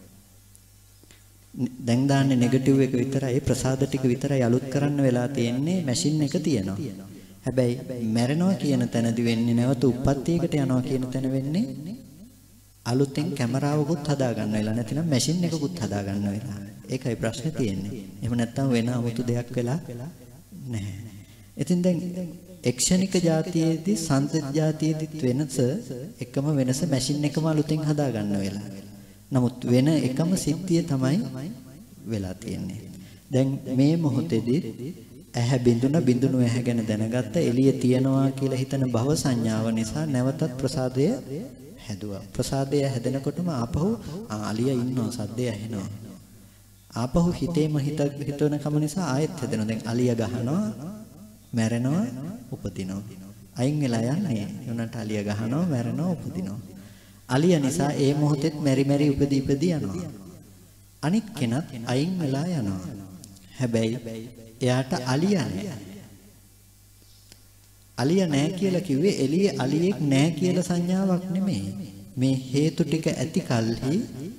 දැන් දාන්නේ නෙගටිව් එක විතරයි ප්‍රසාද ටික විතරයි අලුත් කරන්න වෙලා තියෙන්නේ මැෂින් එක තියෙනවා. හැබැයි මැරෙනවා කියන තැනදී වෙන්නේ නැවත උප්පත්තියකට යනවා කියන තැන වෙන්නේ අලුතෙන් කැමරාවකුත් හදාගන්න වෙලා නැතිනම් මැෂින් එකකුත් හදාගන්න වෙලා. ඒකයි ප්‍රශ්නේ තියෙන්නේ. එහෙම නැත්නම් වෙන 아무තු දෙයක් වෙලා නැහැ. ඉතින් දැන් එක්ෂණික જાතියේදී සන්තති જાතියේදීත් වෙනස එකම වෙනස මැෂින් එකම අලුතෙන් හදාගන්න වෙලා. නමුත් වෙන එකම සිද්ධිය තමයි වෙලා තියෙන්නේ. දැන් මේ මොහොතේදී ඇහැ බිඳුණු ඇහැ ගැන දැනගත්ත එළිය තියනවා කියලා හිතන භව සංඥාව නිසා නැවතත් ප්‍රසාදය හැදුවා. ප්‍රසාදය හැදෙනකොටම ආපහු අලියා ඉන්නවා සද්දය ඇහෙනවා. ආපහු හිතේම හිතවන කම නිසා ආයෙත් හැදෙනවා. දැන් අලියා ගහනවා මැරෙනවා උපදිනවා. අයින් වෙලා යන්නේ. උනට අලියා ගහනවා මැරෙනවා උපදිනවා. අලියා නිසා ඒ මොහොතෙත් මෙරි උපදී යනවා. අනිත් කෙනත් අයින් වෙලා යනවා. හැබැයි එයාට අලියා නැහැ. අලියා නැහැ කියලා කිව්වේ එළියේ අලියෙක් නැහැ කියලා සංඥාවක් නෙමෙයි. මේ හේතු ටික ඇති කල්හි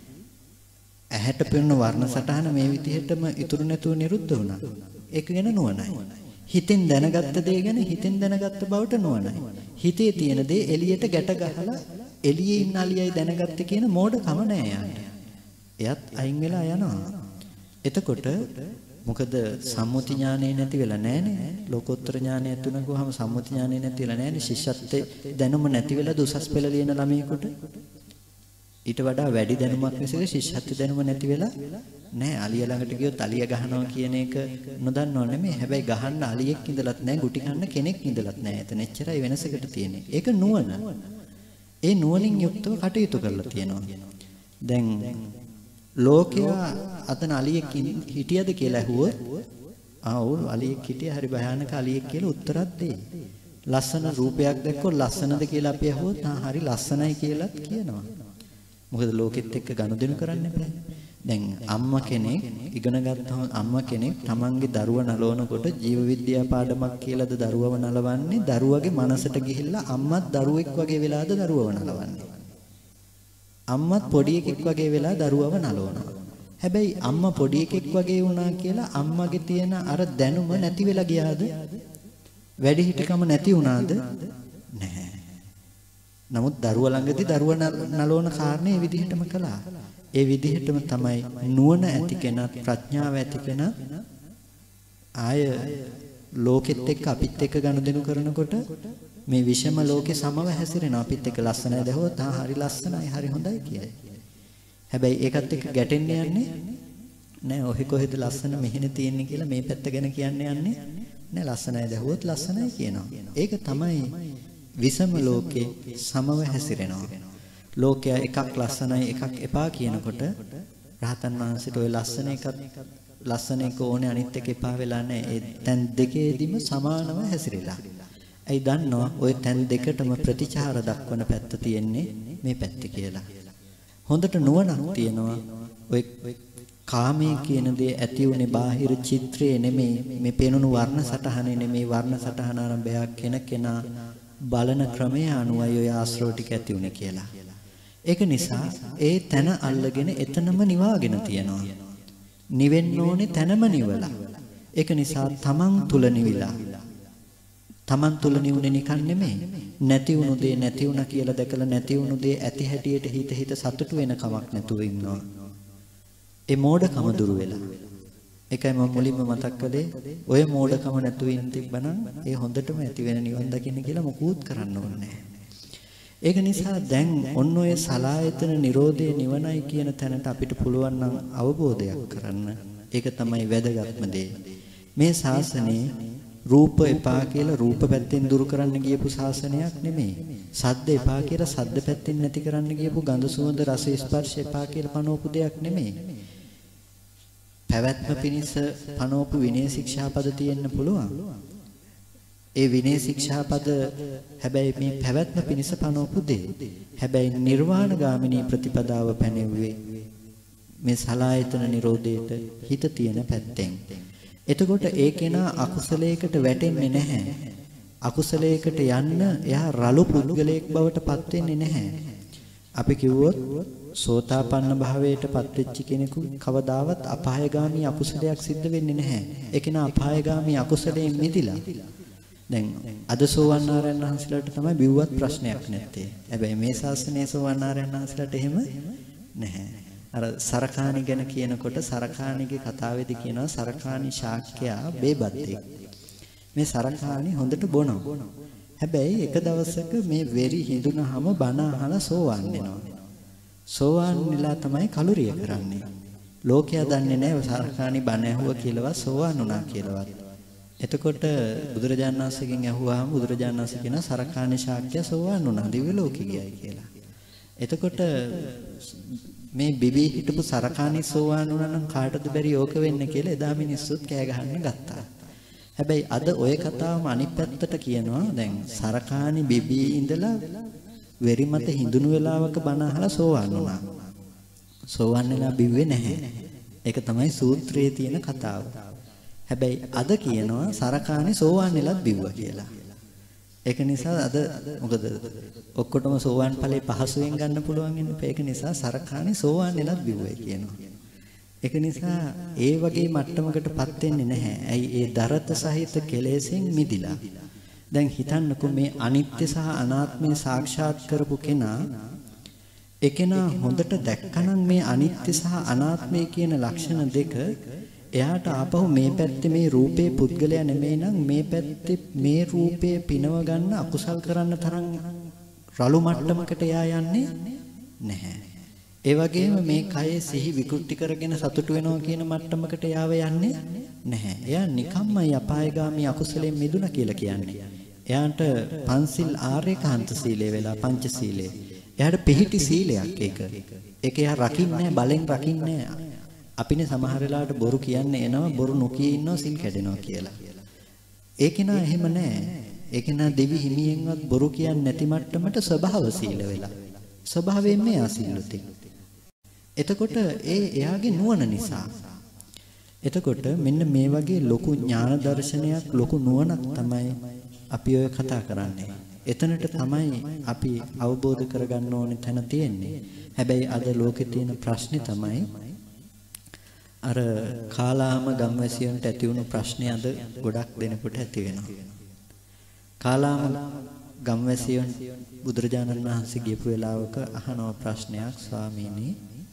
ඇහැට පෙනෙන වර්ණ සටහන මේ විදිහටම ඉතුරු නැතුව නිරුද්ධ වුණා. ඒක ගැන නුවණයි. හිතෙන් දැනගත්ත දේ ගැන හිතෙන් දැනගත්ත බවට නුවණයි. හිතේ තියෙන දේ එළියට ගැට ගහලා එළියේ ඉන්න අලියයි දැනගත්තේ කියන මෝඩකම නෑ යන්නේ. එයත් අයින් වෙලා යනවා. එතකොට මොකද සම්මුති ඥානෙ නැති වෙලා නැහනේ. ලෝකෝත්තර ඥානය තුනකවම සම්මුති ඥානෙ නැති වෙලා නැහනේ. ශිෂ්‍යත්වයේ දැනුම නැති වෙලා දුසස් පෙළ ලියන ළමයෙකුට ඊට වඩා වැඩි දැනුමක් මිසක ශිෂ්‍යත්ව දැනුම නැති වෙලා නැහැ. අලිය ළඟට ගියොත් අලිය ගහනවා කියන එක නොදන්නව නෙමෙයි. හැබැයි ගහන්න අලියෙක් ඉඳලත් නැහැ, ගුටි කන්න කෙනෙක් ඉඳලත් නැහැ. එතන එච්චරයි වෙනසකට තියෙන්නේ. ඒක නුවණ. ඒ නුවණින් යුක්තව කටයුතු කරලා තියෙනවා. දැන් ලෝකයා අතන අලියෙක් හිටියද කියලා ඇහුවොත් ඔව් අලියෙක් හිටියා, හරි භයානක අලියෙක් කියලා උත්තරයක් දෙයි. ලස්සන රූපයක් දැක්කොත් ලස්සනද කියලා අපි ඇහුවොත් හරි ලස්සනයි කියලාත් කියනවා. මොකද ලෝකෙත් එක්ක ගනුදෙනු කරන්න බෑ. දැන් අම්මා කෙනෙක් ඉගෙන ගත්තම අම්මා කෙනෙක් තමන්ගේ දරුවා නලවනකොට ජීව විද්‍යා පාඩමක් කියලාද දරුවව නලවන්නේ, දරුවගේ මනසට ගිහිල්ලා අම්මත් දරුවෙක් වගේ වෙලාද දරුවව නලවන්නේ. අම්මත් පොඩි එකෙක් වගේ වෙලා දරුවව නලවනවා. හැබැයි අම්මා පොඩි එකෙක් වගේ වුණා කියලා අම්මගේ තියෙන අර දැනුම නැති වෙලා ගියාද? වැඩිහිටිකම නැති වුණාද? නැහැ. නමුත් දරුවා ළඟදී දරුවා නලවන කාරණේ විදිහටම කළා. ඒ විදිහටම තමයි නුවණ ඇති කෙනා, ප්‍රඥාව ඇති කෙනා ආය ලෝකෙත් එක්ක අපිත් එක්ක ගනුදෙනු කරනකොට මේ විෂම ලෝකේ සමව හැසිරෙනවා. අපිත් එක්ක ලස්සනයි දැහුවොත් හරි ලස්සනයි, හරි හොඳයි කියයි. හැබැයි ඒකත් එක්ක ගැටෙන්න යන්නේ නෑ. ඔහි කොහෙද ලස්සන මෙහෙනේ තියෙන්නේ කියලා මේ පැත්ත ගැන කියන්න යන්නේ නෑ. ලස්සනයි දැහුවොත් ලස්සනයි කියනවා. ඒක තමයි විෂම ලෝකේ සමව හැසිරෙනවා. ලෝකයා එකක් ලස්සනයි එකක් එපා කියනකොට රහතන් වහන්සේට ওই ලස්සන එක ඕනේ අනිත් එක එපා වෙලා නැහැ. ඒ දැන් දෙකේදීම සමානව හැසිරෙලා. ඇයි දන්නවා ওই තැන් දෙකටම ප්‍රතිචාර දක්වන පැත්ත තියෙන්නේ මේ පැත්ත කියලා. හොඳට නුවණක් තියෙනවා ඔය කාමයේ කියන දේ ඇති උනේ බාහිර චිත්‍රයේ නෙමෙයි මේ පෙනුණු වර්ණ සටහනේ නෙමෙයි වර්ණ සටහන ආරම්භයක් කෙනා බලන ක්‍රමය අනුවයි ඔය ආශ්‍රව ටික ඇති උනේ කියලා. ඒක නිසා ඒ තැන අල්ලගෙන එතනම නිවාගෙන තියනවා. නිවෙන්න ඕනේ තැනම නිවලා. ඒක නිසා තමන් තුල නිවිලා. තමන් තුල නිවුනේ නිකන් නෙමෙයි. නැති වුණු දේ නැති වුණා කියලා දැකලා නැති වුණු දේ ඇති හැටියට හිත සතුටු වෙන කමක් නැතුව ඉන්නවා. ඒ මෝඩකම දුර වෙලා. ඒකයි මම මුලින්ම මතක් කළේ ඔය මෝඩකම නැතුව ඉන්න තිබ්බනම් ඒ හොඳටම ඇති වෙන නිවන් දකින්න කියලා මොකුත් කරන්න ඕනේ නැහැ. ඒක නිසා දැන් ඔන්න ඔය සලායතන නිරෝධයේ නිවනයි කියන තැනට අපිට පුළුවන් නම් අවබෝධයක් කරන්න. ඒක තමයි වැදගත්ම දේ. මේ ශාසනයේ රූප එපා කියලා රූප පැත්තෙන් දුරු කරන්න ගියපු ශාසනයක් නෙමෙයි. සද්ද එපා කියලා සද්ද පැත්තෙන් නැති කරන්න ගියපු ගඳ සුවඳ රස ස්පර්ශ එපා කියලා පනවපු දෙයක් නෙමෙයි. පැවැත්ම පිණිස පනවපු විනය ශික්ෂාපද තියෙන්න පුළුවන්. ඒ විනය ශික්ෂාපද හැබැයි මේ පැවැත්ම පිණිස පනවපු දෙය. හැබැයි නිර්වාණ ගාමිනී ප්‍රතිපදාව පැනෙව්වේ මේ සලායතන නිරෝධයට හිත තියෙන පැත්තෙන්. එතකොට ඒ කෙනා අකුසලයකට වැටෙන්නේ නැහැ. අකුසලයකට යන්න එයා රළු පුද්ගලයෙක් බවට පත් වෙන්නේ නැහැ. අපි කිව්වොත් සෝතාපන්න භාවයට පත්වෙච්ච කෙනෙකු කවදාවත් අපායගාමී අකුසලයක් සිද්ධ වෙන්නේ නැහැ. ඒ කෙනා අපායගාමී අකුසලයෙන් මිදිලා. දැන් අද සෝවන් ආරයන් වහන්සේලාට තමයි බිව්වත් ප්‍රශ්නයක් නැත්තේ. හැබැයි මේ ශාසනයේ සෝවන් ආරයන් වහන්සේලාට එහෙම නැහැ. අර සරකාණි ගැන කියනකොට සරකාණිගේ කතාවේදී කියනවා සරකාණි ශාක්‍යයා බේබද්දෙක්. මේ සරකාණි හොඳට බොනවා. හැබැයි එක දවසක මේ වෙරි හිඳුනහම බණ අහලා සෝවන් වෙනවා. සෝවන් වෙලා තමයි කලුරිය කරන්නේ. ලෝකයා දන්නේ නැහැ සරකාණි බණ ඇහුවා කියලාවත් සෝවන් වුණා කියලාවත්. එතකොට බුදුරජාණන් වහන්සේගෙන් ඇහුවාම බුදුරජාණන් වහන්සේ කියන සරකාණි ශාක්‍ය සෝවන් වුණා දිව්‍ය ලෝකෙ ගියයි කියලා. එතකොට මේ බිබී හිටපු සරකාණි සෝවන් වුණා නම් කාටද බැරි ඕක වෙන්න කියලා එදා මිනිස්සුත් කෑ ගහන්න ගත්තා. හැබැයි අද ඔය කතාවම අනිත් පැත්තට කියනවා දැන් සරකාණි බිබී ඉඳලා වෙරි මත හිඳුණු වෙලාවක බණ අහලා සෝවන් වුණා. සෝවන් වෙලා බිව්වේ නැහැ. ඒක තමයි සූත්‍රයේ තියෙන කතාව. හැබැයි අද කියනවා සරකාණි සෝවන් වෙලත් බිව්වා කියලා. ඒක නිසා අද මොකද ඔක්කොටම සෝවන් ඵලේ පහසුවෙන් ගන්න පුළුවන් ඉන්නේ. ඒක නිසා සරකාණි සෝවන් වෙලත් බිව්වයි කියනවා. ඒක නිසා ඒ වගේ මට්ටමකටපත් වෙන්නේ නැහැ. ඇයි ඒ දරත සහිත කෙලෙසෙන් මිදිලා. දැන් හිතන්නකෝ මේ අනිත්‍ය සහ අනාත්මය සාක්ෂාත් කරපු කෙනා එකනා හොඳට දැක්කනම් මේ අනිත්‍ය සහ අනාත්මය කියන ලක්ෂණ දෙක එයාට ආපහු මේ පැත්තේ මේ රූපේ පුද්ගලයා නෙමෙයි නම් මේ පැත්තේ මේ රූපේ පිනව ගන්න අකුසල් කරන්න තරම් රළු මට්ටමකට එයා යන්නේ නැහැ. ඒ වගේම මේ කයේ සිහි විකෘති කරගෙන සතුටු වෙනවා කියන මට්ටමකට යාව යන්නේ නැහැ. එයා නිකම්මයි අපායගාමී අකුසලයෙන් මිදුණා කියලා කියන්නේ. එයාට පංසිල් ආර්යකාන්ත සීලය වෙලා පංච සීලය. එයාට පිහිටි සීලයක් ඒක. ඒක එයා රකින්නේ බලෙන් රකින්නේ. අපිනේ සමහර වෙලාවට බොරු කියන්නේ එනවා බොරු නොකිය ඉන්නවා සිල් කැඩෙනවා කියලා. ඒක නා එහෙම නැහැ. ඒක නා දෙවි හිමියෙන්වත් බොරු කියන්නේ නැති මට්ටමට ස්වභාව සීල වෙලා. ස්වභාවයෙන් මේ ආසීලුති. එතකොට එයාගේ නුවණ නිසා. එතකොට මෙන්න මේ වගේ ලොකු ඥාන දර්ශනයක් ලොකු නුවණක් තමයි අපි ඔය කතා කරන්නේ. එතනට තමයි අපි අවබෝධ කරගන්න ඕනේ තැන තියෙන්නේ. හැබැයි අද ලෝකේ තියෙන ප්‍රශ්නේ තමයි අර කාලාම ගම්වැසියන්ට ඇති වුණු ප්‍රශ්නේ අද ගොඩක් දෙනෙකුට ඇති වෙනවා. කාලාම ගම්වැසියන් බුදුරජාණන් වහන්සේ ගියපු වෙලාවක අහනවා ප්‍රශ්නයක් ස්වාමීනි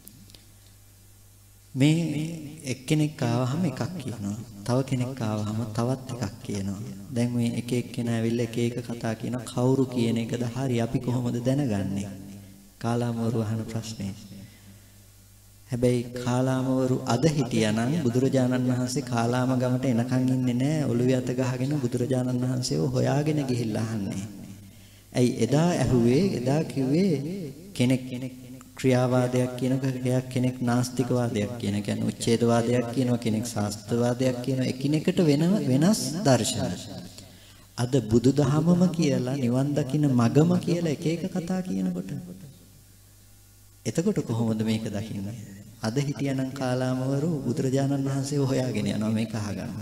මේ එක්කෙනෙක් ආවහම එකක් කියනවා. තව කෙනෙක් ආවහම තවත් එකක් කියනවා. දැන් මේ එක එක්කෙනා ඇවිල්ලා එක එක කතා කියනවා. කවුරු කියන එකද හරි අපි කොහොමද දැනගන්නේ? කාලාමවරු අහන ප්‍රශ්නේ. හැබැයි කාලාමවරු අද හිටියානම් බුදුරජාණන් වහන්සේ කාලාම ගමට එනකන් ඉන්නේ නැහැ. ඔළුවේ අත ගහගෙන බුදුරජාණන් වහන්සේව හොයාගෙන ගිහිල්ලා අහන්නේ. ඇයි එදා ඇහුවේ එදා කිව්වේ කෙනෙක් ක්‍රියාවාදයක් කියනවා කෙනෙක් නාස්තිකවාදයක් කියන කියන්නේ උච්ඡේදවාදයක් කියනවා කෙනෙක් ශාස්ත්‍රවාදයක් කියනවා එකිනෙකට වෙනස් දර්ශන. අද බුදුදහමම කියලා නිවන් දකින්න මගම කියලා එක එක කතා කියනකොට එතකොට කොහොමද මේක දකින්නේ? අද හිටියනම් කාලාමවරු බුදුරජාණන් වහන්සේ හොයාගෙන යනවා මේක අහගන්න.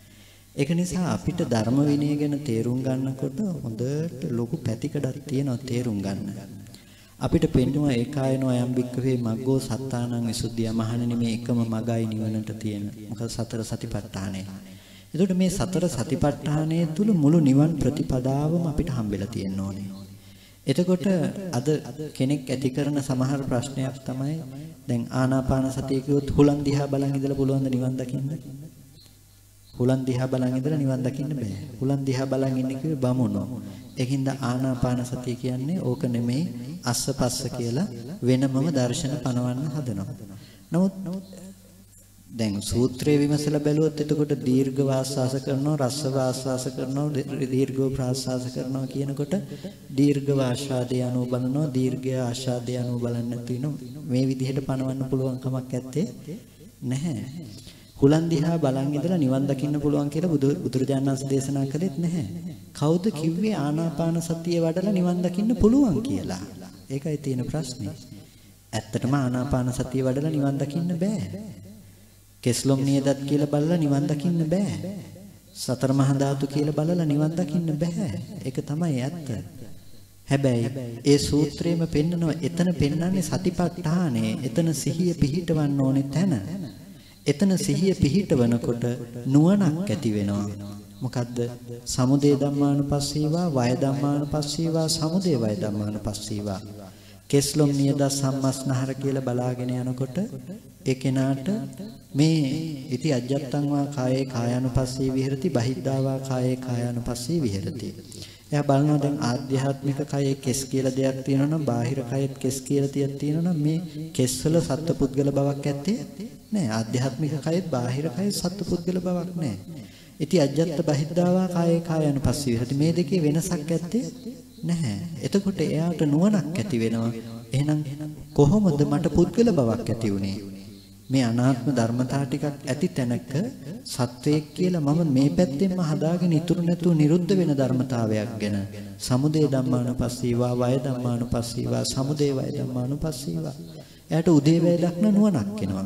ඒක නිසා අපිට ධර්ම විනය ගැන තේරුම් ගන්නකොට හොඳට ලොකු පැතිකඩක් තියෙනවා තේරුම් ගන්න. අපිට පෙන්නවා ඒකායනෝ අයම් භික්ඛවේ මග්ගෝ සත්තානං විසුද්ධිය මහණෙනි මේ එකම මගයි නිවනට තියෙන. මොකද සතර සතිපට්ඨානය. එතකොට මේ සතර සතිපට්ඨානය තුල මුළු නිවන් ප්‍රතිපදාවම අපිට හම්බෙලා තියෙන්න ඕනේ. එතකොට අද කෙනෙක් ඇති කරන සමහර ප්‍රශ්නයක් තමයි දැන් ආනාපාන සතිය කිව්වොත් හුලන් දිහා බලන් ඉඳලා පුළුවන් ද නිවන් දකින්න? හුලන් දිහා බලන් ඉඳලා නිවන් දකින්න බෑ. හුලන් දිහා බලන් ඉන්නේ කිව්වේ බමුණෝ. ඒකින්ද ආනාපාන සතිය කියන්නේ ඕක නෙමෙයි අස්සපස්ස කියලා වෙනමම දර්ශන පනවන්න හදනවා. නමුත් දැන් සූත්‍රයේ විමසලා බැලුවොත් එතකොට දීර්ඝ වාස්වාස කරනවා රස්ස වාස්වාස කරනවා දීර්ඝව ප්‍රාස්වාස කරනවා කියනකොට දීර්ඝ වාස්වාදයේ අනුව බලනවා දීර්ඝ ආස්වාදයේ අනුව බලන්න තියෙනවා. මේ විදිහට පනවන්න පුළුවන් කමක් නැත්තේ නැහැ. හුලන් දිහා බලන් ඉඳලා නිවන් දකින්න පුළුවන් කියලා බුදුරජාණන් වහන්සේ දේශනා කළෙත් නැහැ. කවුද කිව්වේ ආනාපාන සතිය වඩලා නිවන් දකින්න පුළුවන් කියලා? ඒකයි තියෙන ප්‍රශ්නේ. ඇත්තටම ආනාපාන සතිය වඩලා නිවන් දකින්න බෑ. කෙස්ලොම් නියදත් කියලා බලලා නිවන් දකින්න බෑ. සතර මහා ධාතු කියලා බලලා නිවන් දකින්න බෑ. ඒක තමයි ඇත්ත. හැබැයි ඒ සූත්‍රයේම පෙන්නනවා එතන පෙන්නන්නේ සතිපට්ඨානේ. එතන සිහිය පිහිටවන්න ඕනේ තැන. එතන සිහිය පිහිටවනකොට නුවණක් ඇති වෙනවා. මොකද්ද? සමුදය ධම්මානුපස්සීවා, වය ධම්මානුපස්සීවා, සමුදය වය ධම්මානුපස්සීවා. කෙස්ලොම් නියද සම්මස්නහර කියලා බලාගෙන යනකොට ඒ කෙනාට මේ ඉති අජ්ජත්තං වා කායේ කායානුපස්සී විහෙරති, බහිද්ධා වා කායේ කායානුපස්සී විහෙරති. එයා බලනවා දැන් ආධ්‍යාත්මික කයේ කෙස් කියලා දෙයක් තියෙනවා නම් බාහිර කයෙත් කෙස් කියලා දෙයක් තියෙනවා නම් මේ කෙස්වල සත්පුද්ගල බවක් ඇත්තේ නෑ. ආධ්‍යාත්මික කයෙත් බාහිර කයෙත් සත්පුද්ගල බවක් නෑ. ඉති අජ්ජත්ත බහිද්ධාවා කායේ කායනුපස්සී විහෙරති. මේ දෙකේ වෙනසක් ඇත්තේ නැහැ. එතකොට එයාට නුවණක් ඇති වෙනවා. එහෙනම් කොහොමද මට පුද්ගල බවක් ඇති වුනේ? මේ අනාත්ම ධර්මතා ටිකක් ඇති තැනක සත්වයක් කියලා මම මේ පැත්තෙන්ම හදාගෙන ඉතුරු නැතුව නිරුද්ධ වෙන ධර්මතාවයක් ගැන සමුදය ධම්මානුපස්සීවා, වය ධම්මානුපස්සීවා, සමුදය වය ධම්මානුපස්සීවා. එයාට උදේවැය දක්න නුවණක් එනවා.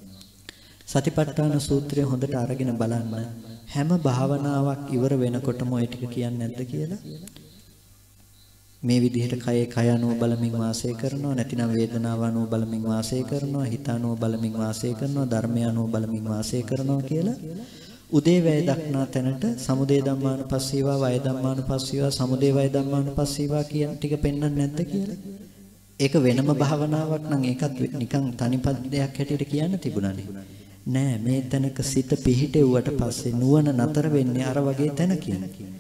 සතිපට්ඨාන සූත්‍රය හොඳට අරගෙන බලන්න. හැම භාවනාවක් ඉවර වෙනකොටම ඔය ටික කියන්නේ නැද්ද කියලා? මේ විදිහට කයේ කය අනුව බලමින් වාසය කරනවා, නැතිනම් වේදනාව අනුව බලමින් වාසය කරනවා, හිත අනුව බලමින් වාසය කරනවා, ධර්මය අනුව බලමින් වාසය කරනවා කියලා උදේවැය දක්නා තැනට සමුදය ධම්මානුපස්සීවා, වය ධම්මානුපස්සීවා, සමුදය වය ධම්මානුපස්සීවා කියන ටික පෙන්වන්නේ නැද්ද කියලා? ඒක වෙනම භාවනාවක් නම් ඒකත් නිකන් තනිපදයක් හැටියට කියන්න තිබුණානේ. නෑ, මේ තැනක සිත පිහිටෙව්වට පස්සේ නුවණ නතර වෙන්නේ අර වගේ තැනකින්.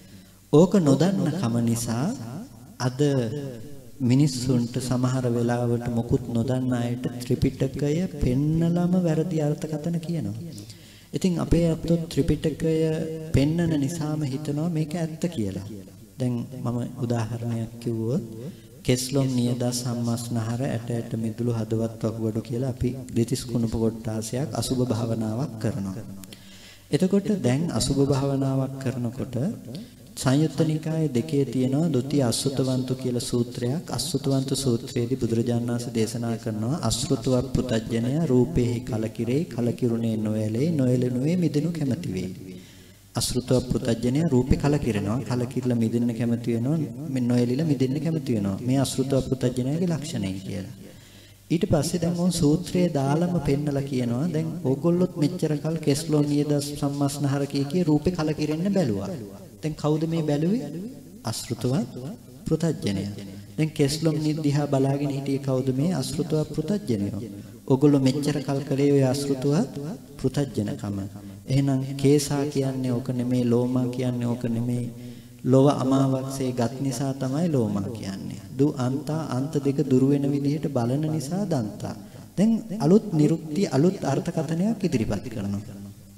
ඕක නොදන්න කම නිසා අද මිනිස්සුන්ට සමහර වෙලාවට මොකුත් නොදන්න අයට ත්‍රිපිටකය පෙන්නලම වැරදි අර්ථකථන කියනවා. ඉතින් අපේ අතෝ ත්‍රිපිටකය පෙන්නන නිසාම හිතනවා මේක ඇත්ත කියලා. දැන් මම උදාහරණයක් කිව්වොත් කෙස්ලොම් නියද සම්මස්නහර ඇට මිදුළු හදවත් වකුගඩු කියලා අපි දෙතිස් කුණප කොටාසයක් අසුබ භාවනාවක් කරනවා. එතකොට දැන් අසුබ භාවනාවක් කරනකොට සංයුත්ත නිකායේ දෙකේ තියෙනවා ဒုတိ ය අසුතවන්තු කියලා සූත්‍රයක්. අසුතවන්තු සූත්‍රයේදී බුදුරජාණන් වහන්සේ දේශනා කරනවා අසෘතව පුතඥය රූපේහි කලකිරේ කලකිරුණේ නොයලේ නොයලනුවේ මිදෙනු කැමැති වේ. අසෘතව පුතඥය රූපේ කලකිරෙනවා කලකිරලා මිදෙන්න කැමැති වෙනවා නොයලිලා මිදෙන්න කැමැති වෙනවා. මේ අසෘතව පුතඥයගේ ලක්ෂණය කියලා. ඊට පස්සේ දැන් මොන් සූත්‍රයේ දාලම පෙන්නලා කියනවා දැන් ඕගොල්ලොත් මෙච්චර කල් කෙස්ලොන් නියද සම්මස්නහර කී රූපේ කලකිරෙන්න බැලුවා. දැන් කවුද මේ බැලුවේ? අසෘතවත් පෘතජ්ජනය. දැන් කෙස්ලොම් නිදිහා බලාගෙන හිටියේ කවුද මේ අසෘතවත් පෘතජ්ජනයෝ? ඔගොල්ලෝ මෙච්චර කල් කරේ ඔය අසෘතවත් පෘතජ්ජනකම. එහෙනම් කේසා කියන්නේ ඕක නෙමේ, ලෝමා කියන්නේ ඕක නෙමේ. ලෝව අමාවක්සේ ගත් නිසා තමයි ලෝමා කියන්නේ. දු අන්තා අන්ත දෙක දුර වෙන විදිහට බලන නිසා දන්තා. දැන් අලුත් නිරුක්ති අලුත් අර්ථකථනයක් ඉදිරිපත් කරනවා.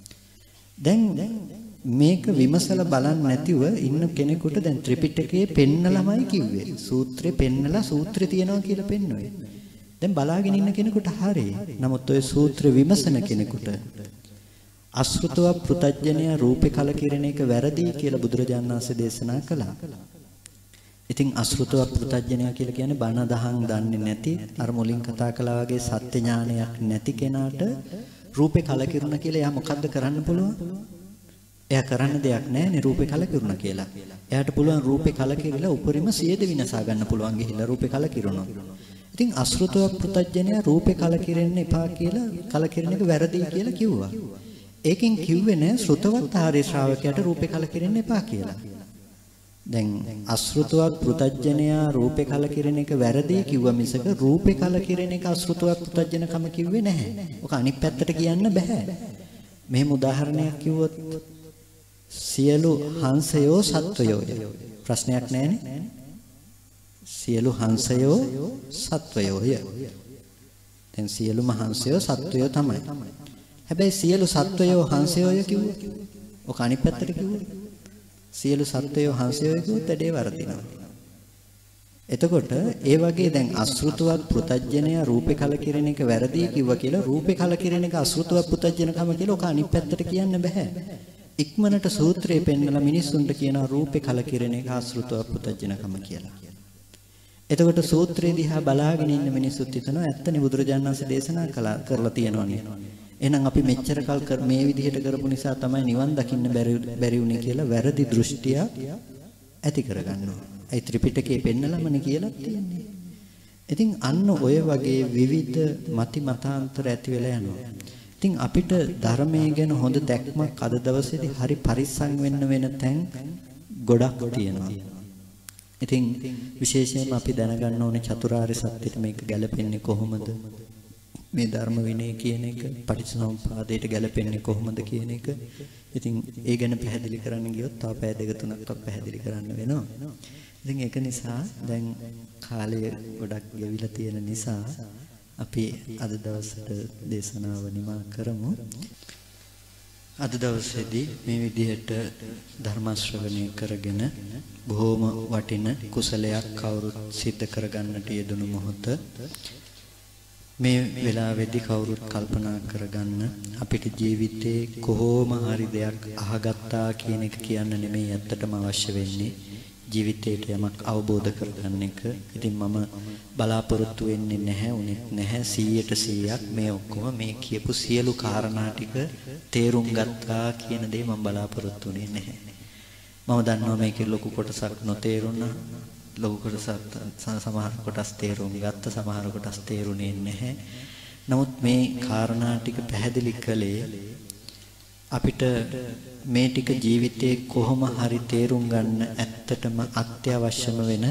දැන් මේක විමසලා බලන්න නැතිව ඉන්න කෙනෙකුට දැන් ත්‍රිපිටකයේ පෙන්නලමයි කිව්වේ. සූත්‍රේ පෙන්නලා සූත්‍රේ තියනවා කියලා පෙන්වුවේ. දැන් බලාගෙන ඉන්න කෙනෙකුට හරියි. නමුත් ඔය සූත්‍ර විමසන කෙනෙකුට අසෘතව පෘතජ්ජනය රූපේ කලකිරෙන එක වැරදි කියලා බුදුරජාණන් වහන්සේ දේශනා කළා. ඉතින් අසෘතව පෘතජ්ජනය කියලා කියන්නේ බණ දහම් දන්නේ නැති අර මුලින් කතා කළා වගේ සත්‍ය ඥානයක් නැති කෙනාට රූපේ කලකිරුණා කියලා එයා මොකද්ද කරන්න පුළුවන්? එයා කරන්න දෙයක් නැහැ නේ රූපේ කලකිරුණා කියලා. එයාට පුළුවන් රූපේ කලකිරිලා උපරිම සියද විනාශ ගන්න පුළුවන් ගිහිල්ලා රූපේ කලකිරුණා. ඉතින් අසෘතව පෘතජ්ජනය රූපේ කලකිරෙන්න එපා කියලා කලකිරෙන එක වැරදි කියලා කිව්වා. ඒකෙන් කිව්වේ නෑ ශ්‍රුතවත් ආර්ය ශ්‍රාවකයාට රූපේ කලකිරෙන්න එපා කියලා. දැන් අසෘතවත් පෘතජ්ජනයා රූපේ කලකිරෙන එක වැරදි කිව්වා මිසක රූපේ කලකිරෙන එක අසෘතවත් පෘතජ්ජනකම කිව්වේ නැහැ. ඔක අනිත් පැත්තට කියන්න බෑ. මෙහෙම උදාහරණයක් කිව්වොත් සියලු හංසයෝ සත්වයෝය. ප්‍රශ්නයක් නැහැනේ. සියලු හංසයෝ සත්වයෝය. දැන් සියලුම හංසයෝ සත්වයෝ තමයි. හැබැයි සියලු සත්වයෝ හංසයෝය කිව්වොත් ඔක අනිත් පැත්තට කිව්වොත් සියලු සත්වයෝ හංසයෝය කිව්වොත් ඇඩේ වර්ධිනවා. එතකොට ඒ වගේ දැන් අසෘතවත් පෘතජ්ජනය රූපේ කලකිරෙන එක වැරදි කිව්වා කියලා රූපේ කලකිරෙන එක අසෘතවත් පෘතජ්ජනකම කියලා ඔක අනිත් පැත්තට කියන්න බෑ. ඉක්මනට සූත්‍රයේ පෙන්නලා මිනිස්සුන්ට කියනවා රූපේ කලකිරෙන එක අසෘතවත් පෘතජ්ජනකම කියලා. එතකොට සූත්‍රයේ දිහා බලාගෙන ඉන්න මිනිස්සුත් හිතනවා ඇත්තනේ බුදුරජාණන් වහන්සේ දේශනා කරලා තියෙනවානේ. එහෙනම් අපි මෙච්චර කල් මේ විදිහට කරපු නිසා තමයි නිවන් දකින්න බැරි වුනේ කියලා වැරදි දෘෂ්ටිය ඇති කරගන්නවා. ඒ ත්‍රිපිටකයේ පෙන්නලමනේ කියලා තියෙන්නේ. ඉතින් අන්න ඔය වගේ විවිධ මතිමතාන්තර ඇති වෙලා යනවා. ඉතින් අපිට ධර්මයේ ගැන හොඳ දැක්මක් අද දවසේදී හරි පරිස්සම් වෙන්න වෙන තැන් ගොඩක් තියෙනවා. ඉතින් විශේෂයෙන්ම අපි දැනගන්න ඕනේ චතුරාර්ය සත්‍යෙට මේක ගැලපෙන්නේ කොහොමද? මේ ධර්ම විනය කියන එක පටිච්චසමුප්පාදයට ගැලපෙන්නේ කොහොමද කියන එක. ඉතින් ඒ ගැන පැහැදිලි කරන්න ගියොත් තව පැය දෙක තුනක් පැහැදිලි කරන්න වෙනවා. ඉතින් ඒක නිසා දැන් කාලය ගොඩක් ගෙවිලා තියෙන නිසා අපි අද දවසට දේශනාව නිමා කරමු. අද දවසේදී මේ විදිහට ධර්ම ශ්‍රවණය කරගෙන බොහොම වටින කුසලයක් කවුරුත් සිද්ධ කරගන්නට යෙදුණු මොහොත මේ වෙලාවේදී කවුරුත් කල්පනා කරගන්න අපිට ජීවිතේ කොහොම හරි දෙයක් අහගත්තා කියන එක කියන්න නෙමෙයි ඇත්තටම අවශ්‍ය වෙන්නේ ජීවිතේට යමක් අවබෝධ කරගන්න එක. ඉතින් මම බලාපොරොත්තු වෙන්නේ නැහැ 100% මේ ඔක්කොම මේ කියපු සියලු කාරණා ටික තේරුම් ගත්තා කියන දේ මම බලාපොරොත්තු වෙන්නේ නැහැ. මම දන්නවා මේකේ ලොකු කොටසක් නොතේරුණා. ලොකු කොටසක් සමහර කොටස් තේරුම් ගත්ත සමහර කොටස් තේරුනේ නැහැ. නමුත් මේ කාරණා ටික පැහැදිලි කළේ අපිට මේ ටික ජීවිතේ කොහොම හරි තේරුම් ගන්න ඇත්තටම අත්‍යවශ්‍යම වෙන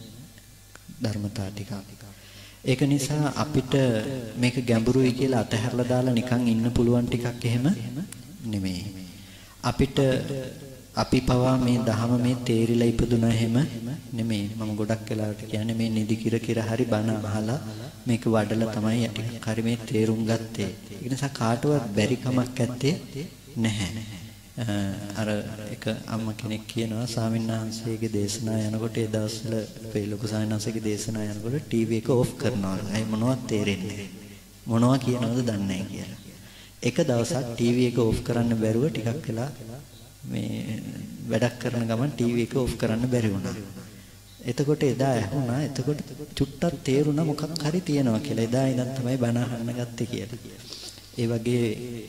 ධර්මතා ටිකක්. ඒක නිසා අපිට මේක ගැඹුරුයි කියලා අතහැරලා දාලා නිකන් ඉන්න පුළුවන් ටිකක් එහෙම නෙමෙයි. අපිට අපි පවා මේ ධහම මේ තේරිලා ඉපදුනා එහෙම නෙමෙයි. මම ගොඩක් වෙලාවට කියන්නේ මේ නිදි කිර කිර හරි බණ අහලා මේක වඩලා තමයි ටිකක් හරි මේ තේරුම් ගත්තේ. ඒ නිසා කාටවත් බැරි කමක් ඇත්තේ නැහැ. අර එක අම්ම කෙනෙක් කියනවා ස්වාමීන් වහන්සේගේ දේශනා යනකොට ඒ දවස්වල අපේ ලොකු ස්වාමීන් වහන්සේගේ දේශනා යනකොට ටීවී එක ඕෆ් කරනවා. ඒ මොනවත් තේරෙන්නේ නැහැ. මොනවා කියනවද දන්නේ නැහැ කියලා. එක දවසක් ටීවී එක ඕෆ් කරන්න බැරුව ටිකක් වෙලා මේ වැඩක් කරන ගමන් ටීවී එක ඕෆ් කරන්න බැරි වුණා. එතකොට එදා ඇහුණා. එතකොට චුට්ටක් තේරුණා මොකක් හරි තියෙනවා කියලා. එදා ඉඳන් තමයි බණ අහන්න ගත්තේ කියලා. ඒ වගේ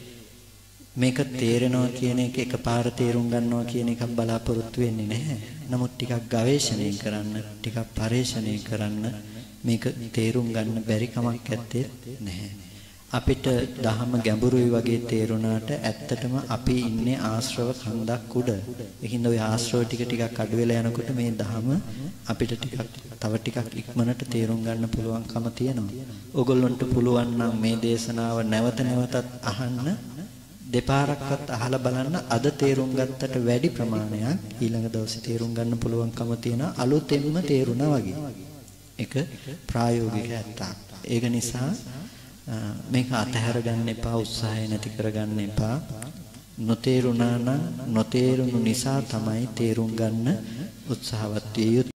මේක තේරෙනවා කියන එක එකපාර තේරුම් ගන්නවා කියන එකක් බලාපොරොත්තු වෙන්නේ නැහැ. නමුත් ටිකක් ගවේෂණය කරන්න, ටිකක් පරිශ්‍රණය කරන්න මේක තේරුම් ගන්න බැරි කමක් ඇත්තේ නැහැ. අපිට දහම ගැඹුරුයි වගේ තේරුණාට ඇත්තටම අපි ඉන්නේ ආශ්‍රව කන්දක් උඩ. ඒකින්ද ওই ආශ්‍රව ටික අඩු වෙලා යනකොට මේ දහම අපිට තව ටිකක් ඉක්මනට තේරුම් ගන්න පුළුවන්කම තියෙනවා. ඕගොල්ලන්ට පුළුවන් නම් මේ දේශනාව නැවත නැවතත් අහන්න දෙපාරක්වත් අහලා බලන්න. අද තේරුම් ගත්තට වැඩි ප්‍රමාණයක් ඊළඟ දවසේ තේරුම් ගන්න පුළුවන්කම තියෙන අලුතෙන්ම තේරුණා වගේ. ඒක ප්‍රායෝගික ඇත්තක්. ඒක නිසා මේක අතහැර ගන්න එපා, උත්සාහය නැති කරගන්න එපා. නොතේරුණා නම් නොතේරුණු නිසා තමයි තේරුම් ගන්න උත්සාහවත් විය යුත්තේ.